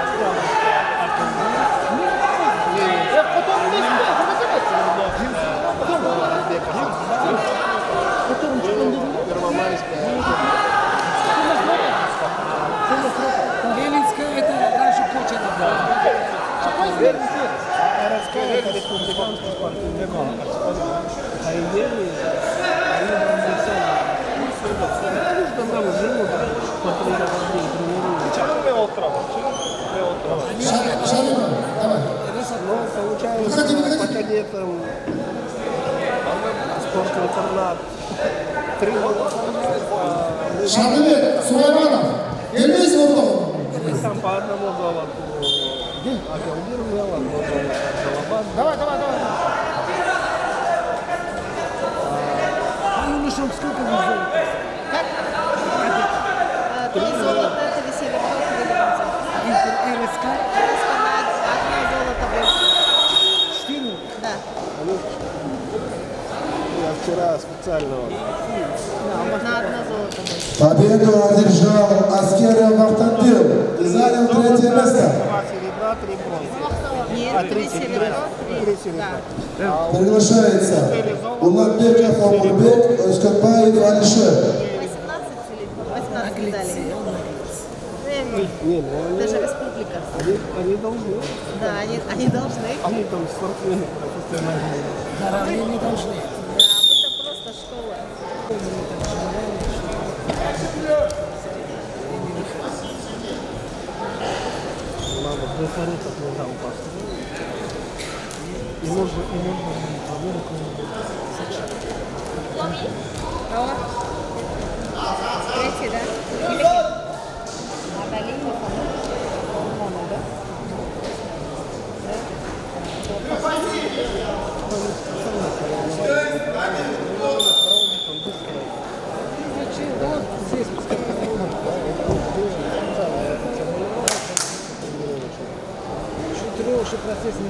[SPEAKER 6] Э, потом вместе, Первомайская. Ленинская это раньше куча была. Городская это республиканская спортивная база. А идеи, они нам не сами. Там там живут, контролировать день, тренируют. Чего утро?
[SPEAKER 4] Шариков, давай.
[SPEAKER 6] Получается, по кадетам, спорт-интернат. Три года.
[SPEAKER 4] Шарибек, Сулайманов, Эльвис Вурдов.
[SPEAKER 6] Там по одному золоту. А командир взял одно золото. Давай, давай, давай. А ну нашел сколько вы золота? Как?
[SPEAKER 8] Три золота, три серебро, три бронза.
[SPEAKER 6] РСК?
[SPEAKER 8] РСК на одно золото больше.
[SPEAKER 6] Четыре?
[SPEAKER 8] Да.
[SPEAKER 6] Я вчера специально.
[SPEAKER 8] На одно золото больше.
[SPEAKER 2] Победу одержал Аскеров Ахтандил и занял третье место.
[SPEAKER 6] Два серебра, три бронзы.
[SPEAKER 8] Нет, три серебра, три серебра.
[SPEAKER 2] Приглашается Уланбеков Амурбек, Özkanbayev Алишер.
[SPEAKER 8] восемнадцать медалей.
[SPEAKER 6] Не, ну они,
[SPEAKER 8] Даже республика.
[SPEAKER 6] они, они должны.
[SPEAKER 8] Да, они, они должны.
[SPEAKER 6] Они там спортсмены профессиональные.
[SPEAKER 8] Да, они не должны. Да, мы-то просто школа.
[SPEAKER 6] Надо преференцию нельзя упасть. И нужно, и нужно проверить.
[SPEAKER 8] Третий, да? Надо линию, по-моему, да?
[SPEAKER 6] Четырёхший процесс не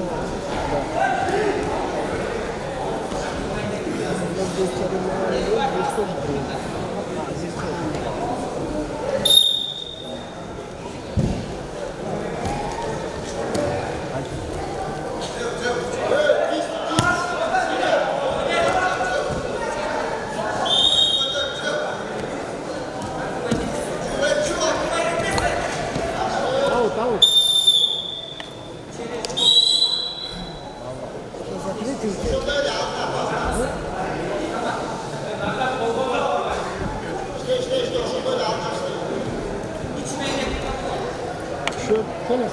[SPEAKER 6] Коля,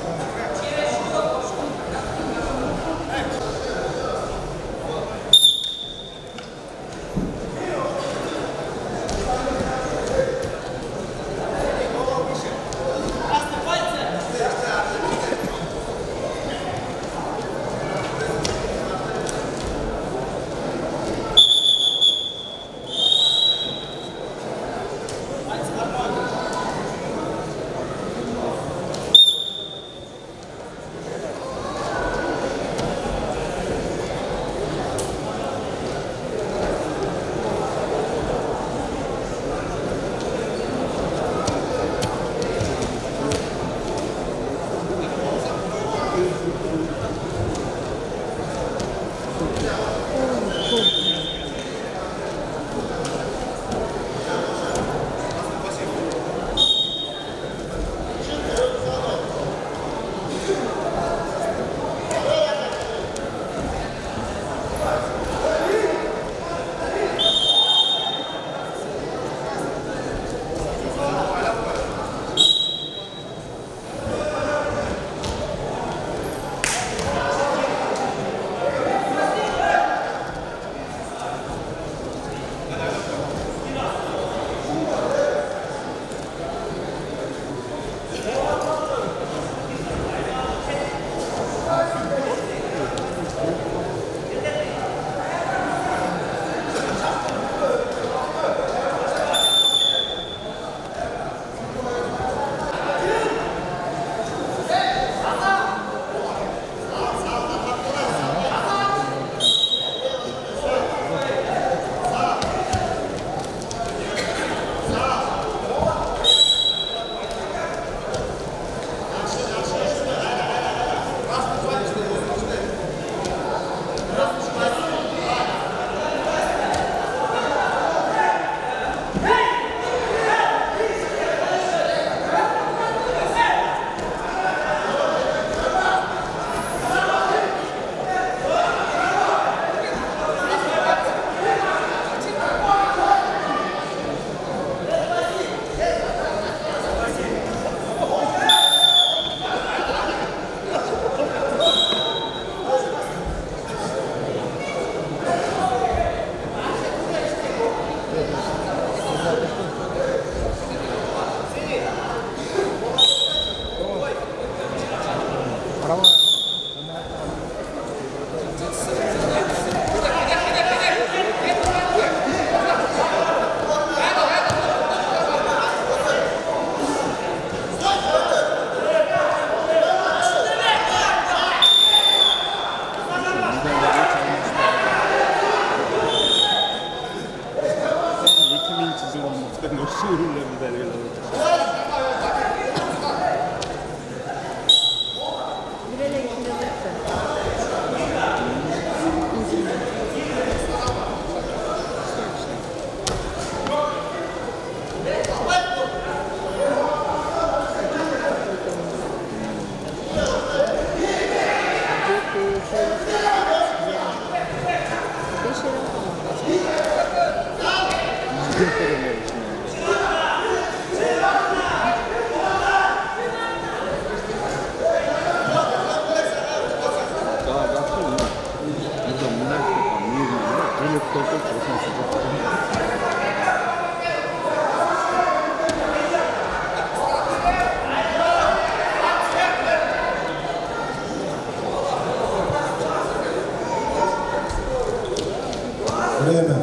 [SPEAKER 2] Время.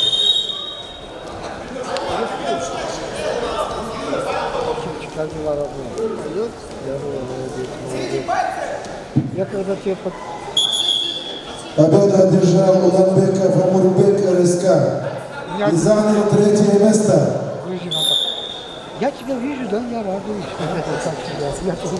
[SPEAKER 6] Как дела, родной? Идет? Здорово, молодец, молодец. Я когда тебе под...
[SPEAKER 2] Победу одержал Уланбеков Амурбек РСК и занял третье место.
[SPEAKER 6] Я тебя вижу, да, я радуюсь. Как тебя, я тоже.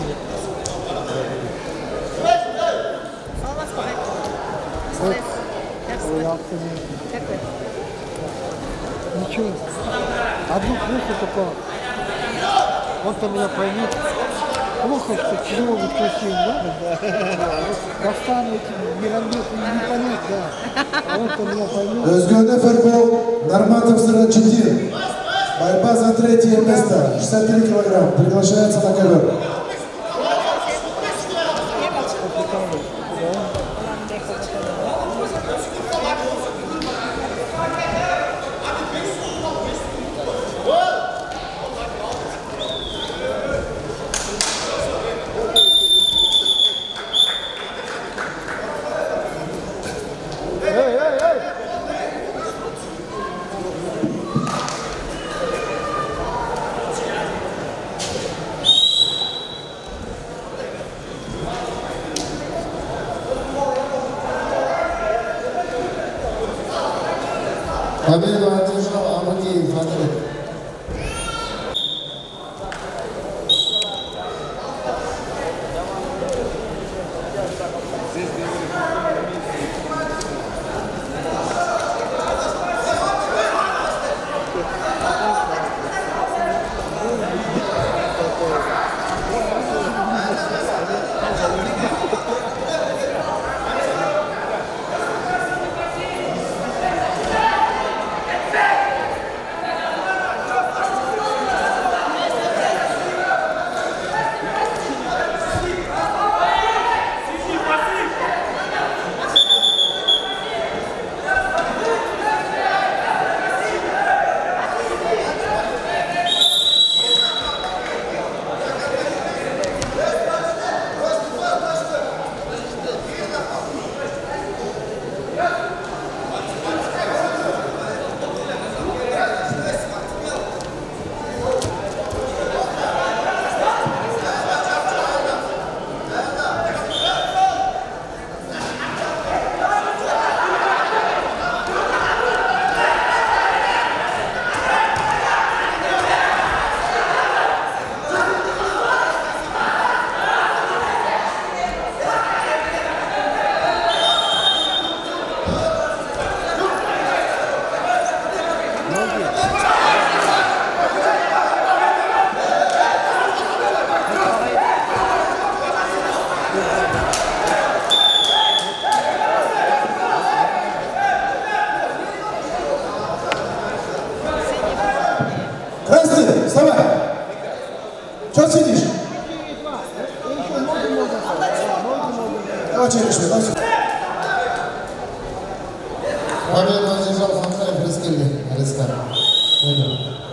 [SPEAKER 6] Ничего. Одну плохо только. Он-то меня поймет. Плохо, что тяжело быть красивым, да? Каштан этим миромбетом не понять, да. А он-то меня поймет.
[SPEAKER 2] Özgür'de футбол, Норматов сорок четыре. Борьба за третье место. шестьдесят три килограмма. Приглашается на ковер.
[SPEAKER 4] Победу одержал Абакеев Андрей.
[SPEAKER 2] Красный, вставай! Что сидишь? Давай через что, давай.
[SPEAKER 4] Победу одержал Хамзаев Рискельный, РСК.